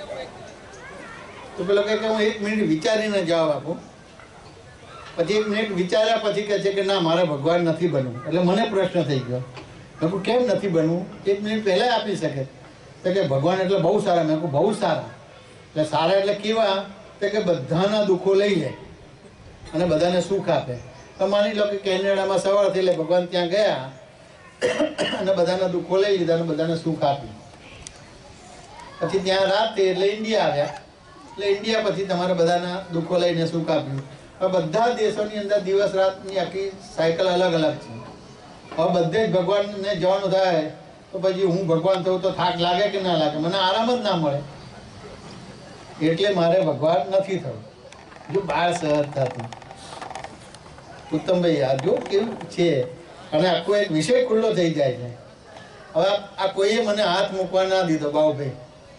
તો પેલો કહે કે હું 1 મિનિટ વિચારીને જવાબ આપું. પછી 1 મિનિટ વિચાર્યા પછી કહે છે કે ના મારે ભગવાન નથી બનવું. એટલે મને પ્રશ્ન થઈ ગયો, મેં કહું કેમ નથી બનવું? 1 મિનિટ પહેલાં આપી શકે. તો કે ભગવાન એટલે બહુ સારા. મેં કહું બહુ સારા એટલે સારા એટલે કેવા? તો કે બધાના દુઃખો લઈ લે અને બધાને સુખ આપે. તો માની લો કે કેનેડામાં સવારથી એટલે ભગવાન ત્યાં ગયા અને બધાના દુઃખો લઈ લીધા અને બધાને સુખ આપ્યું. પછી ત્યાં રાત થઈ એટલે ઇન્ડિયા આવ્યા. એટલે ઇન્ડિયા પછી તમારે બધાના દુઃખો લઈને સુખ આપ્યું. હવે બધા દેશોની અંદર દિવસ રાતની આખી સાયકલ અલગ અલગ છે. હવે બધે જ ભગવાનને જવાનું થાય તો પછી હું ભગવાન થયું તો થાક લાગે કે ના લાગે? મને આરામ જ ના મળે. એટલે મારે ભગવાન નથી થવું. જો બાળ સહજ થતું. ઉત્તમભાઈ આ જો કેવું છે, અને આખો એક વિષય ખુલ્લો થઈ જાય છે. હવે આ કોઈએ મને હાથ મૂકવા ના દીધો બાબુભાઈ,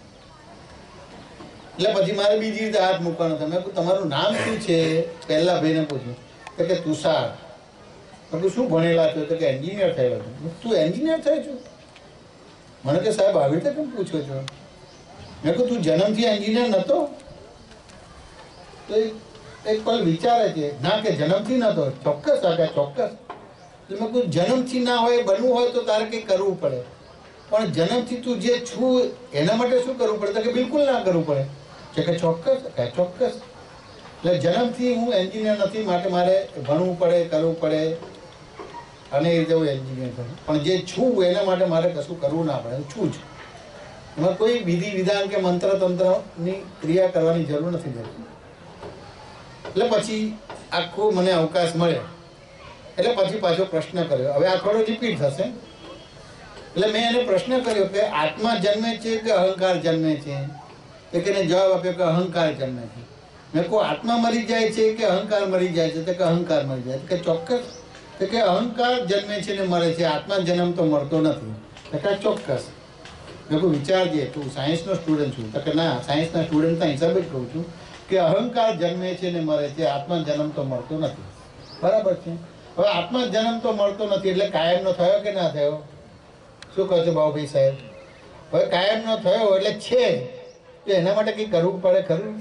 એટલે પછી મારે બીજી રીતે હાથ મૂકવાનો હતો. મેં કહ્યું તમારું નામ શું છે? પહેલા ભાઈને પૂછ્યું. તો કે તુષાર. મેં કહ્યું શું ભણેલા છો? તો કે એન્જિનિયર થયેલો છું. તું એન્જિનિયર થયો છું? મને કે સાહેબ આવી રીતે કેમ પૂછો છો? મેં કહ્યું તું જન્મથી એન્જિનિયર નહોતો? તો એક પલ વિચારે છે, ના કે જન્મથી નહોતો. ચોક્કસ આગળ ચોક્કસ. એટલે મેં કહ્યું જન્મથી ના હોય, બનવું હોય તો તારે કંઈ કરવું પડે, પણ જન્મથી તું જે છું એના માટે શું કરવું પડે? તો કે બિલકુલ ના કરવું પડે. કે ચોક્કસ ચોક્કસ. એટલે જન્મથી હું એન્જિનિયર નથી, માટે મારે ભણવું પડે, કરવું પડે, અને એ રીતે હું એન્જિનિયર કરું. પણ જે છું એના માટે મારે કશું કરવું ના પડે, છું જ. એમાં કોઈ વિધિ વિધાન કે મંત્ર તંત્રની ક્રિયા કરવાની જરૂર નથી રહેતી. એટલે પછી આખું મને અવકાશ મળ્યો. એટલે પછી પાછો પ્રશ્ન કર્યો. હવે આ થોડો રિપીટ થશે. એટલે મેં એને પ્રશ્ન કર્યો કે આત્મા જન્મે છે કે અહંકાર જન્મે છે? તો કે એને જવાબ આપ્યો કે અહંકાર જન્મે છે. મેં કહું આત્મા મરી જાય છે કે અહંકાર મરી જાય છે? તો કે અહંકાર મરી જાય છે. કે ચોક્કસ? તો કે અહંકાર જન્મે છે ને મરે છે, આત્મા જન્મ તો મળતો નથી. તો કે ચોક્કસ. મેં કહું વિચારજે, તું સાયન્સનો સ્ટુડન્ટ છું? તો કે ના, સાયન્સના સ્ટુડન્ટના હિસાબે જ કહું છું કે અહંકાર જન્મે છે ને મરે છે, આત્મા જન્મ તો મળતો નથી. બરાબર છે. હવે આત્મા જન્મ તો મળતો નથી એટલે કાયમનો થયો કે ના થયો? શું કહો છો બાબુભાઈ સાહેબ? હવે કાયમનો થયો એટલે છે તો એના માટે કંઈ કરવું પડે ખરું?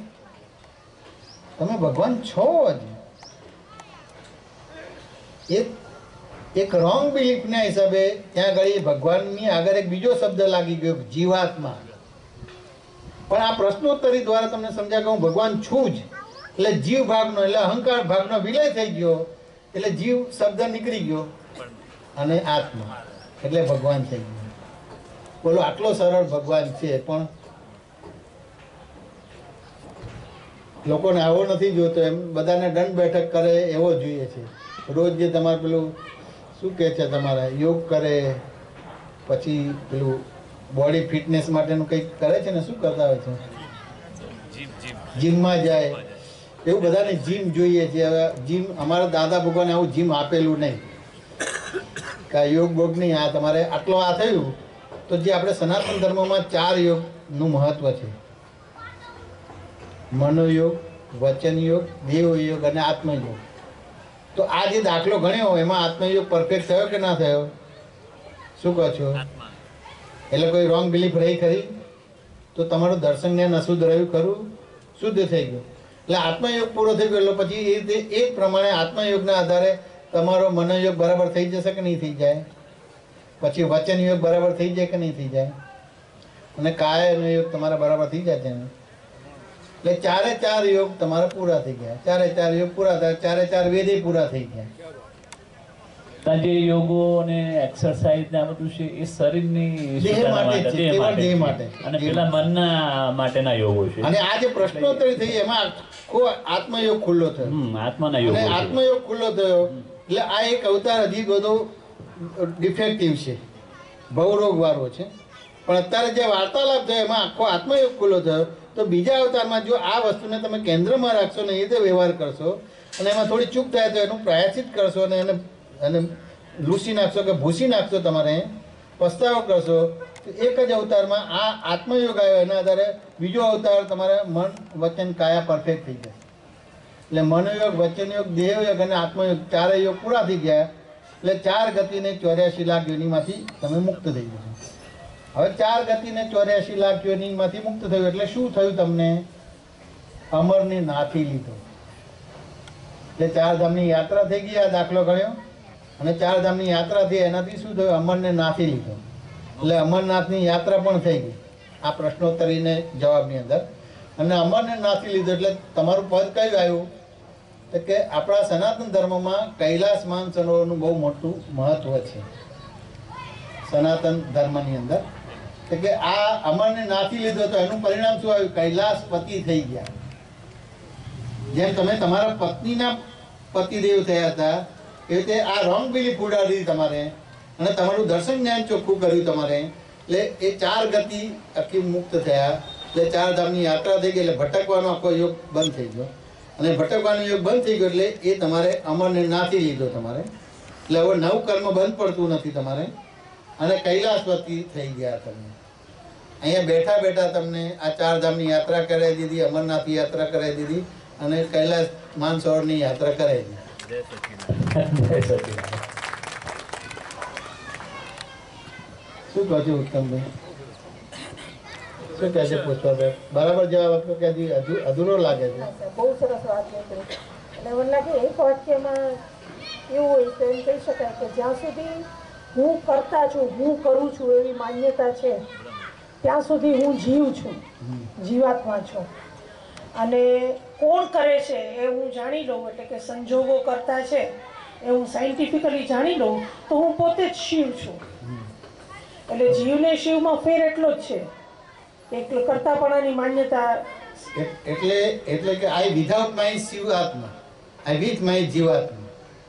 તમે ભગવાન છો જ. એક રોંગ બિલીફના હિસાબે ત્યાં આગળ ભગવાનની આગળ એક બીજો શબ્દ લાગી ગયો, જીવાત્મા. પણ આ પ્રશ્નોત્તરી દ્વારા તમને સમજાય કે હું ભગવાન છું જ, એટલે જીવ ભાગનો એટલે અહંકાર ભાગનો વિલય થઈ ગયો, એટલે જીવ શબ્દ નીકળી ગયો અને આત્મા એટલે ભગવાન થઈ ગયો. બોલો, આટલો સરળ ભગવાન છે, પણ લોકોને આવો નથી જોતો. એમ બધાને દંડ બેઠક કરે એવો જોઈએ છે. રોજ જે તમારે પેલું શું કહે છે, તમારા યોગ કરે, પછી પેલું બોડી ફિટનેસ માટેનું કંઈક કરે છે ને, શું કરતા હોય છે, જીમમાં જાય, એવું બધાને જીમ જોઈએ છે. હવે જીમ અમારા દાદા ભગવાને આવું જીમ આપેલું નહીં, કે યોગ બોગ નહીં. આ તમારે આટલો આ થયું તો જે આપણે સનાતન ધર્મમાં 4 યોગનું મહત્વ છે: મનોયોગ, વચન યોગ, દેવ યોગ અને આત્મયોગ. તો આ જે દાખલો ગણ્યો એમાં આત્મયોગ પરફેક્ટ થયો કે ના થયો? શું કહો છો? એટલે કોઈ રોંગ બિલીફ રહી ખરી? તો તમારું દર્શન જ્ઞાન અશુદ્ધ રહ્યું ખરું? શુદ્ધ થઈ ગયું. એટલે આત્મયોગ પૂરો થઈ ગયો. એટલે પછી એ રીતે એ પ્રમાણે આત્મયોગના આધારે તમારો મનોયોગ બરાબર થઈ જશે કે નહીં થઈ જાય? પછી વચન યોગ બરાબર થઈ જાય કે નહીં થઈ જાય? અને કાયનો યોગ તમારા બરાબર થઈ જાય છે ને? એટલે 4 યોગ તમારા પૂરા થઈ ગયા. 4 યોગ પૂરા થયા, 4 વેદે પૂરા થઈ ગયા. જે યોગો અને એક્સરસાઇઝ ને આ બધું છે એ શરીરની દેહ માટે અને પેલા મનના માટેના યોગો છે. અને આ જે પ્રશ્નોત્તરી થઈ એમાં આખો આત્મયોગ ખુલ્લો થયો. આત્માના યોગ, આત્મયોગ ખુલ્લો થયો. એટલે આ એક અવતાર હજી બધો ડિફેક્ટિવ છે, ભવરોગ વાળો છે. પણ અત્યારે જે વાર્તાલાપ થયો એમાં આખો આત્મયોગ ખુલ્લો થયો. તો બીજા અવતારમાં જો આ વસ્તુને તમે કેન્દ્રમાં રાખશો ને એ રીતે વ્યવહાર કરશો અને એમાં થોડી ચૂક થાય તો એનું પ્રાયશ્ચિત કરશો અને એને લૂસી નાખશો કે ભૂસી નાખશો, તમારે પસ્તાવો કરશો, તો એક જ અવતારમાં આ આત્મયોગ આવ્યો. એના આધારે બીજો અવતાર તમારે મન, વચન, કાયા પરફેક્ટ થઈ જાય. એટલે મનોયોગ, વચનયોગ, દેહયોગ અને આત્મયોગ 4 યોગ પૂરા થઈ ગયા. એટલે 4 ગતિને 84 લાખ યોનિમાંથી તમે મુક્ત થઈ જશો. હવે 4 ગતિને 84 લાખ યોનિમાંથી મુક્ત થયું એટલે શું થયું? તમને અમરને નાથી લીધો. એટલે 4 ધામની યાત્રા થઈ ગઈ. આ દાખલો ગણ્યો અને 4 ધામની યાત્રા થઈ, એનાથી શું થયું? અમરને નાથી લીધો. એટલે અમરનાથની યાત્રા પણ થઈ ગઈ આ પ્રશ્નોત્તરીને જવાબની અંદર. અને અમરને નાથી લીધો એટલે તમારું પદ કયું આવ્યું? તો કે આપણા સનાતન ધર્મમાં કૈલાસ માન સરોવરનું બહુ મોટું મહત્વ છે સનાતન ધર્મની અંદર. કે આ અમરને નાથી લીધો તો એનું પરિણામ શું આવ્યું? કૈલાસપતિ થઈ ગયા. જેમ તમે તમારા પત્નીના પતિદેવ થયા હતા એ રીતે આ રોંગ બિલીફ ઉડાડી તમારે અને તમારું દર્શન જ્ઞાન ચોખ્ખું કર્યું તમારે. એટલે એ 4 ગતિ આખી મુક્ત થયા. એટલે 4 ધામની યાત્રા થઈ ગઈ. એટલે ભટકવાનો આખો યોગ બંધ થઈ ગયો. અને ભટકવાનો યોગ બંધ થઈ ગયો એટલે એ તમારે અમરને નાથી લીધો તમારે. એટલે હવે નવ કર્મ બંધ પડતું નથી તમારે અને કૈલાસપતિ થઈ ગયા તમે. અહીંયા બેઠા બેઠા તમને આ 4 ધામની યાત્રા કરાવી દીધી, અમરનાથની યાત્રા કરાવી દીધી અને કૈલાસ માનસરોવરની યાત્રા કરાવી દીધી. શું કહો છો ઉત્તમભાઈ? શું કહે છે પુષ્પાભાઈ? બરાબર જવાબ આપ્યો કે હજુ અધૂરો લાગે છે? બહુ સરસ વાત નીકળી. અને મને લાગે એક વાક્યમાં એવું હોય તો એમ કહી શકાય કે જ્યાં સુધી હું કરતા છું, હું કરું છું એવી માન્યતા છે ત્યાં સુધી હું જીવ છું, જીવાત્મા છું. અને કોણ કરે છે એ હું જાણી લઉં, એટલે કે સંજોગો કરતા છે એ હું સાયન્ટિફિકલી જાણી લઉં તો હું પોતે જ શિવ છું. એટલે જીવને શિવમાં ફેર એટલો જ છે, એક કરતાપણાની માન્યતા. એટલે કે આઈ વિધાઉટ માય શિવાત્મા, આઈ વિથ માય જીવાત્મા.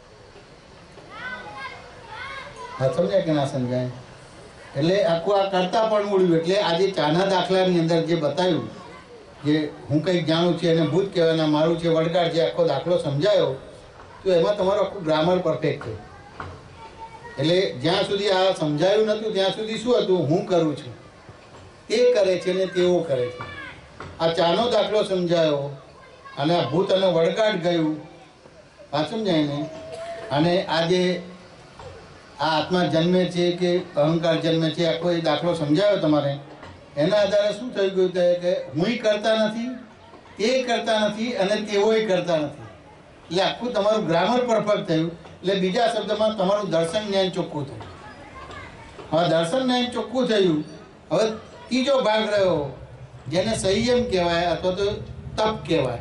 હા, સમજાય કે ના સમજાય? એટલે આખું આ કરતા પણ ઉડ્યું. એટલે આજે ચાના દાખલાની અંદર જે બતાવ્યું જે હું કંઈક જાણું છું એને ભૂત કહેવાના, મારું છે વડગાડ, જે આખો દાખલો સમજાયો તો એમાં તમારું આખું ગ્રામર પરફેક્ટ છે. એટલે જ્યાં સુધી આ સમજાયું નહોતું ત્યાં સુધી શું હતું? હું કરું છું, તે કરે છે ને તેઓ કરે છે. આ ચાનો દાખલો સમજાયો અને આ ભૂત અને વડગાડ ગયું, આ સમજાય ને? અને આજે આ આત્મા જન્મે છે કે અહંકાર જન્મે છે, આખો એ દાખલો સમજાયો તમારે. એના આધારે શું થઈ ગયું કે હુંય કરતા નથી, તે કરતા નથી અને તેઓય કરતા નથી. એટલે આખું તમારું ગ્રામર પરફેક્ટ થયું. એટલે બીજા શબ્દમાં તમારું દર્શન જ્ઞાન ચોખ્ખું થયું. હવે દર્શન જ્ઞાન ચોખ્ખું થયું. હવે ત્રીજો ભાગ રહ્યો જેને સંયમ કહેવાય અથવા તો તપ કહેવાય.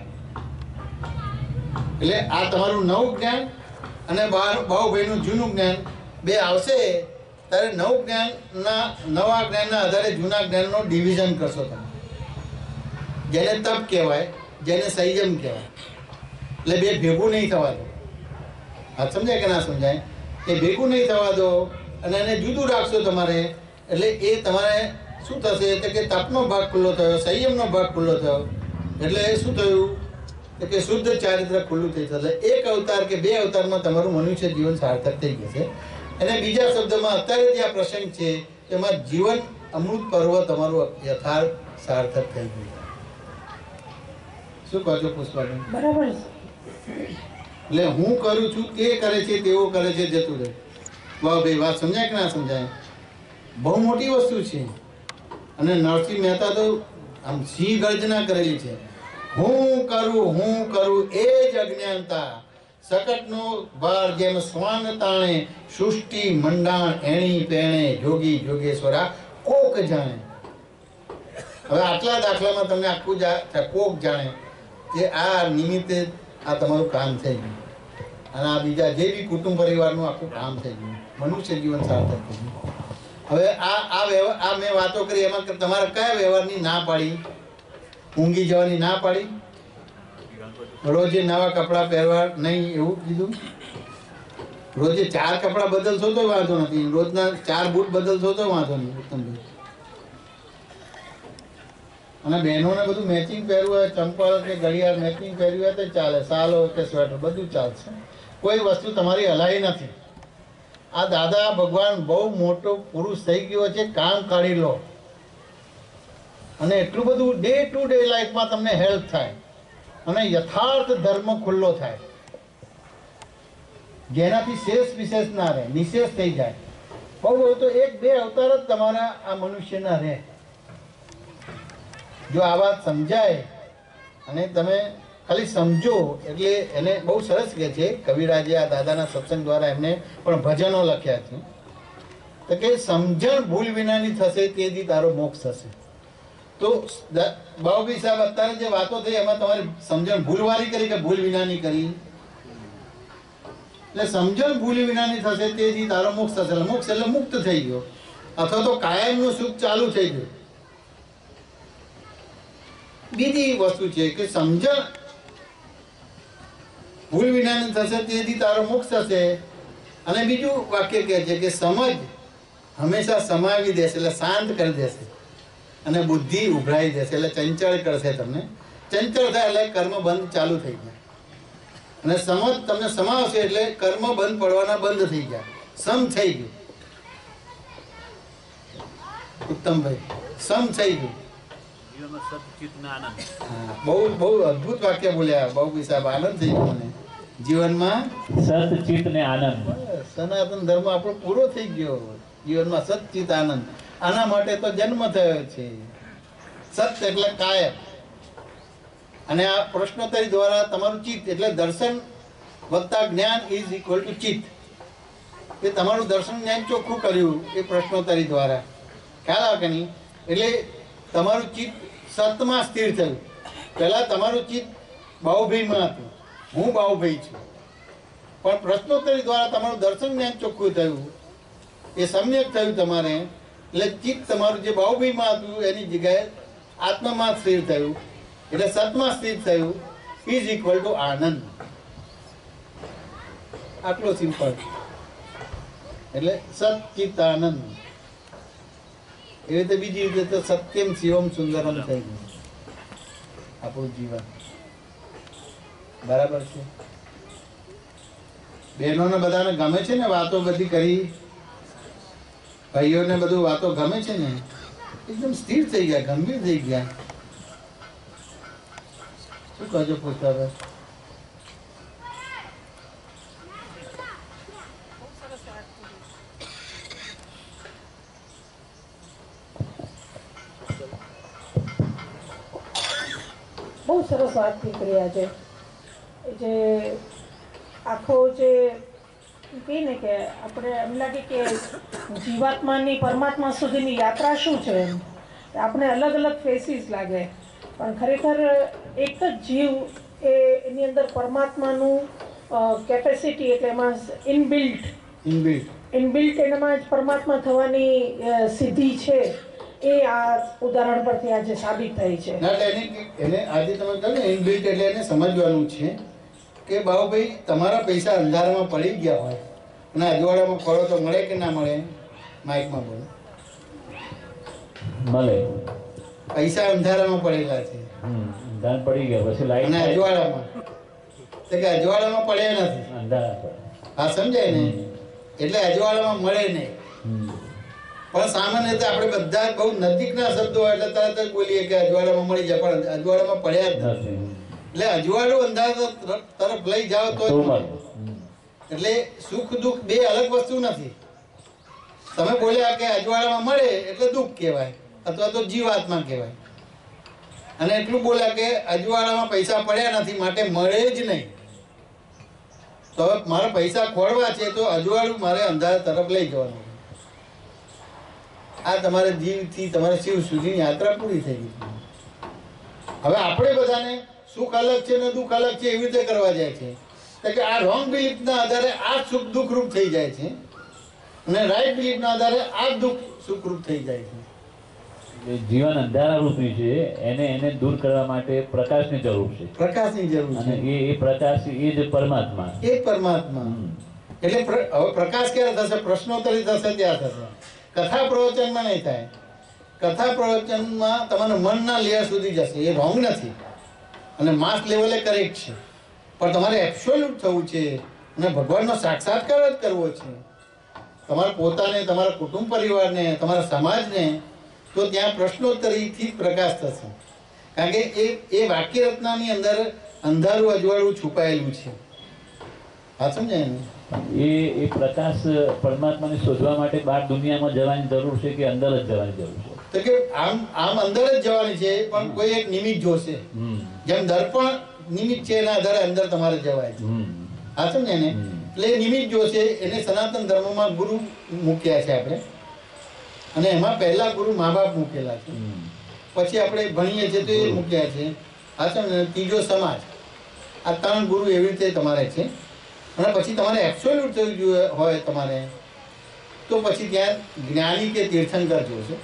એટલે આ તમારું નવું જ્ઞાન અને બાહુભાઈનું જૂનું જ્ઞાન બે આવશે ત્યારે નવા જ્ઞાનના આધારે જૂના જ્ઞાનનો ડિવિઝન કરશો તમે. જેને તપ કહેવાય, જેને સંયમ કહેવાય. એટલે બે ભેગું નહીં થવા દો. આ સમજાય કે ના સમજાય? એ ભેગું નહીં થવા દો અને એને જુદું રાખશો તમારે. એટલે એ તમારે શું થશે કે તપનો ભાગ ખુલ્લો થયો, સંયમનો ભાગ ખુલ્લો થયો. એટલે શું થયું કે શુદ્ધ ચારિત્ર ખુલ્લું થઈ જશે. એક અવતાર કે બે અવતારમાં તમારું મનુષ્ય જીવન સાર્થક થઈ જશે. અને બીજા શબ્દમાં અત્યારે જે આ પ્રસંગ છે તેમાં જીવન અમૃત પર્વ તમારું યથાર્થ સાર્થક થઈ ગયું. શું કહો છો પુષ્પાબેન? બરાબર. એટલે હું કરું છું તે કરે છે તેવો કરે છે જતું રહે. વાહ ભાઈ, વાત સમજાય કે ના સમજાય? બહુ મોટી વસ્તુ છે. અને નરસિંહ મહેતા તો આમ સિંહ ગર્જના કરેલી છે. હું કરું એ જ અજ્ઞાનતા, સકટનો ભાર જેમ શ્વાન તાણે, સૃષ્ટિ મંડાણ એણી પેણે, જોગી જોગેશ્વરા કોક જાણે. હવે આટલા દાખલામાં તમને આખું કોક જાણે કે આ નિમિત્તે આ તમારું કામ થઈ ગયું. અને આ બીજા જે બી કુટુંબ પરિવારનું આખું કામ થઈ ગયું. મનુષ્ય જીવન સાર્થક થઈ ગયું. હવે આ મેં વાતો કરી એમાં તમારે કયા વ્યવહારની ના પાડી? ઊંઘી જવાની ના પાડી, રોજે નવા કપડાં પહેરવા નહીં એવું કીધું, રોજે 4 કપડાં બદલશો તો વાંધો નથી, રોજના 4 બૂટ બદલશો તો વાંધો નહીં. ઉત્તમભાઈ અને બહેનોને બધું મેચિંગ પહેરવું હોય, ચંપલ કે ઘડિયાળ મેચિંગ પહેરવી હોય તો ચાલે, સાલો કે સ્વેટર બધું ચાલશે. કોઈ વસ્તુ તમારી હલાઈ નથી. આ દાદા ભગવાન બહુ મોટો પુરુષ થઈ ગયો છે. કામ કાઢી લો અને એટલું બધું ડે ટુ ડે લાઈફમાં તમને હેલ્પ થાય અને યથાર્થ ધર્મ ખુલ્લો થાય, જેનાથી શેષ વિશેષ ના રહે, નિશેષ થઈ જાય. બહુ તો 1-2 અવતાર જ તમારા આ મનુષ્યના રહે. જો આ વાત સમજાય અને તમે ખાલી સમજો, એટલે એને બહુ સરસ કહે છે કવિરાજે આ દાદાના સત્સંગ દ્વારા એમને પણ ભજનો લખ્યા છે તો કે સમજણ ભૂલ વિનાની થશે તેથી તારો મોક્ષ થશે. તો બાબુભાઈ સાહેબ અત્યારે જે વાતો થઈ એમાં તમારી સમજણ ભૂલવાળી કરી કે ભૂલ વિનાની કરી? એટલે સમજણ ભૂલ વિનાની થશે તેથી તારો મોક્ષ થશે. એટલે મોક્ષ એટલે મુક્ત થઈ ગયો અથવા તો કાયમનું સુખ ચાલુ થઈ ગયું. બીજી વસ્તુ છે કે સમજણ ભૂલ વિનાની થશે તેથી તારો મોક્ષ થશે. અને બીજું વાક્ય કહે છે કે સમજ હંમેશા સમાવી દેશે, એટલે શાંત કરી દેશે અને બુદ્ધિ ઉભરાઈ દેશે, એટલે ચંચળ કરશે તમને. ચંચળ થાય એટલે કર્મ બંધ ચાલુ થઈ જાય અને સમજ તમને સમાવશે એટલે કર્મ બંધ પડવાના બંધ થઈ ગયા, સમ થઈ ગયું. ઉત્તમભાઈ, સમ થઈ ગયું. બહુ અદભુત વાક્ય બોલ્યા બાબુભાઈ સાહેબ. આનંદ થઈ ગયો મને. જીવનમાં સતચિત ને આનંદ. સનાતન ધર્મ આપણો પૂરો થઈ ગયો. જીવનમાં સતચિત આનંદ. આના માટે તો જન્મ થયો છે. સત્ય એટલે કાયમ. અને આ પ્રશ્નોત્તરી દ્વારા તમારું ચિત્ત એટલે દર્શન વત્તા જ્ઞાન ઇઝ ઇક્વલ ટુ ચિત્ત. એ તમારું દર્શન જ્ઞાન ચોખ્ખું કર્યું એ પ્રશ્નોત્તરી દ્વારા. ખ્યાલ આવે કે નહીં? એટલે તમારું ચિત્ત સતમાં સ્થિર થયું. પહેલાં તમારું ચિત્ત બાહુભાઈમાં હતું, હું બાહુભાઈ છું. પણ પ્રશ્નોત્તરી દ્વારા તમારું દર્શન જ્ઞાન ચોખ્ખું થયું, એ સમ્યક થયું તમારે. એટલે ચિત્ત તમારું જે બાહુભાઈમાં હતું એની જગ્યાએ આત્મામાં સ્થિર થયું, એટલે સતમાં સ્થિર થયું. ઇઝ ઇક્વલ ટુ આનંદ. આટલો સિમ્પલ. એટલે સતચિત આનંદ. એવી રીતે બીજી રીતે તો સત્યમ શિવમ સુંદરમ થઈ ગયું આપણું જીવન. બરાબર છે? બહેનોને બધાને ગમે છે ને વાતો બધી કરી? ભાઈઓને બધું વાતો ગમે છે ને? એકદમ સ્થિર થઈ ગયા, ગંભીર થઈ ગયા. શું કહો છો પુષ્પાભાઈ? બહુ સરસ વાત થઈ કરી આજે. જે આખો જે કહે ને કે આપણે એમ લાગે કે જીવાત્માની પરમાત્મા સુધીની યાત્રા શું છે એમ આપણે અલગ અલગ ફેસીસ લાગે, પણ ખરેખર એક જ જીવ એની અંદર પરમાત્માનું કેપેસિટી એટલે એમાં ઇનબિલ્ટ એનામાં જ પરમાત્મા થવાની સિદ્ધિ છે. એ આ ઉદાહરણ પરથી આજે સાબિત થઈ છે. એને આજે તમે કહો ને ઇનબિલ્ટ એટલે એને સમજવાનું છે કે બાબુભાઈ તમારા પૈસા અંધારામાં પડી ગયા હોય અને અજવાળામાં ફળો તો મળે કે ના મળે? માઇકમાં બોલો. મળે. પૈસા અંધારામાં પડેલા છે પડી ગયા પછી લાઈટ અને અજવાળામાં તો કે અજવાળામાં પડ્યા નથી. હા સમજાય ને? એટલે અજવાળામાં મળે નહીં. પણ સામાન્ય રીતે આપણે બધા બહુ નજીકના શબ્દો હોય એટલે તરત જ બોલીએ કે અજવાળામાં મળી જાય, પણ અજવાળામાં પડ્યા જ નથી. એટલે અજવાળું અંધારા તરફ લઈ જાઓ તો એટલે સુખ દુઃખ બે અલગ વસ્તુ નથી. તમે બોલ્યા કે અજવાળામાં મળે એટલે દુઃખ કહેવાય અથવા તો જીવાત્મા કહેવાય, અને એટલું બોલ્યા કે અજવાળામાં પૈસા પડ્યા નથી માટે મળે જ નહીં. તો મારા પૈસા ખોળવા છે તો અજવાળું મારે અંધારા તરફ લઈ જવાનું. આ તમારે જીવથી તમારે શિવ સુધીની યાત્રા પૂરી થઈ ગઈ. હવે આપણે બધાને સુખ અલગ છે ને દુઃખ અલગ છે એવી રીતે કરવા જાય છે કે આ રોંગ બિલીફના આધારે આ સુખ દુઃખરૂપ થઈ જાય છે અને રાઈટ બિલીફના આધારે આ દુઃખ સુખરૂપ થઈ જાય છે. જીવન અંધારા રૂપી છે, એને દૂર કરવા માટે પ્રકાશની જરૂર છે. પ્રકાશની જરૂર છે અને એ પ્રકાશ એ જ પરમાત્મા. એ પરમાત્મા. એટલે હવે પ્રકાશ ક્યારે થશે? પ્રશ્નોત્તરી થશે ત્યાં થશે. કથા પ્રવચનમાં નહીં થાય. કથા પ્રવચનમાં તમારું મનના લેયર સુધી જશે. એ રોંગ નથી અને માસ લેવલે કરેક્ટ છે, પણ તમારે એબ્સોલ્યુટ થવું છે અને ભગવાનનો સાક્ષાત્કાર જ કરવો છે. તમારા પોતાને, તમારા કુટુંબ પરિવારને, તમારા સમાજને, તો ત્યાં પ્રશ્નોત્તરીથી પ્રકાશ થશે. કારણ કે એ વાક્ય રચનાની અંદર અંધારું અજવાળું છુપાયેલું છે. હા સમજાય ને? એ પ્રકાશ પરમાત્માને શોધવા માટે બહાર દુનિયામાં જવાની જરૂર છે કે અંદર જ જવાની જરૂર છે? તો કે આમ અંદર જ જવાની છે, પણ કોઈ એક નિમિત્ત જોશે. જેમ દર્પણ નિમિત્ત છે એના આધારે અંદર તમારે જવાય છે. હા સમજે ને? એટલે નિમિત્ત જોશે. એને સનાતન ધર્મમાં ગુરુ મૂક્યા છે આપણે, અને એમાં પહેલા ગુરુ મા બાપ મૂકેલા છે, પછી આપણે ભણીએ છીએ તો એ મૂક્યા છે. હા સમજે? ત્રીજો સમાજ. આ 3 ગુરુ એવી રીતે તમારે છે. અને પછી તમારે એબ્સોલ્યુટ થવું જોઈએ હોય તમારે તો પછી ત્યાં જ્ઞાની કે તીર્થંકર જોશે.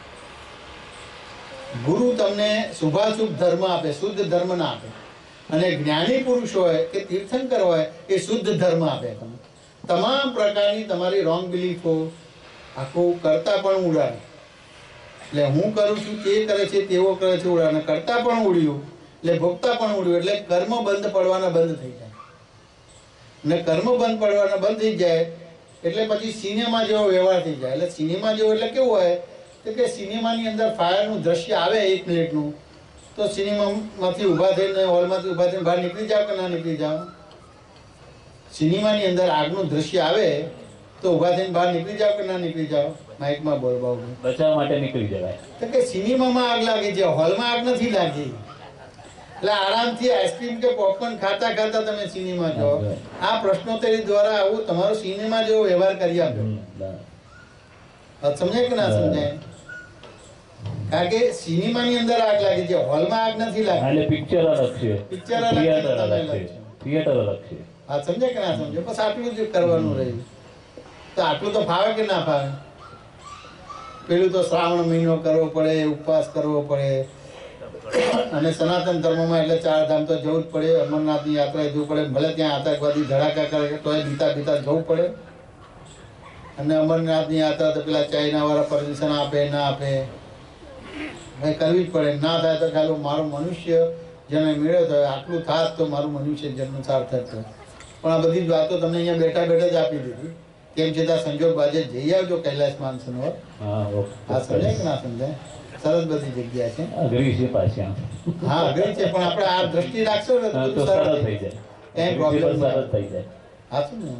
ગુરુ તમને શુભાશુભ ધર્મ આપે, શુદ્ધ ધર્મ ના આપે. અને જ્ઞાની પુરુષ હોય કે તીર્થંકર હોય એ શુદ્ધ ધર્મ આપે. તમને તમામ પ્રકારની તમારી રોંગ બિલીફો આખું કરતા પણ ઉડાડે. એટલે હું કરું છું તે કરે છે તેવો કરે છે ઉડાડે. કરતા પણ ઉડ્યું એટલે ભોગતા પણ ઉડ્યું. એટલે કર્મ બંધ પડવાના બંધ થઈ જાય. અને કર્મ બંધ પડવાના બંધ થઈ જાય એટલે પછી સિનેમા જેવો વ્યવહાર થઈ જાય. એટલે સિનેમા જેવો એટલે કેવું હોય કે સિનેમાની અંદર ફાયરનું દ્રશ્ય આવે 1 મિનિટનું, તો સિનેમામાંથી ઊભા થઈને હોલમાંથી ઊભા થઈને બહાર નીકળી જાઓ કે ના નીકળી જાઓ? સિનેમાની અંદર આગનું દ્રશ્ય આવે તો ઊભા થઈને બહાર નીકળી જાઓ કે ના નીકળી જાઓ? માઇકમાં બોલ બાબુ. બચાવ માટે નીકળી જવાય. તો કે સિનેમામાં આગ લાગી છે, હોલમાં આગ નથી લાગી. એટલે આરામથી આઈસ્ક્રીમ કે પોપકોર્ન ખાતા ખાતા તમે સિનેમા જાઓ. આ પ્રશ્નોત્તરી દ્વારા આવું તમારો સિનેમા જેવો વ્યવહાર કરી આપ્યો. સમજાય કે ના સમજાય? કારણ કે સિનેમાની અંદર આગ લાગી છે, હોલમાં આગ નથી લાગી. એટલે પિક્ચર અલગ છે, પિક્ચર અલગ છે, થિયેટર અલગ છે. હા સમજાય કે ના સમજાય? બસ આટલું જ કરવાનું રહ્યું. તો આટલું તો ફાવે કે ના ફાવે? પેલું તો શ્રાવણ મહિનો કરવો પડે, ઉપવાસ કરવો પડે, અને સનાતન ધર્મમાં એટલે 4 ધામ તો જવું જ પડે. અમરનાથની યાત્રાએ જવું પડે. ભલે ત્યાં આતંકવાદી ધડાકા કરે તો બીતા જવું પડે. અને અમરનાથની યાત્રા તો પેલા ચાઇના વાળા પરમિશન આપે ના આપે, ભાઈ કરવી જ પડે. ના થાય તો ખાલી મારું મનુષ્ય જેને મેળવ્યો તો આટલું થાત તો મારું મનુષ્ય જન્મ સાર્થક થયો. પણ આ બધી જ વાતો તમને અહીંયા બેઠા બેઠા જ આપી દીધી. તેમ છતાં સંજોગ બાજે જઈ આવજો કૈલાસ માનસરોવર. હા સમજાય કે ના સમજાય? સરસ બધી જગ્યા છે. અઘરી છે પાછી. હા અઘરી છે, પણ આપણે આ દ્રષ્ટિ રાખશો ને તો સરળ થઈ જાય. કઈ પ્રોબ્લેમ થઈ જાય. હા શું ને?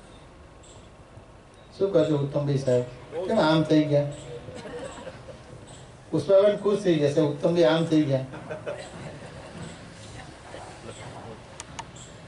શું કહો છો ઉત્તમભાઈ સાહેબ? કેમ આમ થઈ ગયા? પુષ્પાબેન ખુશ થઈ જશે. ઉત્તમભાઈ આમ થઈ ગયા.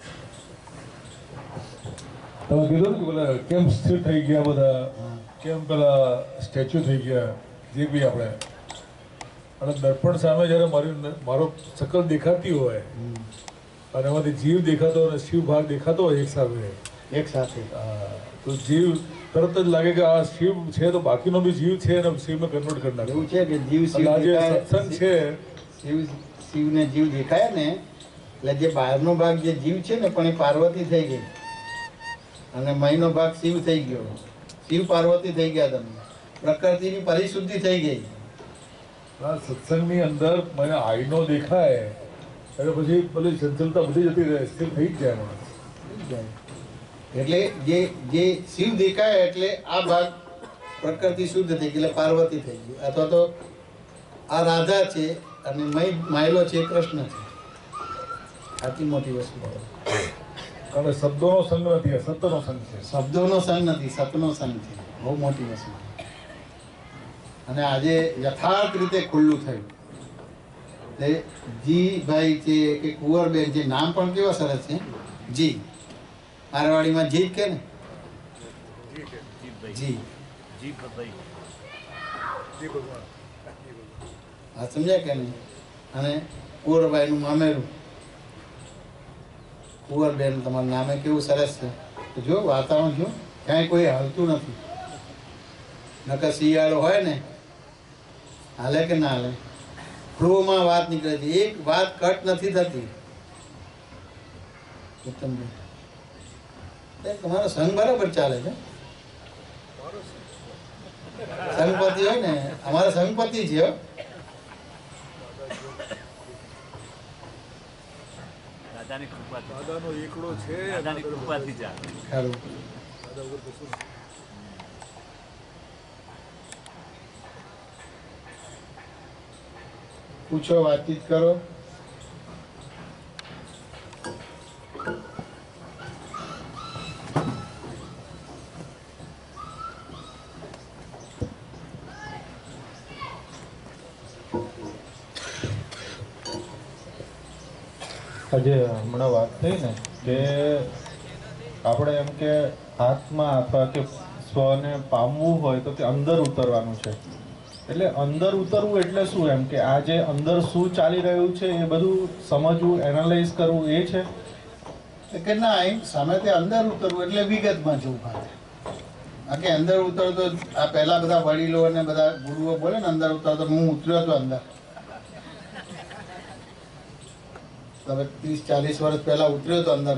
તમે કીધું ને કે પેલા કેમ સ્થિર થઈ ગયા બધા, કેમ પેલા સ્ટેચ્યુ થઈ ગયા, જે બી આપણે અને દર્પણ સામે જ્યારે મારો શકલ દેખાતી હોય અને એમાંથી જીવ દેખાતો અને શિવ ભાગ દેખાતો હોય એક સાથે તો જીવ તરત જ લાગે કે આ શિવ છે તો બાકીનો બી જીવ છે અને શિવને કન્વર્ટ કરી નાખે. એવું છે કે જીવ શિવ સત્સંગ છે, શિવને જીવ દેખાય ને એટલે જે બહારનો ભાગ જે જીવ છે ને પણ એ પાર્વતી થઈ ગઈ અને મહીનો ભાગ શિવ થઈ ગયો. શિવ પાર્વતી થઈ ગયા, તમે પ્રકૃતિની પરિશુદ્ધિ થઈ ગઈ. સત્સંગની અંદર મને આઈનો દેખાય એટલે પછી પેલી ચંચલતા બધી જતી રહે, સ્થિર થઈ જ જાય માણસ. એટલે જે શિવ દેખાય એટલે આ ભાગ પ્રકૃતિ શુદ્ધ થઈ ગઈ એટલે પાર્વતી થઈ ગઈ, અથવા તો આ રાધા છે અને માયલો છે કૃષ્ણ છે. આટલી મોટી વસ્તુ કારણ શબ્દોનો સંગ નથી, સતનો સંગ છે. શબ્દોનો સંગ નથી, સતનો સંગ છે. બહુ મોટી વસ્તુ. અને આજે યથાર્થ રીતે ખુલ્લું થયું. એટલે જી ભાઈ છે કે કુંવરબેન છે, નામ પણ કેવા સરસ છે, જી. મારવાડીમાં જી કે ને, જી હા, સમજ્યા કે નહીં. અને કુંવરબાઈ નું મામેરું કુંવરબેન, તમારું નામે કેવું સરસ છે. જો વાતાવરણ જો ક્યાંય કોઈ હાલતું નથી. નકર શિયાળો હોય ને હાલે કે ના હાલે, ફ્લોમાં વાત નીકળે છે, એક વાત કટ નથી થતી. ઉત્તમભાઈ, તમારો સંઘ બરાબર ચાલે છે. સંઘપતિ હોય ને, અમારા સંઘપતિ છે. દાદાનો એકડો છે, દાદાની કૃપાથી ચાલે. ખરું. પૂછો, વાતચીત કરો. આજે હમણાં વાત થઈ ને કે આપણે એમ કે આત્મા અથવા કે સ્વને પામવું હોય તો તે અંદર ઉતરવાનું છે. એટલે અંદર ઉતરવું એટલે શું, એમ કે આ જે અંદર શું ચાલી રહ્યું છે એ બધું સમજવું, એનાલાઇઝ કરવું એ છે કે ના. એમ સામેથી અંદર ઉતરવું એટલે વિગતમાં જવું ખાતે. આ કે અંદર ઉતરતો આ પહેલા બધા વડીલો અને બધા ગુરુઓ બોલે ને અંદર ઉતરતો, હું ઉતર્યો હતો અંદર. હવે 30-40 વર્ષ પહેલા ઉતર્યો હતો અંદર.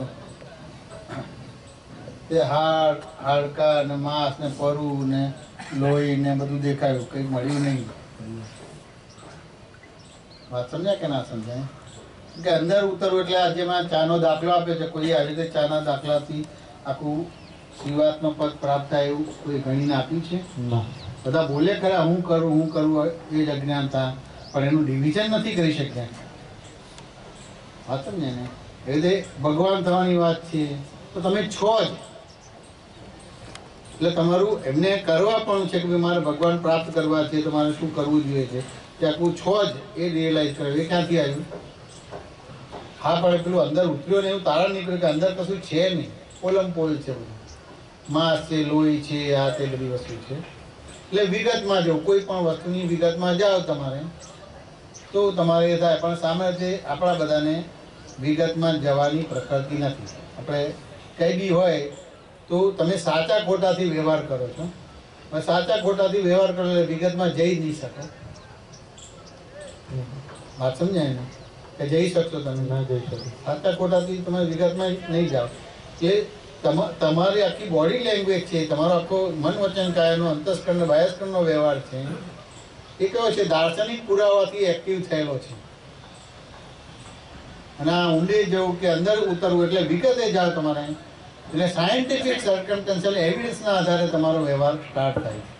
તે હાડ, હાડકા ને માંસ ને પરુ ને લોહી ને બધું દેખાયું, કઈ મળ્યું નહીં. વાત સમજ્યા કે ના સમજાય? કે અંદર ઉતરવું એટલે આજે મેં ચાનો દાખલો આપ્યો છે. કોઈ આવી રીતે ચાના દાખલાથી આખું શિવાત્મક પદ પ્રાપ્ત થાય એવું કોઈ ગણીને આપ્યું છે? બધા બોલે ખરા હું કરું એ જ અજ્ઞાનતા, પણ એનું ડિવિઝન નથી કરી શક્યા. વાત સમજે ને? એ રીતે ભગવાન થવાની વાત છે તો તમે છો જ. એટલે તમારું એમને કરવા પણ છે કે મારે ભગવાન પ્રાપ્ત કરવા છે તો મારે શું કરવું જોઈએ છે, કે આખું છો જ એ રિયલાઇઝ કરે. એ ક્યાંથી આવ્યું? હા, પણ પેલું અંદર ઉતર્યો ને એવું તારણ નીકળ્યું કે અંદર કશું છે નહીં, પોલમ પોલ છે, બધું માંસ છે, લોહી છે, આ તે બધી વસ્તુ છે. એટલે વિગતમાં જાઓ, કોઈ પણ વસ્તુની વિગતમાં જાઓ તમારે તો તમારે એ થાય. પણ સામે આપણા બધાને વિગતમાં જવાની પ્રકૃતિ નથી. આપણે કંઈ બી હોય તો તમે સાચા ખોટાથી વ્યવહાર કરો છો. સાચા ખોટાથી વ્યવહાર કરો એટલે વિગતમાં જઈ જ નહીં શકો. વાત સમજાય ને? કે જઈ શકશો તમે? ના જઈ શકો. સાચા ખોટાથી તમે વિગતમાં નહીં જાઓ. એ તમારી આખી બોડી લેંગ્વેજ છે, તમારો આખો મન વચન કાયાનો અંતસ્કરણ બાહ્યસ્કરણનો વ્યવહાર છે, એ કયો છે? દાર્શનિક પુરાવાથી એક્ટિવ થયેલો છે. અને આ ઊંડે જવું કે અંદર ઉતરવું એટલે વિગતે જાઓ તમારે. એટલે સાયન્ટિફિક સર્કમસ્ટન્શિયલ એવિડન્સના આધારે તમારો વ્યવહાર સ્ટાર્ટ થાય છે.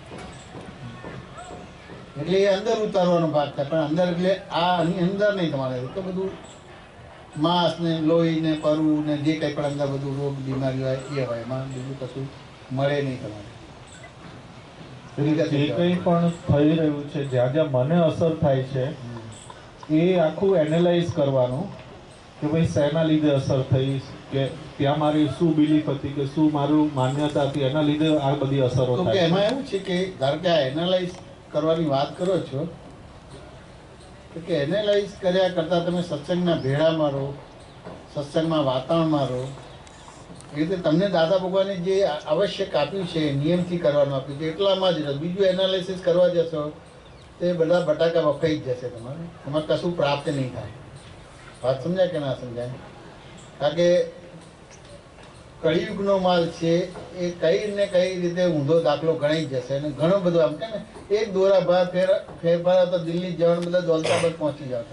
એટલે એ અંદર ઉતારવાનો ભાગ થાય. પણ અંદર એટલે આની અંદર નહીં, તમારે તો બધું માંસ ને લોહી ને પરુ ને જે કંઈ પણ અંદર બધું રોગ બીમારી હોય એ હોય, એમાં બીજું કશું મળે નહીં તમારે. જે કંઈ પણ થઈ રહ્યું છે, જ્યાં જ્યાં મને અસર થાય છે એ આખું એનાલાઇઝ કરવાનું કે ભાઈ શેના લીધે અસર થઈ, કે ત્યાં મારી શું બિલીફ હતી કે શું મારું માન્યતા હતી, એના લીધે આ બધી અસરો તો કે થાય. એમાં એવું છે કે ધારો કે આ એનાલાઇઝ કરવાની વાત કરો છો, તો કે એનાલાઇઝ કર્યા કરતાં તમે સત્સંગના ભેળા મારો, સત્સંગમાં વાતાવરણ મારો, એ રીતે તમને દાદા ભગવાને જે આવશ્યક આપ્યું છે, નિયમથી કરવાનું આપ્યું છે, એટલામાં જ રહો. બીજું એનાલિસિસ કરવા જશો તો એ બધા બટાકા વફાઈ જ જશે. તમારે કશું પ્રાપ્ત નહીં થાય. વાત સમજાય કે ના સમજાય? કારણ કે કળિયુગનો માલ છે એ કઈ ને કઈ રીતે ઊંધો દાખલો ગણાઈ જશે અને ઘણો બધો આમ કે ને એક દોરા ભાર ફેરફાર તો દિલ્હી જવાનું બધા દોલતાબાદ પહોંચી જાવ.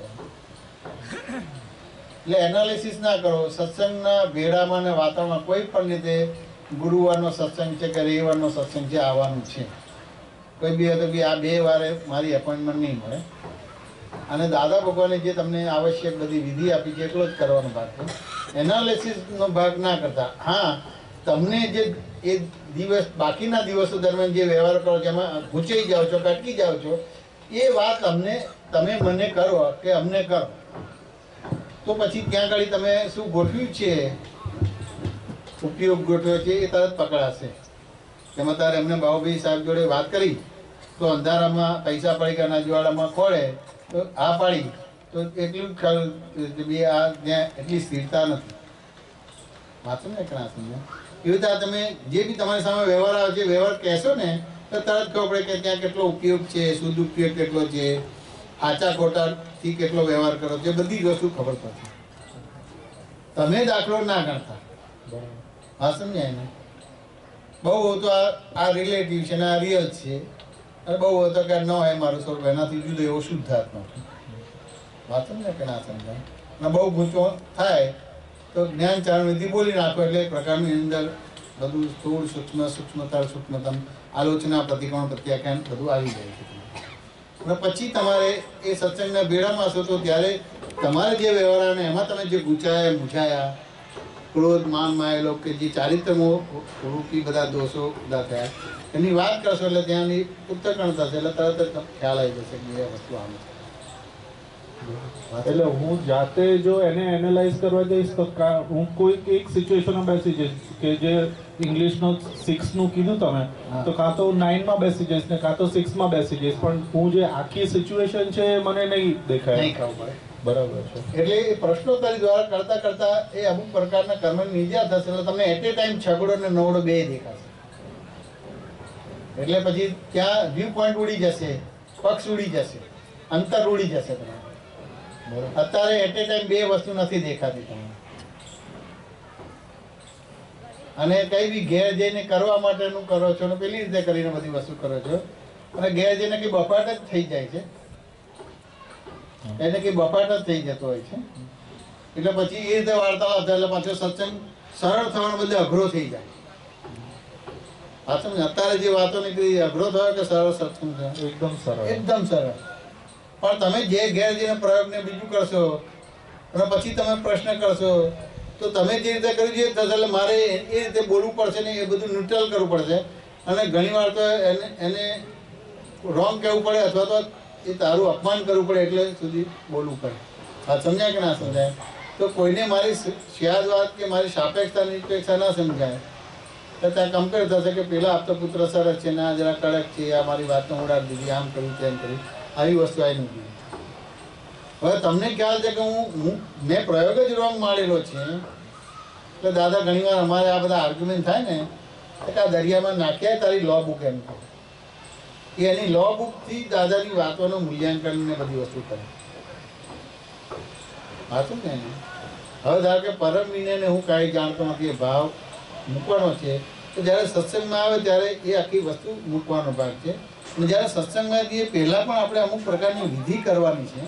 એટલે એનાલિસિસ ના કરો. સત્સંગના ભેડામાં ને વાતાવરણમાં કોઈ પણ રીતે ગુરુવારનો સત્સંગ છે કે રવિવારનો સત્સંગ છે આવવાનું છે. કોઈ બી હતો કે આ 2 વારે મારી એપોઇન્ટમેન્ટ નહીં મળે. અને દાદા ભગવાને જે તમને આવશ્યક બધી વિધિ આપી છે એટલો જ કરવાનો ભાગ છે. એનાલિસિસનો ભાગ ના કરતા. હા, તમને જે એ દિવસ બાકીના દિવસો દરમિયાન જે વ્યવહાર કરો છો એમાં ગૂંચાઈ જાઓ છો, અટકી જાઓ છો, એ વાત તમે મને કરો કે અમને કરો, તો પછી ત્યાં આગળ તમે શું ગોઠવ્યું છે, ઉપયોગ ગોઠવ્યો છે, એ તરત પકડાશે. તેમાં તારે એમને બાબુભાઈ સાહેબ જોડે વાત કરી તો અંધારામાં પૈસા પડી ગયા, અનાજવાળામાં ખોળે તો આ પાડી તો એટલું જ ખ્યાલ કે ભાઈ આ ત્યાં એટલી સ્થિરતા નથી. વાંચો ને કે ના સમજે? એવી રીતે તમે જે બી તમારી સામે વ્યવહાર આવે છે, વ્યવહાર કહેશો ને તો તરત ખબર પડે કે ત્યાં કેટલો ઉપયોગ છે, શુદ્ધ ઉપયોગ કેટલો છે, આચા ખોટાથી કેટલો વ્યવહાર કરો છો, બધી જ વસ્તુ ખબર પડશે. તમે દાખલો ના ગણતા. હા, સમજાય ને? બહુ તો આ રિલેટિવ છે ને આ રિયલ છે, અને બહુ હતો કે ન હોય મારું સ્વરૂપ એનાથી જુદો એવો શુદ્ધાત્મા છે. વાત સમજે કે ના સમજાય? અને બહુ ગૂંચો થાય તો જ્ઞાન ચારણ વિધિ બોલી નાખો એટલે એક પ્રકારની અંદર બધું સ્થૂળ સૂક્ષ્મતર સૂક્ષ્મતમ આલોચના પ્રતિક્રમણ પ્રત્યાખ્યાન બધું આવી જાય છે. અને પછી તમારે એ સત્સંગના ભેડામાં હશો તો ત્યારે તમારે જે વ્યવહાર આવે એમાં તમે જે ગૂંચાયા મૂંઝાયા, ક્રોધ માન માયેલો કે જે ચારિત્રમો રૂપી બધા દોષો બધા થયા એની વાત કરશો એટલે ત્યાંની ઉત્તરકણ થશે. એટલે તરત જ ખ્યાલ આવી જશે કે એ વસ્તુ આમ છે. એટલે હું જાતે જો એને એનાલાઇઝ કરવા જઈશ તો હું કોઈ એક સિચ્યુએશનમાં બેસી જઈશ કે જે ઇંગ્લિશનો 6 નું કીધું તમે, તો કાં તો 9 માં બેસી જઈશ ને કાં તો 6 માં બેસી જઈશ, પણ હું જે આખી સિચ્યુએશન છે એ મને નહીં દેખાય. નહીં ખબર પડે. બરાબર છે. એટલે એ પ્રશ્નોત્તરી દ્વારા કરતા કરતા એ અમુક પ્રકારના કર્મની નિજા થશે. એટલે તમને એટ એ ટાઈમ છગડો ને નવડો બે દેખાશે. એટલે પછી ત્યાં વ્યૂ પોઈન્ટ ઉડી જશે, પક્ષ ઉડી જશે, અંતર ઉડી જશે. તમે અત્યારે એટ એ ટાઈમ બે વસ્તુ નથી દેખાતી તમને. અને કઈ બી ઘેર જઈને કરવા માટેનું કરો છો ને પેલી રીતે કરીને બધી વસ્તુ કરો છો, અને ઘેર જઈને કઈ બફાટ જ થઈ જાય છે, એને કઈ બફાટ જ થઈ જતો હોય છે. એટલે પછી એ રીતે વાર્તાલાપ થાય એટલે પાછો સત્સંગ સરળ થવાનો બદલે અઘરો થઈ જાય. અત્યારે જે વાતો નીકળી અઘરો થયો કે સરળ સત્સંગ થયો? એકદમ સરળ, એકદમ સરળ. પણ તમે જે ઘેર જઈને પ્રયોગને બીજું કરશો અને પછી તમે પ્રશ્ન કરશો તો તમે જે રીતે કર્યું છે એટલે મારે એ રીતે બોલવું પડશે ને એ બધું ન્યુટ્રલ કરવું પડશે. અને ઘણી વાર તો એને રોંગ કહેવું પડે અથવા તો એ તારું અપમાન કરવું પડે એટલે સુધી બોલવું પડે. હા, સમજાય કે ના સમજાય? તો કોઈને મારી સ્યાદ વાત કે મારી સાપેક્ષતા નિરપેક્ષતા ના સમજાય તો ત્યાં કમ્પેર થશે કે પેલા આપતો પુત્ર સરસ છે ને આ જરા કડક છે, આ મારી વાતને ઉડાડી દીધી, આમ કર્યું તેમ કર્યું, આવી વસ્તુ આવી નથી. હવે તમને ખ્યાલ છે કે મેં પ્રયોગ જ રોંગ મારેલો છે. એટલે દાદા ઘણી વાર અમારે આ બધા આર્ગ્યુમેન્ટ થાય ને કે આ દરિયામાં નાખ્યા તારી લો બુક એમ કહે. એની લો બુકથી દાદાની વાતોનું મૂલ્યાંકન ને બધી વસ્તુ કરે. વાંચું ને હવે ધારો કે પરમ વિનયને હું કાંઈ જાણતો નથી, એ ભાવ મૂકવાનો છે, તો જ્યારે સત્સંગમાં આવે ત્યારે એ આખી વસ્તુ મૂકવાનો ભાગ છે. અને જ્યારે સત્સંગમાં જઈએ પહેલાં પણ આપણે અમુક પ્રકારની વિધિ કરવાની છે.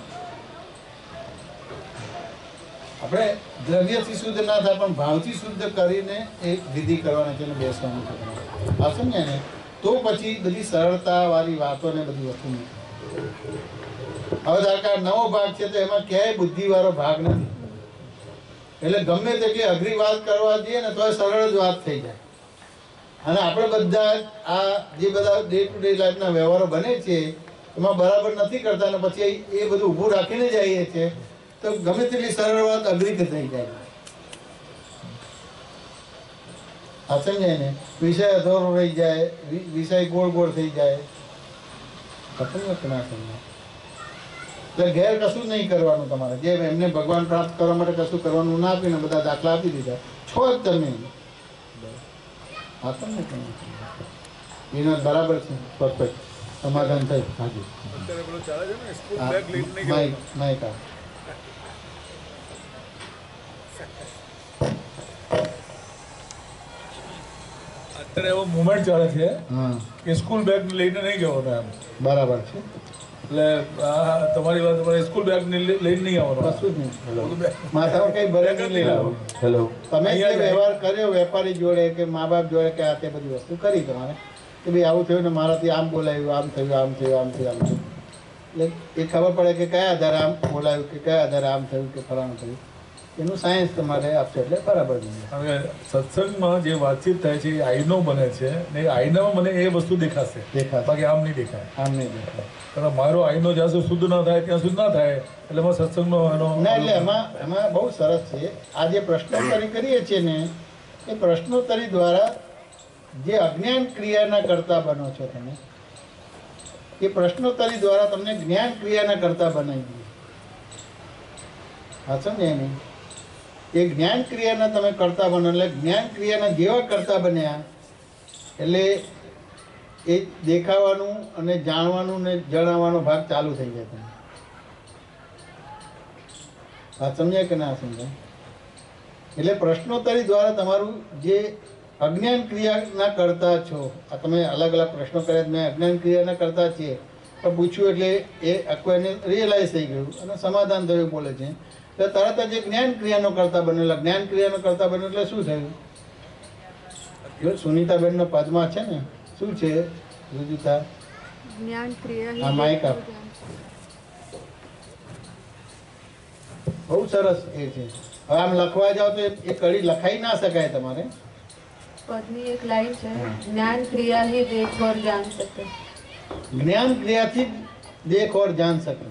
આપણે દ્રવ્યથી શુદ્ધ ના થાય પણ ભાવથી શુદ્ધ કરીને એ વિધિ કરવાની છે અને બેસવાનું છે. આ સમજાય ને? તો પછી બધી સરળતાવાળી વાતો ને બધી વસ્તુ નહીં. હવે ધારો કે નવો ભાગ છે તો એમાં ક્યાંય બુદ્ધિવાળો ભાગ નથી. એટલે ગમે તેટલી અઘરી વાત કરવા જઈએ ને તો સરળ જ વાત થઈ જાય. અને આપણે બધા આ જે બધા ડે ટુ ડે લાઈફના વ્યવહારો બને છે એમાં બરાબર નથી કરતા અને પછી એ બધું ઊભું રાખીને જઈએ છીએ તો ગમે તેટલી સરળ વાત અઘરી થઈ જાય. આ સમજાય ને? વિષય અધૂરો રહી જાય, વિષય ગોળ ગોળ થઈ જાય. સમજો કે ના સમજો? એટલે ઘેર કશું નહીં કરવાનું તમારે. જે એમને ભગવાન પ્રાપ્ત કરવા માટે કશું કરવાનું ના આપ્યું ને, બધા દાખલા આપી દીધા, છો જ તમે. હા તમને વિનોદ બરાબર છે, પરફેક્ટ સમાધાન થયું. હાજી માઇક અત્યારે એવો મુવમેન્ટ ચાલે છે કે સ્કૂલ બેગ લઈને નહીં જવાનું એમ. બરાબર છે. એટલે તમારી વાત, તમારે સ્કૂલ બેગ લઈને નહીં આવવાનું. કશું જ નહીં. માથામાં કઈ ભરે નહીં લેવાનું. હેલો, તમે જે વ્યવહાર કર્યો વેપારી જોડે કે મા બાપ જોડે કે આ તે બધી વસ્તુ કરી તમારે કે ભાઈ આવું થયું ને મારાથી આમ બોલાયું, આમ થયું, આમ થયું, આમ થયું, આમ થયું. એટલે એ ખબર પડે કે કયા આધારે આમ બોલાયું, કે કયા આધારે આમ થયું, કે ફલાણું થયું. એનું સાયન્સ તમારે આપશે એટલે બરાબર છે. હવે સત્સંગમાં જે વાતચીત થાય છે એ આઈનો બને છે ને, એ આઈનામાં મને એ વસ્તુ દેખાશે, બાકી આમ નહીં દેખાય. આમ નહીં દેખાય. કારણ મારો આઈનો જ્યાં સુધી શુદ્ધ ના થાય ત્યાં સુધી ના થાય, એટલે એમાં સત્સંગનો એનો ના, એટલે એમાં બહુ સરસ છે. આ જે પ્રશ્નોત્તરી કરીએ છીએ ને, એ પ્રશ્નોત્તરી દ્વારા જે અજ્ઞાન ક્રિયાના કરતા બનો છો તમે, એ પ્રશ્નોત્તરી દ્વારા તમને જ્ઞાન ક્રિયાના કરતા બનાવી દઈએ. હા સમજાય નહીં? એ જ્ઞાન ક્રિયાના તમે કરતા બનો એટલે જ્ઞાન ક્રિયાના જેવા કરતા બન્યા એટલે એ દેખાવાનું અને જાણવાનું ને જણાવવાનો ભાગ ચાલુ થઈ જાય તમે. વાત સમજાય કે ના સમજાય? એટલે પ્રશ્નોત્તરી દ્વારા તમારું જે અજ્ઞાન ક્રિયાના કરતા છો, આ તમે અલગ અલગ પ્રશ્નો કર્યા, મેં અજ્ઞાન ક્રિયાના કરતા છીએ પણ પૂછ્યું એટલે એ આખું એને રિયલાઇઝ થઈ ગયું અને સમાધાન થયું બોલે છે. એટલે તરત જ જ્ઞાન ક્રિયાનો કરતા બનેલા, જ્ઞાન ક્રિયાનો કરતા બન્યો એટલે શું થયું? જો સુનીતાબેનનો પદમાં છે ને, શું છે રુજુતા? જ્ઞાન ક્રિયા. હા, માઇક આપ. બહુ સરસ એ છે. હવે આમ લખવા જાઓ તો એ કડી લખાઈ ના શકાય તમારે. પદની એક લાઈન છે, જ્ઞાન ક્રિયા ही देख और जान सके. જ્ઞાન ક્રિયાથી દેખ ઓર જાન શકે.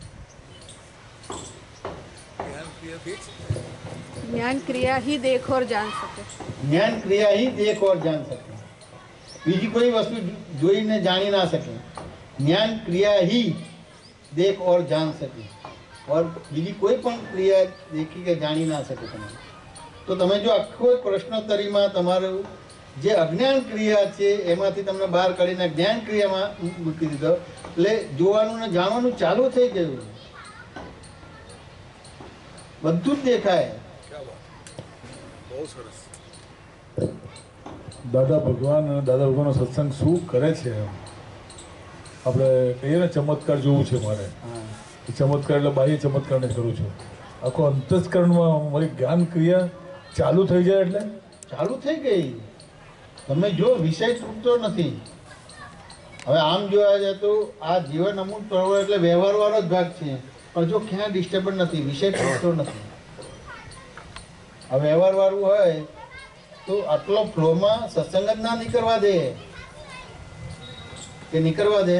ज्ञान क्रिया ही देख और जान सके. જ્ઞાન ક્રિયા ही देख और जान શકે. બીજી કોઈ વસ્તુ જોઈને જાણી ના શકે. જ્ઞાન ક્રિયા ही देख और जान શકે. और બીજી કોઈ પણ ક્રિયા દેખી કે જાણી ના શકે તમે. તો તમે જો આખો પ્રશ્નોત્તરીમાં તમારું જે અજ્ઞાન ક્રિયા છે એમાંથી તમને બહાર કાઢીને જ્ઞાન ક્રિયામાં મૂકી દીધો એટલે જોવાનું ને જાણવાનું ચાલુ થઈ ગયું. બધું જ દેખાય. દાદા ભગવાનનો સત્સંગ શું કરે છે? આપણે કહીએ ને ચમત્કાર જોવું છે મારે, એ ચમત્કાર એટલે બાહ્ય ચમત્કારને કરું છું. આખો અંતસ્કરણમાં મારી જ્ઞાન ક્રિયા ચાલુ થઈ જાય એટલે ચાલુ થઈ ગઈ. તમે જો વિષય તૂટતો નથી. હવે આમ જોવા જાય તો આ જીવન અમુક પ્રવૃત્તિ એટલે વ્યવહારવાનો જ ભાગ છે, પણ જો ક્યાં ડિસ્ટર્બન્સ નથી, વિષય તૂટતો નથી. આ વ્યવહાર વાળું હોય તો આટલો ફ્લોમાં સત્સંગ જ ના નીકળવા દે કે નીકળવા દે,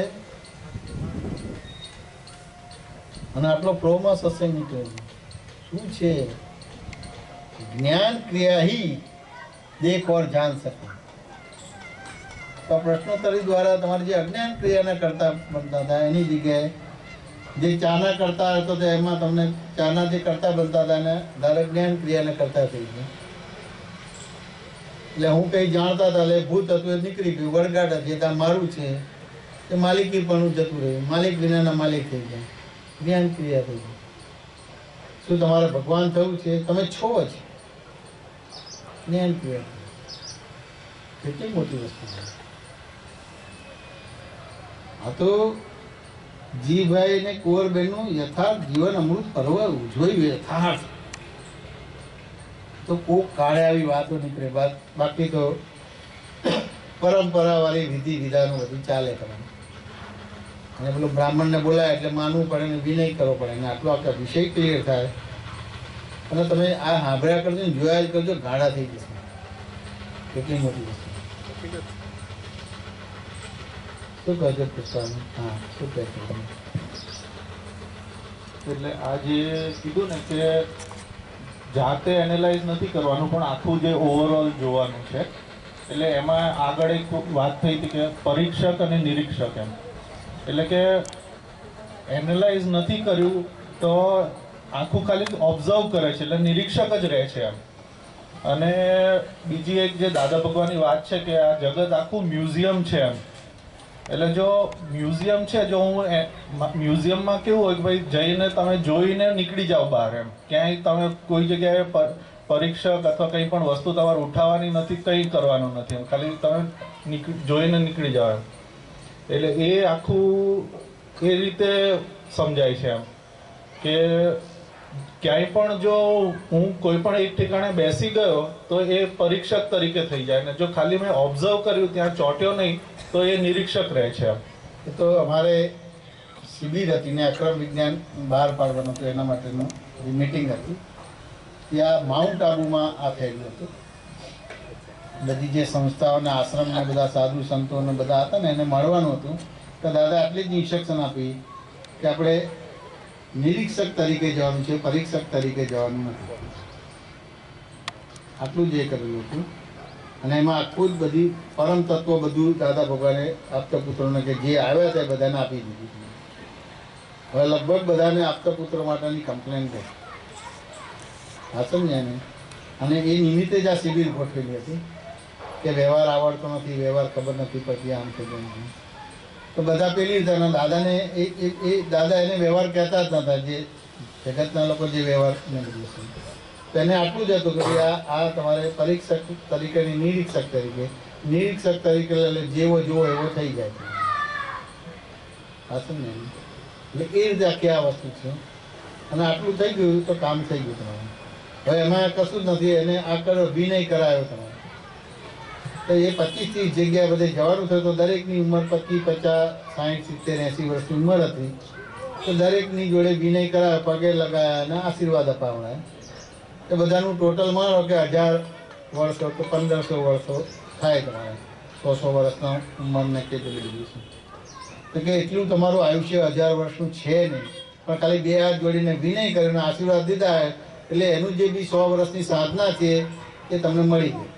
અને આટલો ફ્લોમાં સત્સંગ નીકળે. શું છે? જ્ઞાન ક્રિયા ही देख और जान सके. તો પ્રશ્નોત્તરી દ્વારા તમારી જે અજ્ઞાન ક્રિયાના કરતા બનતા હતા એની જગ્યાએ જે ચાના કરતા હતો તો એમાં તમને ચાના જે કરતા બનતા હતા એને ડાયરેક્ટ જ્ઞાન ક્રિયાને કરતા થઈ ગયા. એટલે હું કંઈ જાણતા હતા એટલે ભૂત હતું એ નીકળી ગયું, વળગાટ હતી એટલે મારું છે એ માલિકી પણ જતું રહ્યું, માલિક વિનાના માલિક થઈ ગયા, જ્ઞાન ક્રિયા થઈ ગઈ. શું તમારે ભગવાન થયું છે? તમે છો જ જ્ઞાન ક્રિયા. કેટલી મોટી વસ્તુ છે આ. તો જીભાઈ ને કુંવરબેનનું યથાર્થ જીવન અમૃત પર્વ ઉજવાયું યથાર્થ. તો કોક કાળે આવી વાતો નીકળે, બાકી તો પરંપરા વાળી વિધિ વિધાનો બધું ચાલે કરવાનું. અને પેલું બ્રાહ્મણને બોલાય એટલે માનવું પડે ને વિનય કરવો પડે ને આટલો આખા વિષય ક્લિયર થાય. અને તમે આ સાંભળ્યા કરજો ને જોયા જ કરજો, ગાળા થઈ જશે. કેટલી મોટી વસ્તુ. શું કહેજો પુસ્તક? હા, શું કહેશો? એટલે આ જે કીધું ને કે જાતે એનાલાઇઝ નથી કરવાનું, પણ આખું જે ઓવરઓલ જોવાનું છે. એટલે એમાં આગળ એક વાત થઈ હતી કે પરીક્ષક અને નિરીક્ષક એમ, એટલે કે એનાલાઇઝ નથી કર્યું તો આખું ખાલી ઓબ્ઝર્વ કરે છે, એટલે નિરીક્ષક જ રહે છે એમ. અને બીજી એક જે દાદા ભગવાનની વાત છે કે આ જગત આખું મ્યુઝિયમ છે એમ. એટલે જો મ્યુઝિયમ છે, જો હું મ્યુઝિયમમાં કેવું હોય કે ભાઈ જઈને તમે જોઈને નીકળી જાઓ બહાર એમ, ક્યાંય તમે કોઈ જગ્યાએ પરીક્ષક અથવા કંઈ પણ વસ્તુ તમારે ઉઠાવવાની નથી, કંઈ કરવાનું નથી એમ, ખાલી તમે જોઈને નીકળી જાઓ એમ. એટલે એ આખું એ રીતે સમજાય છે એમ કે ક્યાંય પણ જો હું કોઈ પણ એક ઠેકાણે બેસી ગયો તો એ પરીક્ષક તરીકે થઈ જાય, ને જો ખાલી મેં ઓબ્ઝર્વ કર્યું ત્યાં ચોટ્યો નહીં તો એ નિરીક્ષક રહે છે. એ તો અમારે શિબિર હતી ને અક્રમ વિજ્ઞાન બહાર પાડવાનું હતું, એના માટેનું મિટિંગ હતી. ત્યાં માઉન્ટ આબુમાં આ થયેલું હતું. બધી જે સંસ્થાઓના આશ્રમના બધા સાધુ સંતોને બધા હતા ને એને મળવાનું હતું. તો દાદા આટલી જ ઇન્સ્ટ્રક્શન આપી કે આપણે નિરીક્ષક તરીકે જવાનું છે, પરીક્ષક તરીકે જવાનું નથી. આટલું જ એ કરેલું હતું. અને એમાં આખું જ બધી પરમ તત્વો બધું દાદા ભગવાને આપતા પુત્રોને કે જે આવ્યા તે બધાને આપી દીધું. હવે લગભગ બધાને આપતા પુત્રો માટેની કમ્પ્લેન થઈ. હા સમજ્યા ને? અને એ નિમિત્તે જ આ શિબિર ગોઠવેલી હતી કે વ્યવહાર આવડતો નથી, વ્યવહાર ખબર નથી પડતી, આમ થઈ જાય. તો બધા પેલી રીતે દાદાને એ દાદા એને વ્યવહાર કહેતા જ નતા, જે જગતના લોકો જે વ્યવહાર ને બધું છે. તો એને આટલું જ હતું કે આ તમારે પરીક્ષક તરીકે નિરીક્ષક તરીકે જેવો જોવો એવો થઈ જાય. હા સમજે? એટલે એ રીતે આખી આ વસ્તુ છે. અને આટલું થઈ ગયું તો કામ થઈ ગયું તમારું. હવે એમાં કશું જ નથી. એને આ કરો અભિનય કરાયો તમારે. તો એ 25-30 જગ્યાએ બધે જવાનું થયું. તો દરેકની ઉંમર 25, 50, 60, 70, 80 વર્ષની ઉંમર હતી. તો દરેકની જોડે વિનય કરાયો, પગે લગાયા અને આશીર્વાદ અપાવડાયા. તો બધાનું ટોટલ માનો કે 1000 વર્ષો તો 1500 વર્ષો થાય તમારે, 100 વર્ષના ઉંમરને કે બધું છે. તો કે એટલું તમારું આયુષ્ય 1000 વર્ષનું છે નહીં, પણ ખાલી 2 હાથ જોડીને વિનય કરીને આશીર્વાદ દીધા એટલે એનું જે બી 100 વર્ષની સાધના છે એ તમને મળી ગઈ.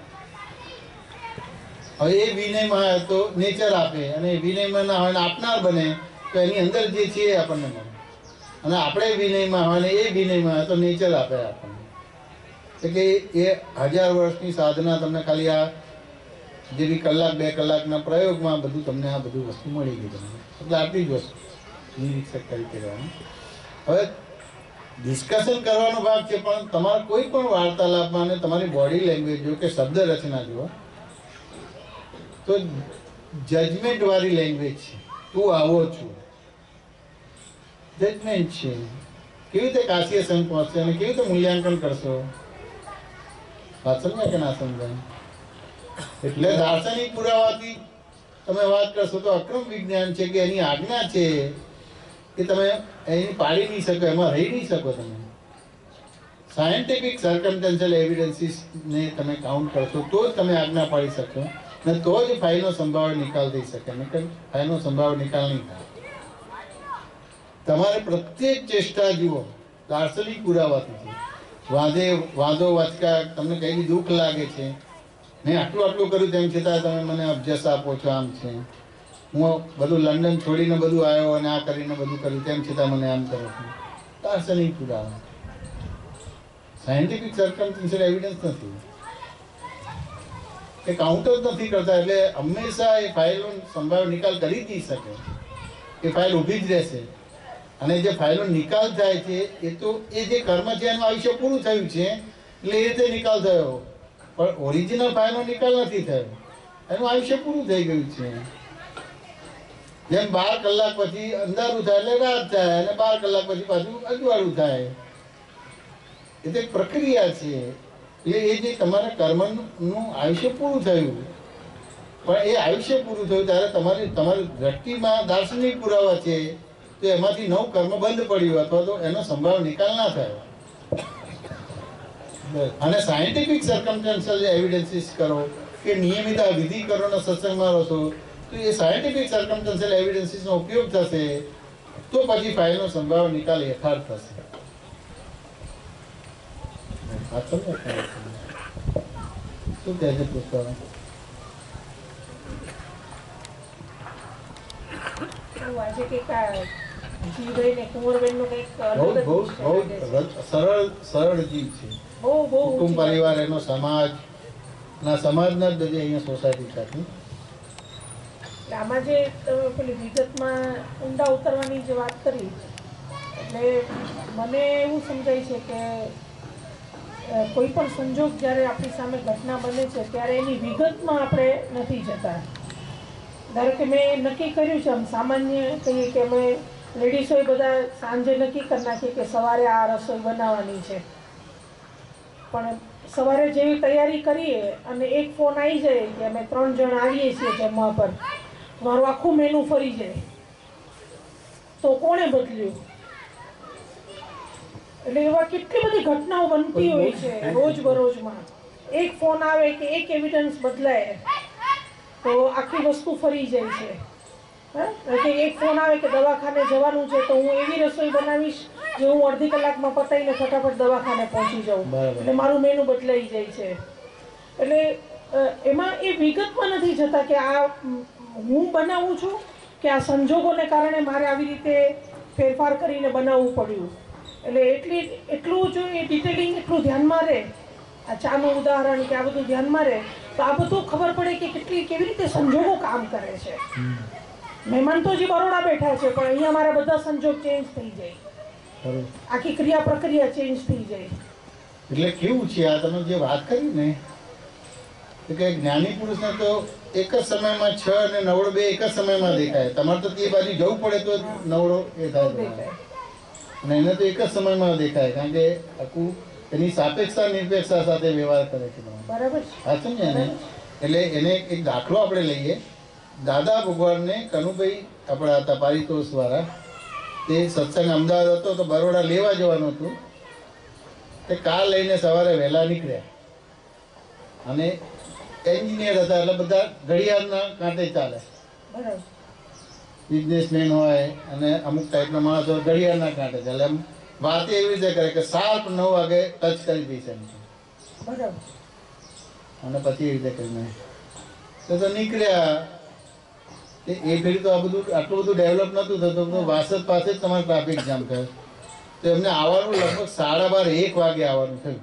હવે એ વિનયમાં તો નેચર આપે, અને એ વિનયમાં ના હોય આપનાર બને તો એની અંદર જે છે એ આપણને મળે. અને આપણે વિનયમાં હોય ને એ વિનયમાં તો નેચર આપે આપણને. એટલે એ 1000 વર્ષની સાધના તમને ખાલી આ જેવી કલાક 2 કલાકના પ્રયોગમાં બધું તમને આ બધું વસ્તુ મળી ગઈ તમને. એટલે આટલી જ વસ્તુ નિરીક્ષક તરીકે રહેવાનું. હવે ડિસ્કશન કરવાનો ભાગ છે, પણ તમારા કોઈ પણ વાર્તાલાપમાં અને તમારી બોડી લેંગ્વેજ જો કે શબ્દ રચના જુઓ તો જજમેન્ટ વાળી લેંગ્વેજ છે. તું આવો છું, જજમેન્ટ છે. કેવી રીતે કાશીય સંઘ પહોંચશે અને કેવી રીતે મૂલ્યાંકન કરશો? વાત સમજાય કે ના સમજાય? એટલે દાર્શનિક પુરાવાથી તમે વાત કરશો તો અક્રમ વિજ્ઞાન છે કે એની આજ્ઞા છે કે તમે એની પાડી નહીં શકો, એમાં રહી નહીં શકો. તમે સાયન્ટિફિક સર્કમસ્ટન્શિયલ એવિડન્સીસને તમે કાઉન્ટ કરશો તો જ તમે આજ્ઞા પાડી શકશો, ને તો જ ફાઇલનો સંભાવ્ય નિકાલ થઈ શકે. નકર ફાઇલનો સંભાવ્ય નિકાલ નહીં થાય. તમારે પ્રત્યેક ચેષ્ટા જુઓ દાર્શનિક પુરાવાથી છે. વાંધો વાંચકા તમને કઈ દુઃખ લાગે છે, મેં આટલું કર્યું તેમ છતાં તમે મને અબજસ આપો છો, આમ છે. હું બધું લંડન છોડીને બધું આવ્યો અને આ કરીને બધું કર્યું તેમ છતાં મને આમ કરો છો. દાર્શનિક પુરાવા, સાયન્ટિફિક સર્કમસ્ટન્શિયલ એવિડન્સ નથી. એ કાઉન્ટર નથી કરતા. એટલે હંમેશા એ ફાઇલનો સંભાવ્ય નિકાલ કરી જ નહીં શકે. એ ફાઇલ ઊભી જ રહેશે. અને જે ફાઇલનો નિકાલ થાય છે એ તો એ જે કર્મ છે એનું આયુષ્ય પૂરું થયું છે એટલે એ રીતે નિકાલ થયો, પણ ઓરિજિનલ ફાઇલનો નિકાલ નથી થયો. એનું આયુષ્ય પૂરું થઈ ગયું છે. જેમ 12 કલાક પછી અંધારું થાય એટલે રાત થાય, અને 12 કલાક પછી પાછું અજવાળું થાય. એ તો એક પ્રક્રિયા છે. એટલે એ જે તમારા કર્મનું આયુષ્ય પૂરું થયું, પણ એ આયુષ્ય પૂરું થયું ત્યારે તમારી દ્રષ્ટિમાં દાર્શનિક પુરાવા છે તો એમાંથી નવું કર્મ બંધ પડ્યું અથવા તો એનો સંભાવ નિકાલ ના થયો. અને સાયન્ટિફિક સર્કમસ્ટન્શિયલ એવિડન્સીસ કરો કે નિયમિત આ વિધિ કરો ને સત્સંગમાં રહો છો તો એ સાયન્ટિફિક સર્કમસ્ટન્શિયલ એવિડન્સીસનો ઉપયોગ થશે તો પછી ફાઇલનો સંભાવ નિકાલ યથાર્થ થશે. શું કહે છે પુષ્પાબેન? આજે કંઈક જીવભાઈ ને કુંવરબેનનું કંઈક બહુ બહુ બહુ સરળ જીવ છે. કુટુંબ પરિવાર એનો સમાજના જ બધે અહીંયા સોસાયટી સાથે. આમાં જે તમે પેલી વિગતમાં ઊંડા ઉતરવાની જે વાત કરી, એટલે મને એવું સમજાય છે કે કોઈ પણ સંજોગ જ્યારે આપણી સામે ઘટના બને છે ત્યારે એની વિગતમાં આપણે નથી જતા. ધારો કે મેં નક્કી કર્યું છે, આમ સામાન્ય કહીએ કે અમે લેડીઝોએ બધા સાંજે નક્કી કરી નાખીએ કે સવારે આ રસોઈ બનાવવાની છે, પણ સવારે જેવી તૈયારી કરીએ અને એક ફોન આવી જાય કે અમે 3 જણ આવીએ છીએ જમવા પર, મારું આખું મેનુ ફરી જાય, તો કોણે બદલ્યું? એટલે એવા કેટલી બધી ઘટનાઓ બનતી હોય છે રોજબરોજમાં. એક ફોન આવે કે એક એવિડન્સ બદલાય તો આખી વસ્તુ ફરી જાય છે. કે એક ફોન આવે કે દવાખાને જવાનું છે તો હું એવી રસોઈ બનાવીશ જે હું અડધી કલાકમાં પતાવીને ફટાફટ દવાખાને પહોંચી જાઉં, એટલે મારું મેનુ બદલાઈ જાય છે. એટલે એમાં એ વિગતમાં નથી જતા કે આ હું બનાવું છું કે આ સંજોગોને કારણે મારે આવી રીતે ફેરફાર કરીને બનાવવું પડ્યું. એટલે એટલું જો એ ડિટેલિંગ એટલું ધ્યાનમાં રહે, આ ચાનું ઉદાહરણ કે આ બધું ધ્યાનમાં રહે તો આ બધું ખબર પડે કે કેવી રીતે સંજોગો કામ કરે છે. મહેમાન તો જે બરોડા બેઠા છે પણ અહીંયા મારા બધા સંજોગ ચેન્જ થઈ જાય, આખી ક્રિયા પ્રક્રિયા ચેન્જ થઈ જાય. એટલે કેવું છે આ તમે જે વાત કરી ને કે જ્ઞાની પુરુષને તો એક જ સમયમાં 6 અને નવડો 2 એક જ સમયમાં દેખાય. તમારે તો તે બાજુ જવું પડે તો નવડો એ થાય, અને એને તો એક જ સમયમાં દેખાય, કારણ કે આખું એની સાપેક્ષતા નિરપેક્ષતા સાથે વ્યવહાર કરે છે. બરાબર, હા સમજ્યા ને? એટલે એને એક દાખલો આપણે લઈએ. દાદા ભગવાનને કનુભાઈ આપણા હતા પારિતોષ વાળા, તે સત્સંગ અમદાવાદ હતો તો બરોડા લેવા જવાનું હતું, તે કાર લઈને સવારે વહેલા નીકળ્યા અને એન્જિનિયર હતા એટલે બધા ઘડિયાળના કાંટે ચાલે. બિઝનેસમેન હોય અને અમુક ટાઈપના માણસ હોય ઘડિયાળના કાંટે ચાલે. એમ વાત એવી રીતે કરે કે શાર્પ 9 વાગે ટચ કરી દઈશ એમ છે, અને પછી એ રીતે કરીને તો નીકળ્યા. એ ઘડી તો આ બધું આટલું બધું ડેવલપ નહોતું થતું, વાસદ પાસે જ તમારે ટ્રાફિક જામ થયો, તો એમને આવવાનું લગભગ 12:30 1 વાગે આવવાનું થયું.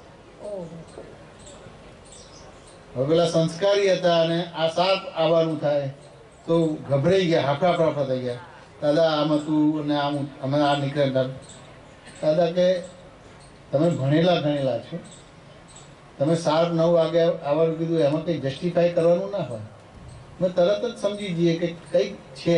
હવે પેલા સંસ્કારી હતા અને આ શાર્પ આવવાનું થાય તો ગભરાઈ ગયા, હાફડા થઈ ગયા. દાદા આમ હતું અને આમ અમે આ નીકળ્યા. દાદા કે તમે ભણેલા છો, તમે શાર્પ 9 વાગે આવવાનું કીધું, એમાં કંઈ જસ્ટિફાઈ કરવાનું ના હોય. મેં તરત જ સમજી જઈએ કે કંઈક છે,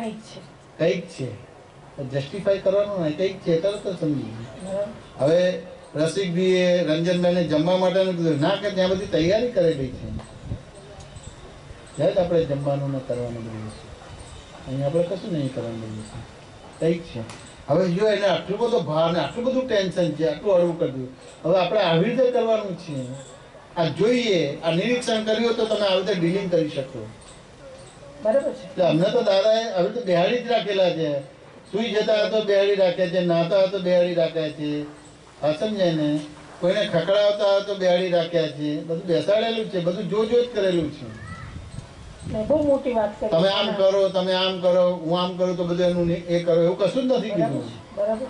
જસ્ટિફાઈ કરવાનું નહીં, કંઈક છે, તરત જ સમજી ગઈએ. હવે રસિકભાઈએ રંજનભાઈને જમવા માટેનું કીધું, ના કે ત્યાં બધી તૈયારી કરેલી છે, ત્યારે આપણે જમવાનું ન કરવાનું બધું છે, અહીંયા આપણે કશું નહીં કરવાનું બધું છે, કંઈક છે. હવે જો એને આટલું બધો ભાર ને આટલું બધું ટેન્શન છે, આટલું હળવું કર્યું, હવે આપણે આવી રીતે કરવાનું છે. આ જોઈએ, આ નિરીક્ષણ કર્યું તો તમે આવી રીતે ડીલિંગ કરી શકો. બરાબર છે. અમને તો દાદાએ આવી રીતે બેહાડી જ રાખેલા છે. સુઈ જતા હોય તો બેહાડી રાખે છે, નાતા હોય તો બેહાડી રાખ્યા છે. હા સમજાય ને? કોઈને ખકડાવતા હોય તો બેહાડી રાખ્યા છે. બધું બેસાડેલું છે, બધું જો જ કરેલું છે. બહુ મોટી વાત કરી. તમે આમ કરો, તમે આમ કરો, હું આમ કરું તો બધું એનું એ કરો, એવું કશું જ નથી કીધું. બરાબર.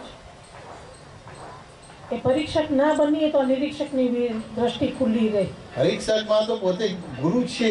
એ પરીક્ષક ના બનીએ તો નિરીક્ષકની દ્રષ્ટિ ખુલ્લી રહે. પરીક્ષકમાં તો પોતે ગુરુ છે,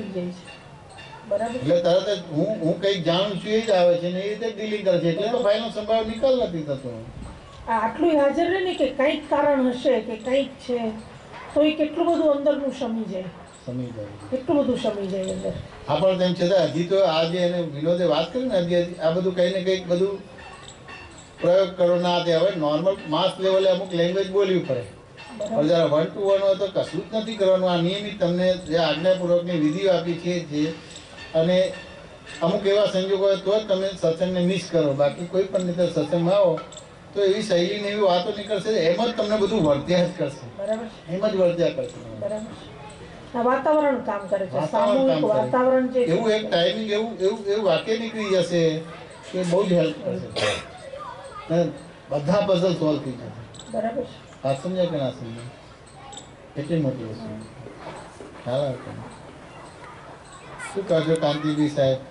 એટલે તરત જ હું કંઈક જાણું છું એ જ આવે છે ને એ રીતે ડીલિંગ કરે છે, એટલે તો ભાઈનો સંભાવ નિકાલ નથી થતો. આટલું હાજર રહે ને કે કંઈક કારણ હશે કે કંઈક છે તો એ કેટલું બધું અંદરનું શમી જાય, કેટલું બધું શમી જાય અંદર. હા પણ તેમ છતાં હજી તો આજે એને વિનોદે વાત કરી ને, હજી આ બધું કંઈ ને કંઈક બધું પ્રયોગ કરો ના તે. હવે નોર્મલ માસ લેવલે અમુક લેંગ્વેજ બોલવી પડે, પણ જયારે 1 to 1 હોય તો કશું જ નથી કરવાનું. આ નિયમિત તમને જે આજ્ઞાપૂર્વકની વિધિઓ આપી છે અને અમુક એવા સંજોગો હોય તો જ તમે સત્સંગને મિસ કરો. બાકી કોઈ પણ રીતે સત્સંગમાં આવો તો એવી શૈલીને એવી વાતો નીકળશે, એમ જ તમને બધું વર્ત્યા જ કરશે, એમ જ વર્ત્યા કરશે. વાતાવરણ કામ કરે છે, સામૂહિક વાતાવરણ જે એવું એક ટાઈમિંગ એવું વાક્ય નીકળી જશે કે બહુ જ હેલ્પ કરશે, બધા પઝલ સોલ્વ થઈ જશે. બરાબર. વાત સમજાય કે ના સમજાય? કેટલી મોટી વસ્તુ ખ્યાલ આવે તમને? શું કહો છો કાંતિજી સાહેબ?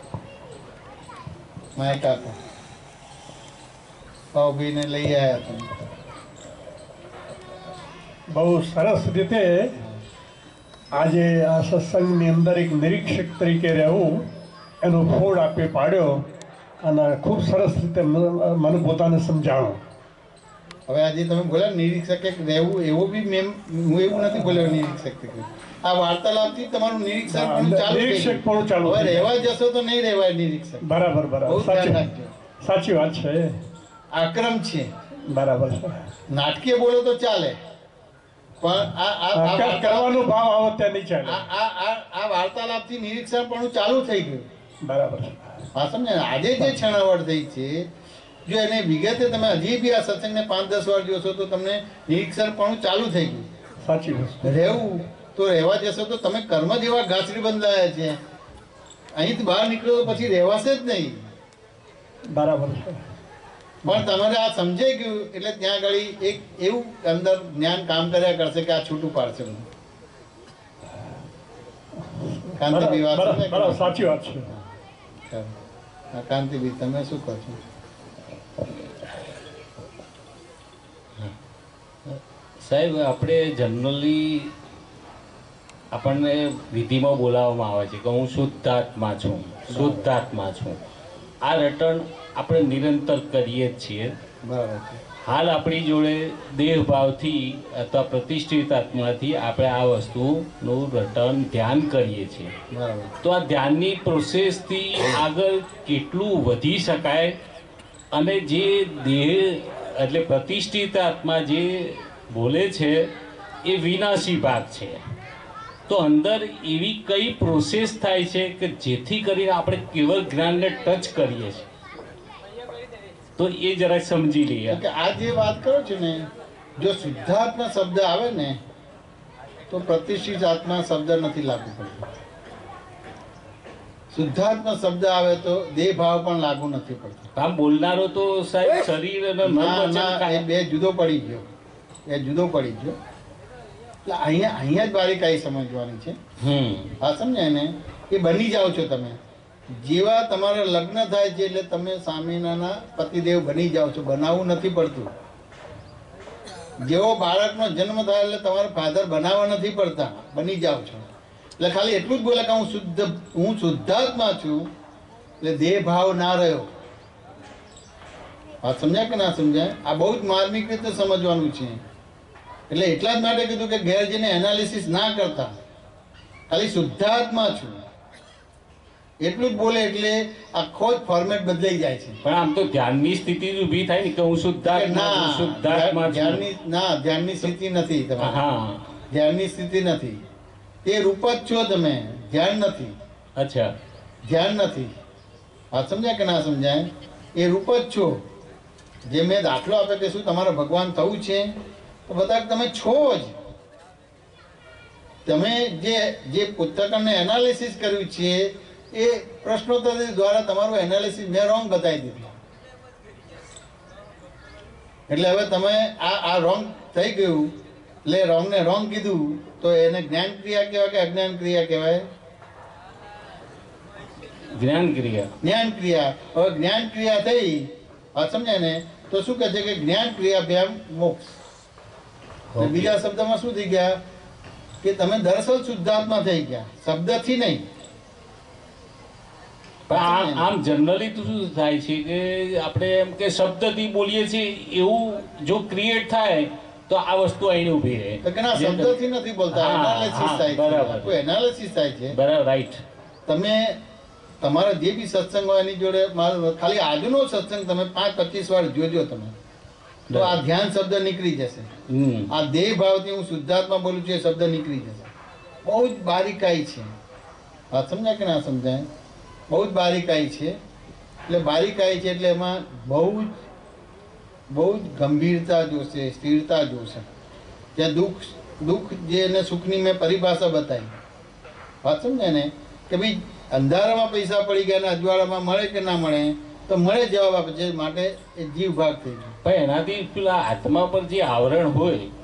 માઇક આપો. ભાઈને લઈ આવ્યા તમે. બહુ સરસ રીતે આજે આ સત્સંગની અંદર એક નિરીક્ષક તરીકે રહેવું એનો ફોડ આપે પાડ્યો અને ખૂબ સરસ રીતે મને પોતાને સમજાણો. હવે આજે તમે બોલ્યા નિરીક્ષક એક રહેવું, એવો બી મેં હું એવું નથી બોલ્યો નિરીક્ષક તરીકે. આ વાર્તાલાપથી તમારું નિરીક્ષક પણ ચાલુ. હવે રહેવા જશો તો નહીં રહેવાય નિરીક્ષક. બરાબર સાચી વાત છે. આક્રમ છે. બરાબર છે. નાટકીય બોલો તો ચાલે, પણ આ કરવાનો ભાવ આવો ત્યાં નહીં ચાલે. આ વાર્તાલાપથી નિરીક્ષણ પણ ચાલુ થઈ ગયું. બરાબર. હા સમજે. આજે જે છણાવટ થઈ છે, જો એને વિગતે તમે હજી બી આ સત્સંગને 5-10 વાર જોશો તો તમને નિરીક્ષણ પણ ચાલુ થઈ ગયું. સાચી વાત. રહેવું તો રહેવા જશો તો તમે કર્મ જેવા ઘાસરી બંધાયા છે, અહીંથી બહાર નીકળો તો પછી રહેવાશે જ નહીં. બરાબર છે. પણ તમારે આ સમજાઈ ગયું એટલે ત્યાં આગળ એક એવું અંદર જ્ઞાન કામ કર્યા કરશે કે આ છૂટું પાડશે બધું. કાંતિભાઈ વાત સાચી વાત છે. કાંતિભાઈ તમે શું કહો છો? સાહેબ, આપણે જનરલી આપણને વિધિમાં બોલાવવામાં આવે છે કે હું શુદ્ધાત્મા છું, શુદ્ધાત્મા છું. આ રટણ આપણે નિરંતર કરીએ જ છીએ. બરાબર છે. હાલ આપણી જોડે દેહ ભાવથી અથવા પ્રતિષ્ઠિત આત્માથી આપણે આ વસ્તુનું રટણ ધ્યાન કરીએ છીએ. તો આ ધ્યાનની પ્રોસેસથી આગળ કેટલું વધી શકાય, અને જે દેહ એટલે પ્રતિષ્ઠિત આત્મા જે બોલે છે એ વિનાશી ભાગ છે, તો અંદર એવી કઈ પ્રોસેસ થાય છે કે જેથી કરીને આપણે કેવળ જ્ઞાનને ટચ કરીએ છીએ? તો એ જરાક સમજી લઈએ. આ જે વાત કરો છો ને, જો શુદ્ધાત્મા શબ્દ આવે ને તો પ્રતિષ્ઠિત આત્મા શબ્દ નથી લાગુ પડતો. શુદ્ધાત્મા શબ્દ આવે તો દેહ ભાવ પણ લાગુ નથી પડતો. આમ બોલનારો તો સાહેબ શરીર અને એ બે જુદો પડી ગયો, એ જુદો પડી ગયો. એટલે અહીંયા જ બારીકાઈ સમજવાની છે. હા સમજાય ને? એ બની જાઓ છો તમે. જેવા તમારા લગ્ન થાય છે એટલે તમે સ્વામિનારાયણના પતિદેવ બની જાઓ છો, બનાવવું નથી પડતું. જેવો બાળકનો જન્મ થાય એટલે તમારા ફાધર બનાવવા નથી પડતા, બની જાઓ છો. એટલે ખાલી એટલું જ બોલે કે હું શુદ્ધાત્મા છું, એટલે દેહ ભાવ ના રહ્યો. વાત સમજાય કે ના સમજાય? આ બહુ જ માર્મિક રીતે સમજવાનું છે. એટલે એટલા જ માટે કીધું કે ઘેર જઈને એનાલિસિસ ના કરતા, ખાલી શુદ્ધાત્મા છું એટલું જ બોલે એટલે આખો જ ફોર્મેટ બદલાઈ જાય છે. પણ આમ તો ધ્યાનની સ્થિતિ ઊભી થાય ને કે હું શુદ્ધાત્મા ધ્યાનની સ્થિતિ નથી તમારે. હા, ધ્યાનની સ્થિતિ નથી. તે રૂપ જ છો તમે, ધ્યાન નથી. અચ્છા, ધ્યાન નથી. વાત સમજાય કે ના સમજાય? એ રૂપ જ છો. જે મેં દાખલો આપ્યો કે શું તમારે ભગવાન થવું છે, તો બધા તમે છો જ. તમે જે પુસ્તકને એનાલિસિસ કર્યું છે એ પ્રશ્નોત્તરી દ્વારા તમારું એનાલિસિસ મેં રોંગ બતાવી દીધું. એટલે હવે તમે આ રોંગ થઈ ગયું, એટલે રોંગને રોંગ કીધું, તો એને જ્ઞાન ક્રિયા કહેવાય કે અજ્ઞાન ક્રિયા કહેવાય? જ્ઞાન ક્રિયા. જ્ઞાન ક્રિયા. હવે જ્ઞાન ક્રિયા થઈ, સમજાય ને? તો શું કહે છે કે જ્ઞાન ક્રિયા ભ્યામ મોક્ષ. બીજા શબ્દમાં શું થઈ ગયા કે તમે દરઅસલ શુદ્ધાત્મા થઈ ગયા, શબ્દથી નહીં. આમ જનરલી તો શું થાય છે કે આપણે એમ કે શબ્દથી બોલીએ છીએ, એવું જો ક્રિએટ થાય તો આ વસ્તુ આઈને ઊભી રહે. શબ્દથી નથી બોલતા, એનાલિસિસ થાય છે. કોઈ એનાલિસિસ થાય છે. બરાબર, રાઈટ. તમે તમારા જે બી સત્સંગ હોય એની જોડે ખાલી આજનો સત્સંગ તમે 5-25 વાર જોજો તમે, તો આ ધ્યાન શબ્દ નીકળી જશે. આ દેહ ભાવથી હું શુદ્ધાત્મા બોલું છું એ શબ્દ નીકળી જશે. બહુ જ બારીકાઈ છે. વાત સમજાય કે ના સમજાય? બહુ જ બારીકાઈ છે. એટલે બારીકાઈ છે એટલે એમાં બહુ જ ગંભીરતા જોશે, સ્થિરતા જોશે. ત્યાં દુઃખ જે એને સુખની મેં પરિભાષા બતાવી. વાત સમજાય ને? કે ભાઈ અંધારામાં પૈસા પડી ગયા ને અજવાળામાં મળે કે ના મળે, તો મળે જવાબ આપે છે, માટે એ જીવ ભાગ થઈ ગયો. પણ એનાથી પેલા આત્મા પર જે આવરણ હોય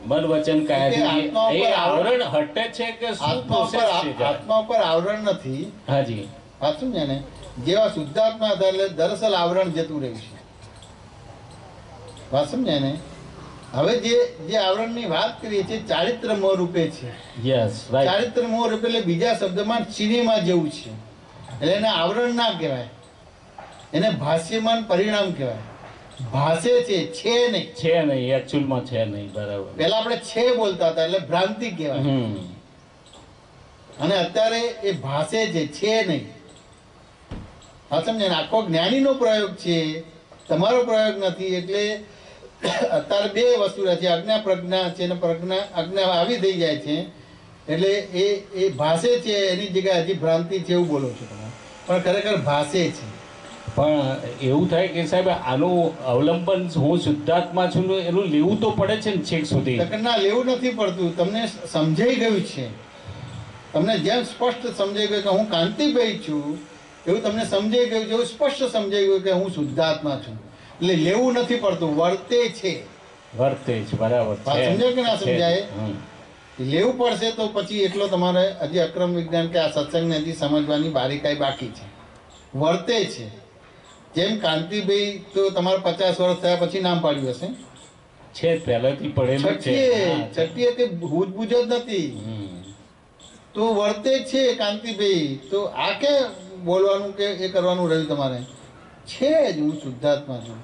મન વચન કાયાથી એ આવરણ હટે છે કે શું પ્રોસેસ છે? આત્મા ઉપર આવરણ નથી. હાજી, સાચું છે ને? જેવા શુદ્ધાત્મા હતા એટલે દરઅસલ આવરણ જતું રહ્યું છે. વાત સમજ્યા ને? હવે જે આવરણની વાત કરીએ છીએ ચારિત્ર મોહ રૂપે છે. Yes, right. ચારિત્ર મોહ રૂપે એટલે બીજા શબ્દમાં સિનેમા જેવું છે. એટલે એને આવરણ ના કહેવાય, એને ભાષ્યમાન પરિણામ કહેવાય. ભાષે છે નહીં, છે નહીં, એકચ્યુઅલમાં છે નહીં. બરાબર. પહેલા આપણે છે બોલતા હતા એટલે ભ્રાંતિ કહેવાય, અને અત્યારે એ ભાષે છે નહીં. હા સમજે? આખો જ્ઞાનીનો પ્રયોગ છે, તમારો પ્રયોગ નથી. એટલે અત્યારે બે વસ્તુ રહે છે, આજ્ઞા પ્રજ્ઞા છે, આજ્ઞા આવી થઈ જાય છે એટલે એ ભાષે છે, એની જગ્યાએ હજી ભ્રાંતિ છે એવું બોલો છો તમે, પણ ખરેખર ભાષે છે. પણ એવું થાય કે સાહેબ આનું અવલંબન હું શુદ્ધાત્મા છું એનું લેવું તો પડે છે ને છેક સુધી? ના, લેવું નથી પડતું. તમને સમજાઈ ગયું છે, તમને જેમ સ્પષ્ટ સમજાઈ ગયું કે હું કાંતિભાઈ છું, એવું તમને સમજાઈ ગયું છે, એવું સ્પષ્ટ સમજાઈ ગયું કે હું શુદ્ધાત્મા છું. એટલે લેવું નથી પડતું, વર્તે છે. વર્તે છે, બરાબર. સમજાય કે ના સમજાય? લેવું પડશે તો પછી એટલો તમારે હજી અક્રમ વિજ્ઞાન કે આ સત્સંગને હજી સમજવાની બારીકાઈ બાકી છે. વર્તે છે. જેમ કાંતિભાઈ તો તમારે 50 વર્ષ થયા પછી નામ પાડ્યું હશે છે, પહેલાથી પડેલું છે. છઠ્ઠીએ તે ભૂજ જ નથી, તો વર્તે છે કાંતિભાઈ. તો આ કે બોલવાનું કે એ કરવાનું રહ્યું તમારે? છે જ, હું શુદ્ધાત્મા છું.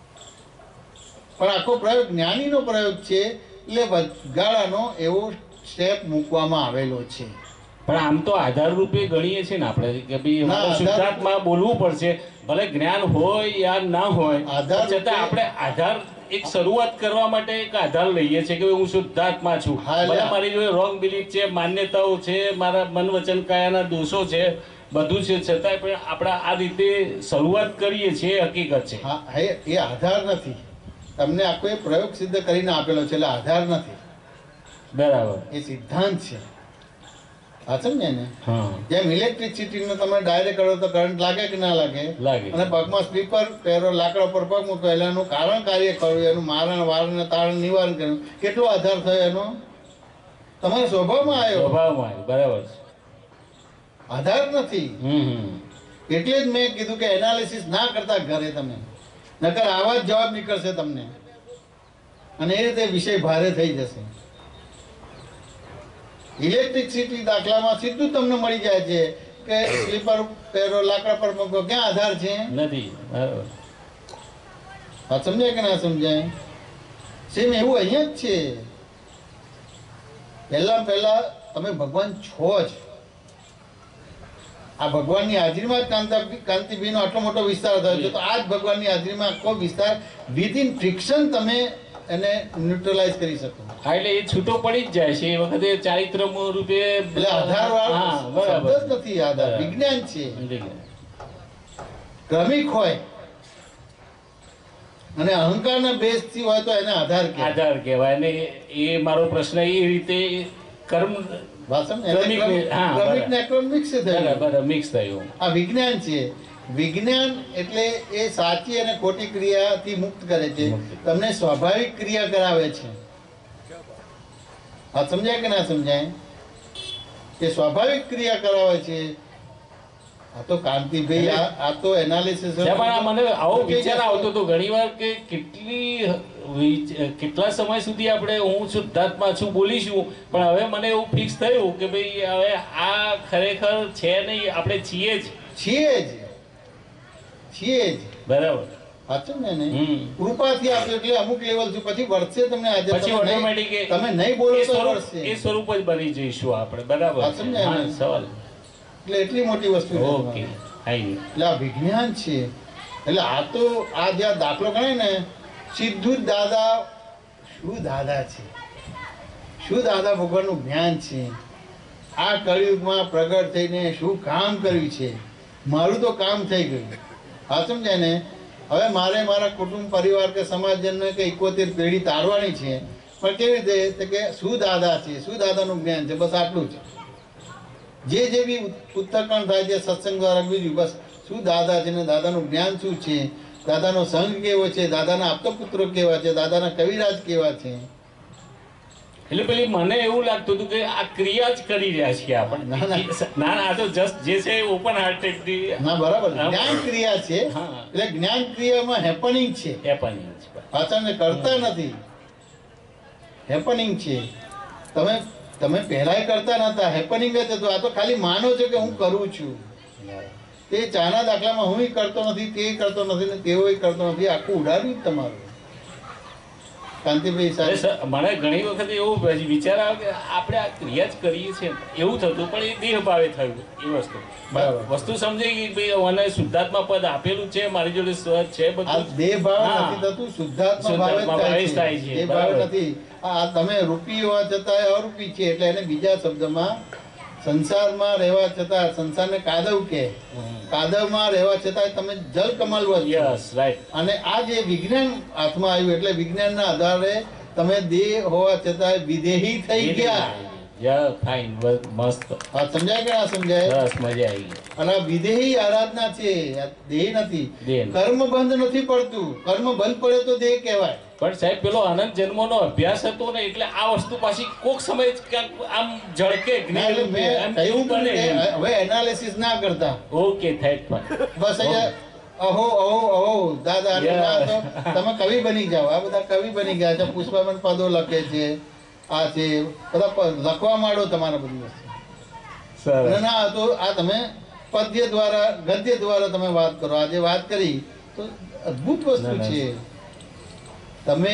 પણ આખો પ્રયોગ જ્ઞાનીનો પ્રયોગ છે, એટલે વચગાળાનો એવો સ્ટેપ મૂકવામાં આવેલો છે. પણ આમ તો આધાર રૂપે ગણીએ છીએ ને આપણે કે ભાઈ શુદ્ધાત્મા બોલવું પડશે, ભલે જ્ઞાન હોય યા ના હોય, છતાં આપણે આધાર એક શરૂઆત કરવા માટે એક આધાર લઈએ છીએ કે હું શુદ્ધાત્મા છું. ભલે મારી જોડે રોંગ બિલીફ છે, માન્યતાઓ છે, મારા મન વચન કાયાના દોષો છે, બધું છે, છતાંય પણ આપણે આ રીતે શરૂઆત કરીએ છીએ, હકીકત છે. એ આધાર નથી. તમને આખો એ પ્રયોગ સિદ્ધ કરીને આપેલો છે, એટલે આધાર નથી. બરાબર. એ સિદ્ધાંત છે. હા સમજે ને? જેમ ઇલેક્ટ્રિસિટીનો તમે ડાયરેક્ટ કરો તો કરંટ લાગે કે ના લાગે? અને પગમાં સ્લીપર પહેરો, લાકડા પર પગ મૂકો, એટલે એનું કારણ કાર્ય કરવું, એનું મારણ વારણ તારણ નિવારણ કરવું, કેટલો આધાર થયો એનો? તમારા સ્વભાવમાં આવ્યો. બરાબર. આધાર નથી. એટલે જ મેં કીધું કે એનાલિસિસ ના કરતા ઘરે તમે, નકર આવા જ જવાબ નીકળશે તમને, અને એ રીતે વિષય ભારે થઈ જશે. ઇલેક્ટ્રિસિટી દાખલામાં સીધું તમને મળી જાય છે કે સ્લીપર પહેરો, લાકડા પર મૂકો, ક્યાં આધાર છે? નથી. હા સમજાય કે ના સમજાય? સેમ એવું અહીંયા જ છે. પહેલા તમે ભગવાન છો જ. આ ભગવાનની હાજરીમાં જ કાંતિભાઈનો આટલો મોટો વિસ્તાર થયો છે, તો આ જ ભગવાનની હાજરીમાં આખો વિસ્તાર વિધિન ફ્રિક્શન તમે એને ન્યુટ્રલાઇઝ કરી શકો. હા, એટલે એ છૂટો પડી જ જાય છે એ વખતે ચારિત્ર રૂપે. એટલે આધાર વાળો શબ્દ જ નથી, આધાર વિજ્ઞાન છે. ક્રમિક હોય અને અહંકારના બેઝથી હોય તો એને આધાર કહેવાય. અને એ મારો પ્રશ્ન એ રીતે કર્મ મિક્સ થયું. આ વિજ્ઞાન છે. વિજ્ઞાન એટલે એ સાચી અને ખોટી ક્રિયાથી મુક્ત કરે છે, તમને સ્વાભાવિક ક્રિયા કરાવે છે. આ સમજાય કે ના સમજાય? એ સ્વાભાવિક ક્રિયા કરાવે છે. આ તો કાંતિભાઈ આ તો એનાલિસિસ. મને આવો વિચાર આવતો હતો ઘણી વાર કે કેટલા સમય સુધી આપણે હું શુદ્ધાત્મા છું બોલીશું, પણ હવે મને એવું ફિક્સ થયું કે ભાઈ હવે આ ખરેખર છે નહીં, આપણે છીએ જ. બરાબર. સાચું ને? કૃપાથી આપ્યું એટલે અમુક લેવલ સુધી, પછી વર્ષે તમને પછી ઓટોમેટિક તમે નહીં બોલો તો વર્ષે એ સ્વરૂપ જ બની જઈશું આપણે. બરાબર. સવાલ એટલે એટલી મોટી વસ્તુ. ઓકે. એટલે આ વિજ્ઞાન છે. એટલે આ તો આ જ્યાં દાખલો ગણાય ને, સીધું જ દાદા શું દાદા છે, શું દાદા ભગવાનનું જ્ઞાન છે. આ કળિયુગમાં પ્રગટ થઈને શું કામ કર્યું છે, મારું તો કામ થઈ ગયું. હા સમજાય ને? હવે મારે મારા કુટુંબ પરિવાર કે સમાજજનને કે 71 પેઢી તારવાની છે, પણ કેવી રીતે કે શું દાદા છે, શું દાદાનું જ્ઞાન છે, બસ આટલું જ. જે બી ઉત્તરકણ થાય છે સત્સંગ દ્વારા, બીજું બસ શું દાદા છે ને દાદાનું જ્ઞાન શું છે, દાદાનો સંઘ કેવો છે, દાદાના આપતો પુત્રો કેવા છે, દાદાના કવિરાજ કેવા છે. એટલે પેલી મને એવું લાગતું હતું કે આ ક્રિયા જ કરી રહ્યા છીએ આપણે. ના આ તો જસ્ટ જે છે ઓપન હાર્ટેડ. ના બરાબર, જ્ઞાન ક્રિયા છે. એટલે જ્ઞાન ક્રિયામાં હેપનિંગ છે, પાછળ કરતા નથી, હેપનિંગ છે. તમે પહેલાય કરતા નતા, હેપનિંગ જ હતું. આ તો ખાલી માનો છો કે હું કરું છું. તે ચાના દાખલામાં હું કરતો નથી, તે કરતો નથી ને તેઓ કરતો નથી, આખું ઉડાડ્યું તમારું. કાંતિભાઈ સાહેબ, મને ઘણી વખત એવો વિચાર આવે કે આપણે આ ક્રિયા જ કરીએ છીએ એવું થતું, પણ એ દેહ ભાવે થયું એ વસ્તુ. વસ્તુ સમજાઈ ગઈ ભાઈ, મને શુદ્ધાત્મા પદ આપેલું છે, મારી જોડે સ્વ છે, બધું દેહ ભાવ નથી થતું, શુદ્ધાત્મા ભાવે થાય છે. દેહ ભાવ નથી. આ તમે રૂપી હોવા છતાં અરૂપી છે, એટલે એને બીજા શબ્દમાં સંસારમાં રહેવા છતાં, સંસારને કાદવ કે, કાદવમાં રહેવા છતાં તમે જલ કમાલવા છો. અને આ જે વિજ્ઞાન હાથમાં આવ્યું, એટલે વિજ્ઞાનના આધારે તમે દેહ હોવા છતાં વિદેહી થઈ ગયા. સમજાય કે ના સમજાય? મજા આવી. અને વિદેહી આરાધના છે, દેહ નથી. કર્મ બંધ નથી પડતું, કર્મ બંધ પડે તો દેહ કહેવાય. પણ સાહેબ પેલો અનંત જન્મોનો અભ્યાસ હતો ને, એટલે આ વસ્તુ પાછી કોક સમય આમ ઝળકે. હવે એનાલિસિસ ના કરતા. ઓકે થેન્ક બસ અહો અહો અહો દાદા, તમે કવિ બની જાઓ. આ બધા કવિ બની ગયા છે, પુષ્પાબેન પદો લખે છે, આ છે બધા લખવા માંડો તમારા બધી વસ્તુ. ના તો આ તમે પદ્ય દ્વારા, ગદ્ય દ્વારા તમે વાત કરો. આજે વાત કરી તો અદભુત વસ્તુ છે. તમે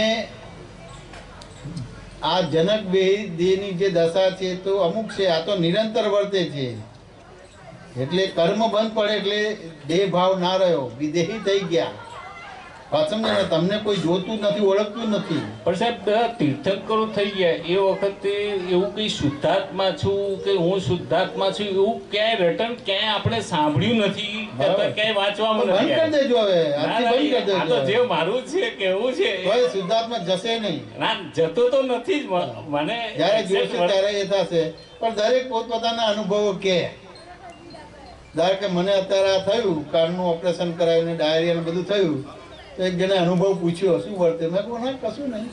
આ જનક દેહની જે દશા છે તો અમુક છે, આ તો નિરંતર વર્તે છે. એટલે કર્મ બંધ પડે એટલે દેહ ભાવ ના રહ્યો, વિદેહી થઈ ગયા. સમજે ને, તમને કોઈ જોતું નથી, ઓળખતું નથી. પણ સાહેબ તીર્થંકરો થઈ ગયા એ વખતે એવું કઈ શુદ્ધાત્મા છું કે હું શુદ્ધાત્મા છું એવું ક્યાંય રટન ક્યાંય આપણે સાંભળ્યું નથી, ક્યાંય વાંચવામાં નથી. બંધ કરી દેજો હવે, આજથી બંધ કરી દેજો. આ તો જે મારું છે કેવું છે, કોઈ શુદ્ધાત્મા જશે નહીં. ના જતો તો નથી જ. મને જયારે જોશે ત્યારે એ થશે. પણ દરેક પોતપોતાના અનુભવો કે ધારો કે મને અત્યારે આ થયું, કાનનું ઓપરેશન કરાવીને ડાયરિયા ને બધું થયું, તો એક જણે અનુભવ પૂછ્યો શું વર્તે, મેં કહું ના કશું નહીં,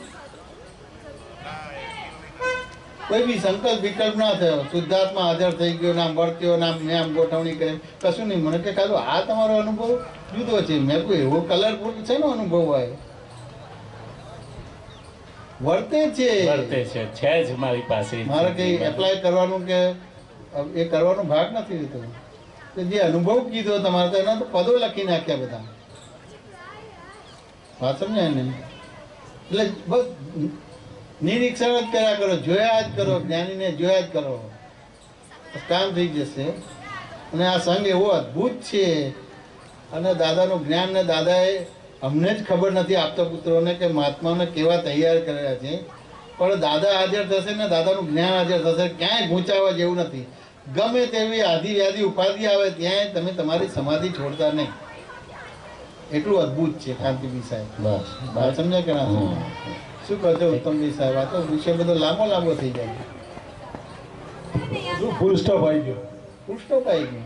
કોઈ બી સંકલ્પ વિકલ્પ ના થયો, શુદ્ધાત્મા હાજર થઈ ગયો, નામ વર્ત્યો, નામ મેં આમ ગોઠવણી કરી, કશું નહીં. મને કે ખાલી આ તમારો અનુભવ જુદો છે. મેં કહું એવો કલરફુલ છે ને અનુભવ હોય, વર્તે છે જ મારી પાસે. મારે કઈ એપ્લાય કરવાનું કે એ કરવાનો ભાગ નથી રહેતો. જે અનુભવ કીધો તમારે તો એના તો પદો લખી નાખ્યા બધા. વાત સમજાય ને? એટલે બસ નિરીક્ષણ જ કર્યા કરો, જોયા જ કરો, જ્ઞાનીને જોયા જ કરો, કામ થઈ જશે. અને આ સંઘ એવો અદ્ભુત છે. અને દાદાનું જ્ઞાન ને દાદાએ અમને જ ખબર નથી આપતા પુત્રોને કે મહાત્માઓને કેવા તૈયાર કર્યા છે. પણ દાદા હાજર થશે ને દાદાનું જ્ઞાન હાજર થશે, ક્યાંય ઘૂંચાવા જેવું નથી. ગમે તેવી આદિ વ્યાધિ ઉપાધિ આવે ત્યાંય તમે તમારી સમાધિ છોડતા નહીં. એટલું અદભુત છે કાંતિભાઈ સાહેબ. બસ સમજાય કે ના સમજાય? શું કહો છો ઉત્તમભાઈ સાહેબ? આ તો વિષય બધો લાંબો થઈ જાય. ફૂલ સ્ટોપ આવી ગયો. ફૂલ સ્ટોપ આવી ગયો.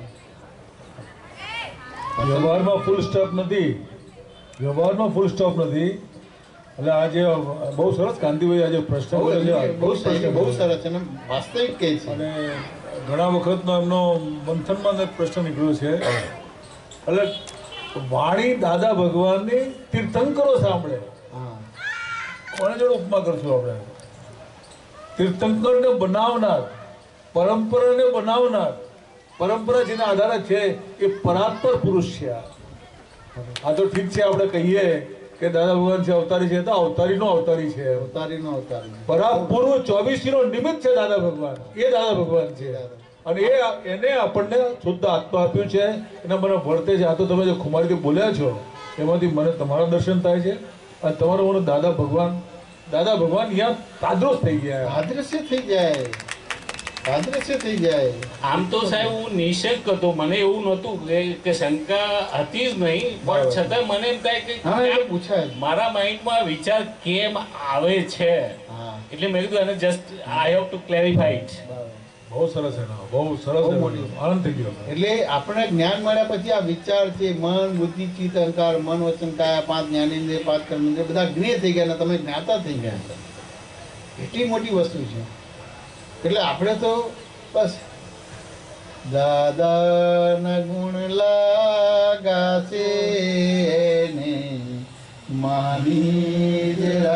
વ્યવહારમાં ફૂલ સ્ટોપ નથી. વ્યવહારમાં ફૂલ સ્ટોપ નથી. એટલે આજે બહુ સરસ કાંતિભાઈ આજે પ્રશ્ન બહુ સરસ છે, વાસ્તવિક કે છે. અને ઘણા વખતનો એમનો મંથનમાં પ્રશ્ન નીકળ્યો છે. એટલે વાણી દાદા ભગવાનની તીર્થંકરો સાંભળે. કોને જોડે ઉપમા કરશું આપણે? તીર્થંકરને બનાવનાર, પરંપરાને બનાવનાર, પરંપરા જેના આધારે છે એ પરાત્પર પુરુષ છે. આ તો ઠીક છે આપણે કહીએ કે દાદા ભગવાન છે અવતારી છે, તો અવતારીનો અવતારી છે. અવતારીનો અવતારી પરાપૂર્વ 24નો નિમિત્ત છે દાદા ભગવાન. એ દાદા ભગવાન છે. અને એને આપણને શુદ્ધ આત્મા આપ્યું છે, એના મને વર્તે છે. આ તો તમે જે ખુમારીથી બોલ્યા છો એમાંથી મને તમારા દર્શન થાય છે. અને તમારો મને દાદા ભગવાન અહીંયા તાદ્રશ થઈ ગયા, આદૃશ્ય થઈ જાય, આદૃશ્ય થઈ જાય. આમ તો સાહેબ હું નિષેધ કરતો, મને એવું નહોતું કે શંકા હતી જ નહીં, પણ છતાં મને એમ થાય કે મારા માઇન્ડમાં વિચાર કેમ આવે છે, એટલે મેં કીધું એને just I have to clarify it. બહુ સરસ, બહુ સરસ, આનંદ થઈ ગયો. એટલે આપણે જ્ઞાન મળ્યા પછી આ વિચાર છે, મન, બુદ્ધિ, ચિત્ત, અહંકાર, મન, વચન, કાયા, 5 જ્ઞાનેન્દ્રિય, 5 કર્મેન્દ્રિય બધા જ્ઞેય થઈ ગયા, તમે જ્ઞાતા થઈ ગયા. એટલી મોટી વસ્તુ છે. એટલે આપણે તો બસ દાદાના ગુણ લાગાશે ને માની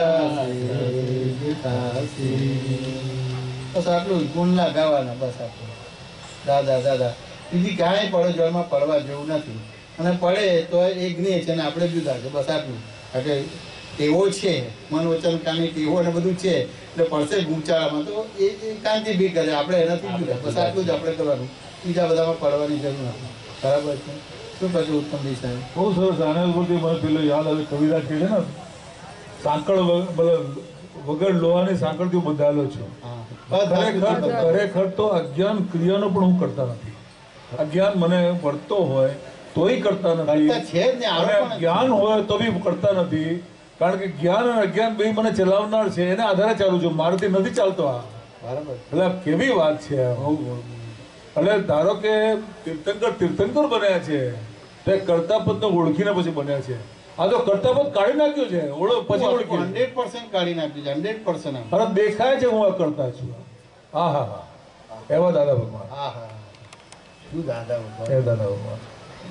થશે. બસ આટલું ગુણ લાગાવાના, બસ આટલું. દાદા દાદા બીજી કાંઈ પડો જળમાં પડવા જેવું નથી. અને પડે તો એ જ્ઞેય છે ને આપણે જુદા છે, બસ આટલું. કારણ કે ટેવો છે, મન વચન કાની ટેવો ને બધું છે, એટલે પડશે ગુંચાળામાં તો એ કાંતિ બી કરે, આપણે એનાથી જુદા. બસ આટલું જ આપણે કરવાનું, બીજા બધામાં પડવાની જરૂર નથી. બરાબર છે. શું કહ્યું ઉત્તમજી સાહેબ? બહુ સરસ. આનંદ બોલતી મને પેલો યાદ આવે કવિતા કે છે ને, સાંકળ વગર લોહાની સાંકળથી બંધાયેલો છું. ખરેખર તો અજ્ઞાન ક્રિયાનો પણ હું કરતા નથી. અજ્ઞાન મને પડતો હોય તોય કરતા નથી, અને જ્ઞાન હોય તો બી કરતા નથી. કારણ કે જ્ઞાન અને અજ્ઞાન બે મને ચલાવનાર છે, એને આધારે ચાલુ છું, મારાથી નથી ચાલતો. આ એટલે કેવી વાત છે. એટલે ધારો કે તીર્થંકર બન્યા છે તે કરતા પદ ઓળખીને પછી બન્યા છે. આ તો કરતા પદ કાઢી નાખ્યું છે, પછી ઓળખી 100% કાઢી નાખ્યું છે. 100%. અરે દેખાય છે હું આ કરતા છું. હા હા હા, એવા દાદા ભગવાન. હા હા, શું દાદા ભગવાન. એ દાદા ભગવાન.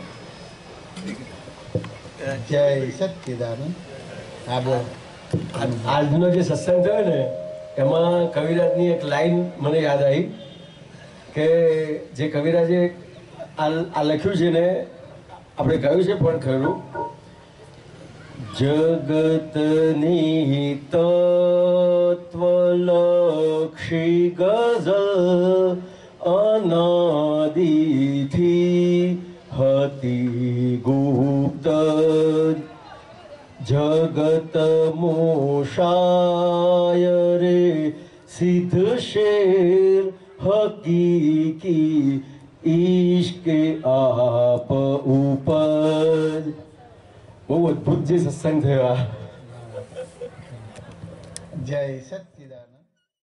જય સચ્ચિદાનંદ. હા બોલ. આજનો જે સત્સંગ થયો ને એમાં કવિરાજની એક લાઈન મને યાદ આવી કે જે કવિરાજે આ લખ્યું છે ને, આપણે કહ્યું છે પણ ખરું, જગતની તત્વલક્ષી ગઝલ અનાદિથી હતી ગુપ્ત, જગત મોશાય રે સિદ્ધ શેર હકીકી ઈશ્કે આપ ઉપર. બહુ અદભુત જે સત્સંગ થયો. જય સત્ય.